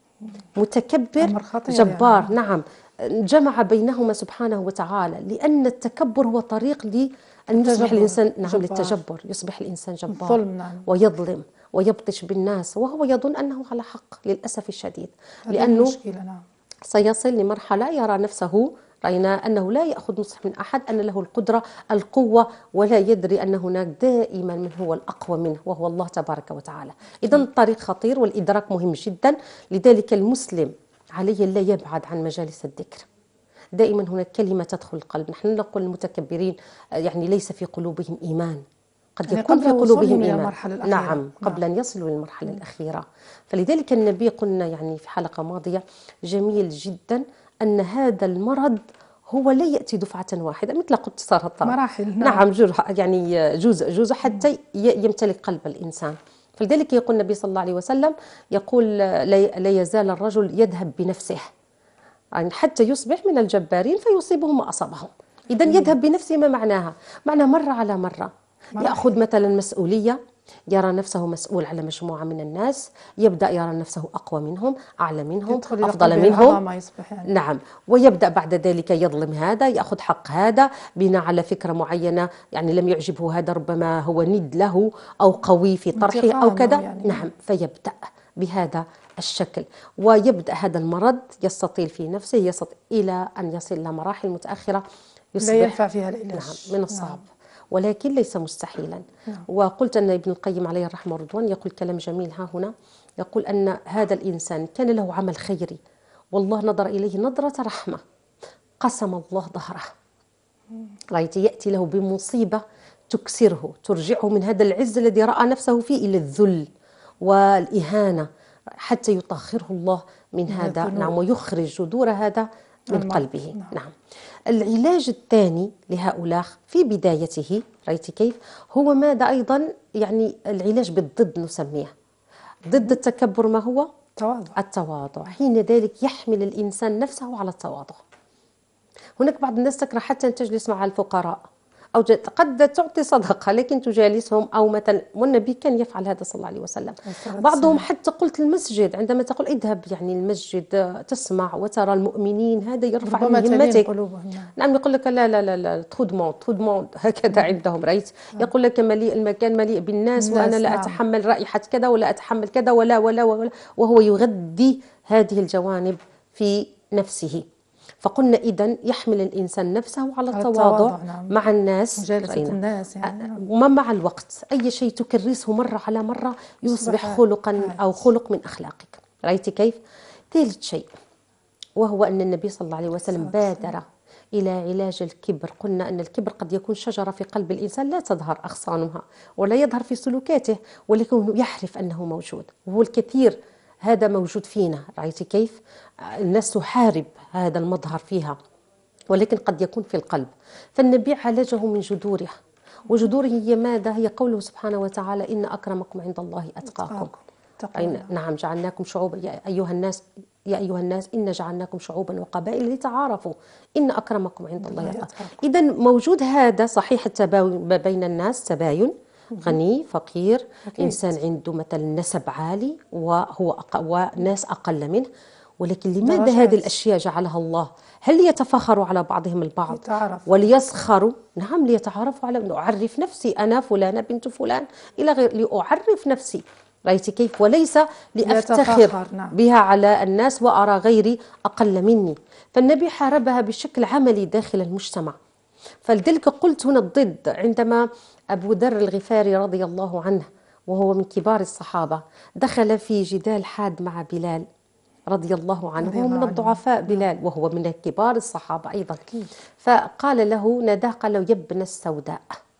متكبر جبار يعني. نعم، جمع بينهما سبحانه وتعالى، لأن التكبر هو طريق لأن يصبح الإنسان للتجبر، يصبح الإنسان جبار ويظلم ويبطش بالناس وهو يظن أنه على حق للأسف الشديد، لأنه سيصل لمرحلة يرى نفسه، رأينا أنه لا يأخذ نصح من أحد، أن له القدرة القوة، ولا يدري أن هناك دائما من هو الأقوى منه وهو الله تبارك وتعالى. إذن الطريق خطير والإدراك مهم جدا. لذلك المسلم عليه لا يبعد عن مجالس الذكر. دائما هناك كلمة تدخل القلب. نحن نقول المتكبرين يعني ليس في قلوبهم إيمان، قد يكون في قلوبهم إيمان، نعم، قبل أن يصلوا للمرحلة الأخيرة. فلذلك النبي قلنا يعني في حلقة ماضية جميل جدا أن هذا المرض هو لا يأتي دفعة واحدة مثل قلت السرطان، مراحل. نعم، يعني جزء حتى يمتلك قلب الإنسان. فلذلك يقول النبي صلى الله عليه وسلم يقول لا يزال الرجل يذهب بنفسه يعني حتى يصبح من الجبارين فيصيبهم ما أصابهم. إذن يذهب بنفسه ما معناها؟ معنى مرة على مرة يأخذ مثلا مسؤولية، يرى نفسه مسؤول على مجموعة من الناس، يبدأ يرى نفسه أقوى منهم، أعلى منهم، أفضل منهم، يعني. نعم، ويبدأ بعد ذلك يظلم هذا، يأخذ حق هذا بناء على فكرة معينة، يعني لم يعجبه هذا، ربما هو ند له أو قوي في طرحه أو كذا، يعني. نعم، فيبدأ بهذا الشكل، ويبدأ هذا المرض يستطيل في نفسه، يستطيل إلى أن يصل إلى مراحل متأخرة يصبح لا ينفع فيها العلاج، نعم، من الصعب، ولكن ليس مستحيلا. وقلت أن ابن القيم عليه الرحمة والرضوان يقول كلام جميل ها هنا، يقول أن هذا الإنسان كان له عمل خيري والله نظر إليه نظرة رحمة، قسم الله ظهره، رأيت يأتي له بمصيبة تكسره، ترجعه من هذا العز الذي رأى نفسه فيه إلى الذل والإهانة، حتى يطهره الله من هذا، نعم، ويخرج جذور هذا من قلبه. نعم. العلاج الثاني لهؤلاء في بدايته، رأيت كيف، هو ماذا أيضا؟ يعني العلاج بالضد نسميه. ضد التكبر ما هو؟ التواضع. حين ذلك يحمل الإنسان نفسه على التواضع. هناك بعض الناس تكره حتى أن تجلس مع الفقراء، أو قد تعطي صدقة لكن تجالسهم، أو مثلا، والنبي كان يفعل هذا صلى الله عليه وسلم. بعضهم حتى قلت المسجد، عندما تقول اذهب يعني المسجد تسمع وترى المؤمنين، هذا يرفع من همتك. نعم، يقول لك لا لا لا لا تخد هكذا عندهم، رأيت، يقول لك مليء المكان مليء بالناس وأنا لا أتحمل رائحة كذا ولا أتحمل كذا ولا ولا ولا، وهو يغذي هذه الجوانب في نفسه. فقلنا إذن يحمل الإنسان نفسه على التواضع مع الناس، مجالسة الناس يعني. ومع الوقت أي شيء تكرسه مرة على مرة يصبح خلقا أو خلق من أخلاقك. رأيت كيف؟ ثالث شيء وهو أن النبي صلى الله عليه وسلم بادر إلى علاج الكبر. قلنا أن الكبر قد يكون شجرة في قلب الإنسان لا تظهر أغصانها ولا يظهر في سلوكاته، ولكنه يعرف أنه موجود، وهو الكثير هذا موجود فينا. رأيت كيف؟ الناس تحارب هذا المظهر فيها، ولكن قد يكون في القلب. فالنبي عالجه من جذوره، وجذوره هي ماذا؟ هي قوله سبحانه وتعالى: إن أكرمكم عند الله أتقاكم. نعم، جعلناكم شعوبا يا أيها الناس إن جعلناكم شعوبا وقبائل لتعارفوا إن أكرمكم عند الله أتقاكم. إذن موجود هذا صحيح، التباين بين الناس، تباين، غني فقير، إنسان عنده مثلا نسب عالي وناس أقل منه، ولكن لماذا هذه الأشياء جعلها الله؟ هل ليتفاخروا على بعضهم البعض وليسخروا؟ نعم، ليتعارفوا على أعرف نفسي أنا فلانة بنت فلان إلى غير، لأعرف نفسي. رأيت كيف؟ وليس لأفتخر بها على الناس وأرى غيري أقل مني. فالنبي حاربها بشكل عملي داخل المجتمع. فلذلك قلت هنا الضد، عندما أبو ذر الغفاري رضي الله عنه وهو من كبار الصحابة دخل في جدال حاد مع بلال رضي الله عنه، وهو من الضعفاء بلال وهو من كبار الصحابة أيضا، فقال له ناداه، قال له: يا ابن السوداء،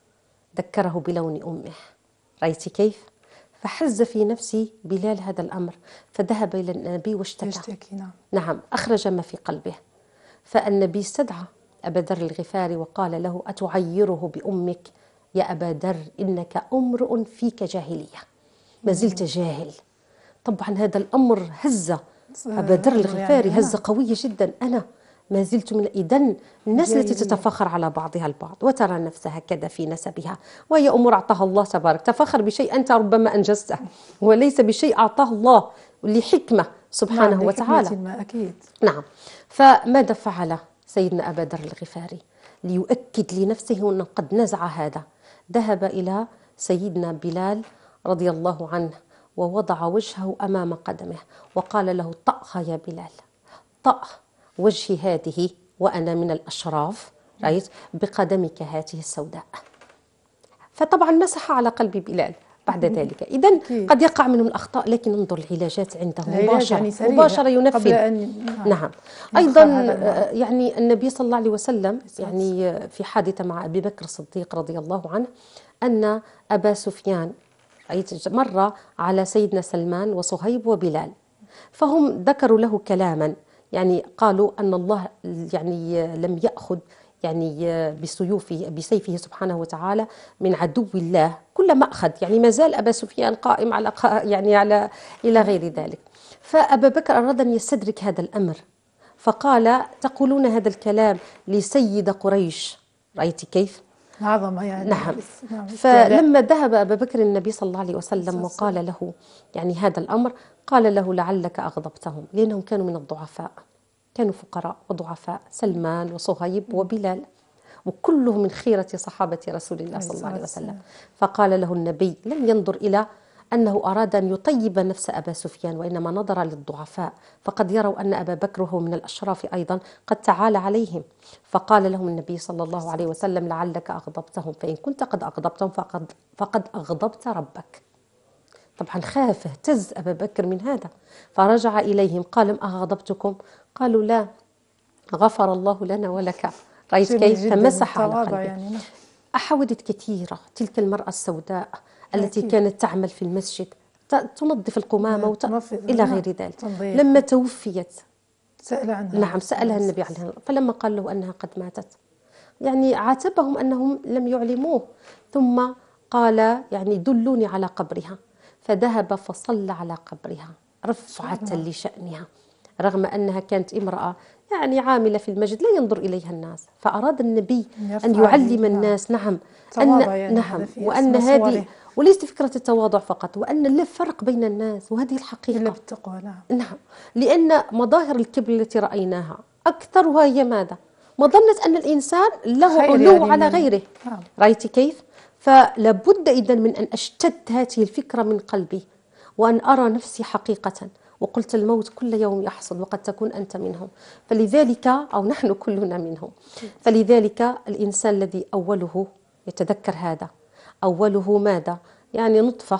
ذكره بلون أمه. رأيت كيف؟ فحز في نفسي بلال هذا الأمر، فذهب إلى النبي واشتكى. نعم، أخرج ما في قلبه. فالنبي استدعى أبا ذر الغفاري وقال له: أتعيره بأمك يا أبا ذر؟ إنك امرؤ فيك جاهلية، ما زلت جاهل. طبعا هذا الأمر هز أبا ذر الغفاري هزة قوية جدا. أنا ما زلت من إذن الناس التي تتفخر على بعضها البعض وترى نفسها كذا في نسبها، وهي أمور أعطاها الله تبارك. تفخر بشيء أنت ربما أنجزته وليس بشيء أعطاه الله لحكمة سبحانه وتعالى. أكيد. نعم. فماذا فعل سيدنا أبا ذر الغفاري ليؤكد لنفسه أنه قد نزع هذا؟ ذهب إلى سيدنا بلال رضي الله عنه ووضع وجهه أمام قدمه وقال له: طأها يا بلال، طأ وجهي هذه وأنا من الأشراف، رأيت، بقدمك هذه السوداء. فطبعا مسح على قلب بلال بعد ذلك. إذن قد يقع منهم الأخطاء، لكن انظر العلاجات عنده مباشرة ينفذ. نعم. أيضا يعني النبي صلى الله عليه وسلم يعني في حادثة مع أبي بكر الصديق رضي الله عنه، أن أبا سفيان مر على سيدنا سلمان وصهيب وبلال، فهم ذكروا له كلاما، يعني قالوا أن الله يعني لم يأخذ يعني بسيفه سبحانه وتعالى من عدو الله كل ما أخذ، يعني ما زال أبا سفيان قائم على إلى غير ذلك. فأبا بكر أراد أن يستدرك هذا الأمر، فقال: تقولون هذا الكلام لسيد قريش. رأيت كيف؟ عظمة يعني. نعم. فلما ذهب أبا بكر النبي صلى الله عليه وسلم وقال له يعني هذا الأمر، قال له: لعلك أغضبتهم، لأنهم كانوا من الضعفاء، كانوا فقراء وضعفاء، سلمان وصهيب وبلال، وكلهم من خيرة صحابة رسول الله صلى الله عليه وسلم. فقال له النبي: لم ينظر إلى أنه أراد أن يطيب نفس أبا سفيان، وإنما نظر للضعفاء، فقد يروا أن أبا بكر هو من الأشراف أيضا قد تعالى عليهم. فقال لهم النبي صلى الله عليه وسلم: لعلك أغضبتهم، فإن كنت قد أغضبتهم فقد أغضبت ربك. طبعا خاف، اهتز أبا بكر من هذا، فرجع إليهم قال: أغضبتكم؟ قالوا: لا، غفر الله لنا ولك. رأيت كيف فمسح على قلبي. يعني. أحاولت كثيرة تلك المرأة السوداء التي كانت تعمل في المسجد تنظف القمامة إلى غير ذلك. لما توفيت سأل عنها. نعم سألها النبي عليه الصلاة والسلام، فلما قال له أنها قد ماتت يعني عاتبهم أنهم لم يعلموه، ثم قال يعني دلوني على قبرها، فذهب فصلى على قبرها رفعة لشأنها، رغم أنها كانت امرأة يعني عاملة في المسجد لا ينظر إليها الناس، فأراد النبي أن يعلم الناس نعم أن يعني نعم وأن هذه وليست فكرة التواضع فقط، وأن لا فرق بين الناس، وهذه الحقيقة إلا بالتقوى. نعم لأن مظاهر الكبر التي رأيناها أكثرها هي ماذا؟ مظنة أن الإنسان له علو يعني على غيره. رأيت كيف؟ فلابد إذن من أن أشتد هذه الفكرة من قلبي وأن أرى نفسي حقيقة، وقلت الموت كل يوم يحصد وقد تكون أنت منهم، فلذلك أو نحن كلنا منهم، فلذلك الإنسان الذي أوله يتذكر هذا، أوله ماذا؟ يعني نطفة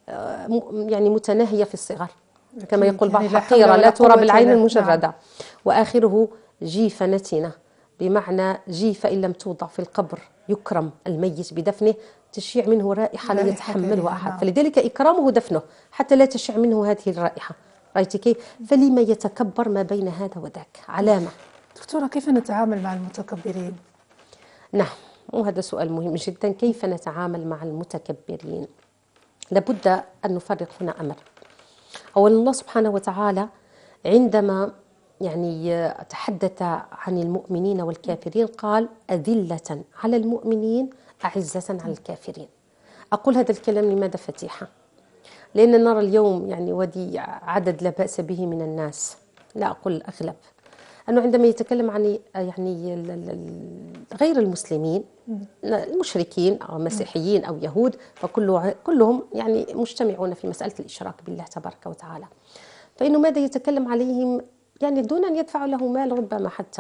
يعني متناهية في الصغر كما يقول بعض حقيرة لا ترى بالعين المجردة، وآخره جيفة نتنة، بمعنى جيفة إن لم توضع في القبر يكرم الميت بدفنه تشيع منه رائحة لا يتحملها أحد، فلذلك إكرامه دفنه حتى لا تشيع منه هذه الرائحة. رأيت كيف؟ فلما يتكبر ما بين هذا وذاك؟ علامة. دكتورة كيف نتعامل مع المتكبرين؟ نعم وهذا سؤال مهم جدا، كيف نتعامل مع المتكبرين؟ لابد أن نفرق هنا أمر. أولا الله سبحانه وتعالى عندما يعني تحدث عن المؤمنين والكافرين قال أذلة على المؤمنين أعزة على الكافرين. أقول هذا الكلام لماذا فتيحة؟ لأن نرى اليوم يعني ودي عدد لا بأس به من الناس، لا أقول الأغلب، أنه عندما يتكلم عن يعني غير المسلمين المشركين أو مسيحيين أو يهود فكلهم يعني مجتمعون في مسألة الإشراك بالله تبارك وتعالى، فإنه ماذا يتكلم عليهم يعني دون أن يدفع له مال ربما حتى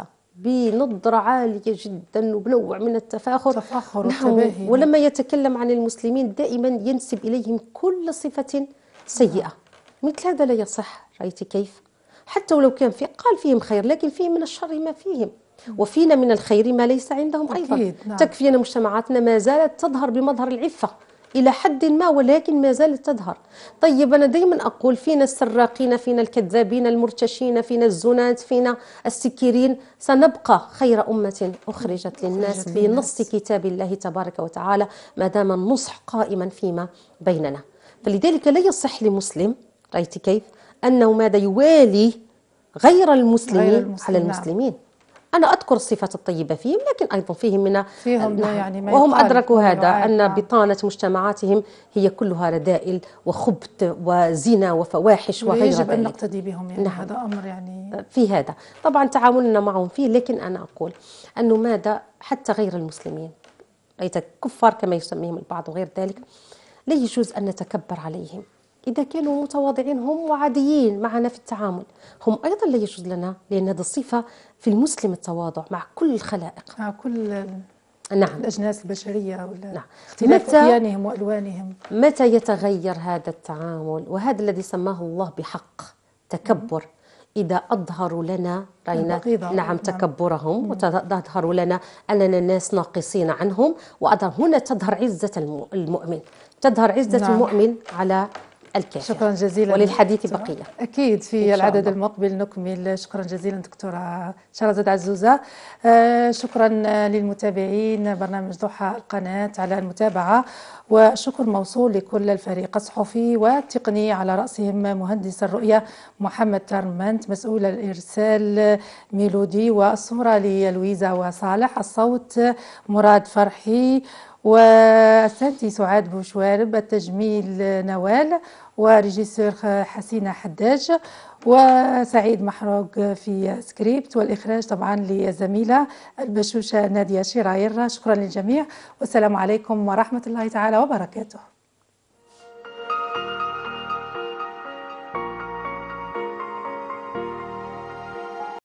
بنظرة عالية جدا وبنوع من التفاخر والتباهي. ولما يتكلم عن المسلمين دائما ينسب إليهم كل صفة سيئة. مثل هذا لا يصح. رأيت كيف؟ حتى ولو كان في قال فيهم خير لكن فيه من الشر ما فيهم، وفينا من الخير ما ليس عندهم أيضا. تكفينا مجتمعاتنا ما زالت تظهر بمظهر العفة إلى حد ما، ولكن ما زالت تظهر. طيب أنا دائما أقول فينا السراقين، فينا الكذابين المرتشين، فينا الزنات، فينا السكيرين، سنبقى خير أمة أخرجت للناس بنص كتاب الله تبارك وتعالى ما دام النصح قائما فيما بيننا. فلذلك لا يصح لمسلم رأيت كيف أنه ماذا يوالي غير المسلمين على المسلمين. أنا أذكر الصفات الطيبة فيهم لكن أيضا فيهم يعني ما وهم أدركوا هذا أن بطانة مجتمعاتهم هي كلها رذائل وخبث وزنا وفواحش وغير ذلك. يجب أن نقتدي بهم يعني. هذا أمر يعني في هذا طبعا تعاملنا معهم فيه، لكن أنا أقول أنه ماذا حتى غير المسلمين أيضا كفار كما يسميهم البعض وغير ذلك لا يجوز أن نتكبر عليهم. إذا كانوا متواضعين هم وعاديين معنا في التعامل هم أيضا لا يجوز لنا، لأن هذه الصفة في المسلم التواضع مع كل الخلائق، مع كل الأجناس البشرية ولا اختلاف أديانهم وألوانهم. متى يتغير هذا التعامل؟ وهذا الذي سماه الله بحق تكبر. إذا أظهروا لنا رأينا تكبرهم وتظهر لنا أننا ناس ناقصين عنهم، هنا تظهر عزة المؤمن، تظهر عزة المؤمن على الكافر. شكرا جزيلا. وللحديث بقية أكيد في العدد المقبل نكمل. شكرا جزيلا دكتورة شهرزاد عزوزة. شكرا للمتابعين برنامج ضحى القناة على المتابعة، وشكر موصول لكل الفريق الصحفي والتقني على رأسهم مهندس الرؤية محمد كارمنت، مسؤول الإرسال ميلودي، والصورة للويزا وصالح، الصوت مراد فرحي، والسنتي سعاد بوشوارب، التجميل نوال، وريجيسور حسينة حداج، وسعيد محروق في سكريبت، والإخراج طبعا للزميلة البشوشة نادية شراير. شكرا للجميع والسلام عليكم ورحمة الله تعالى وبركاته.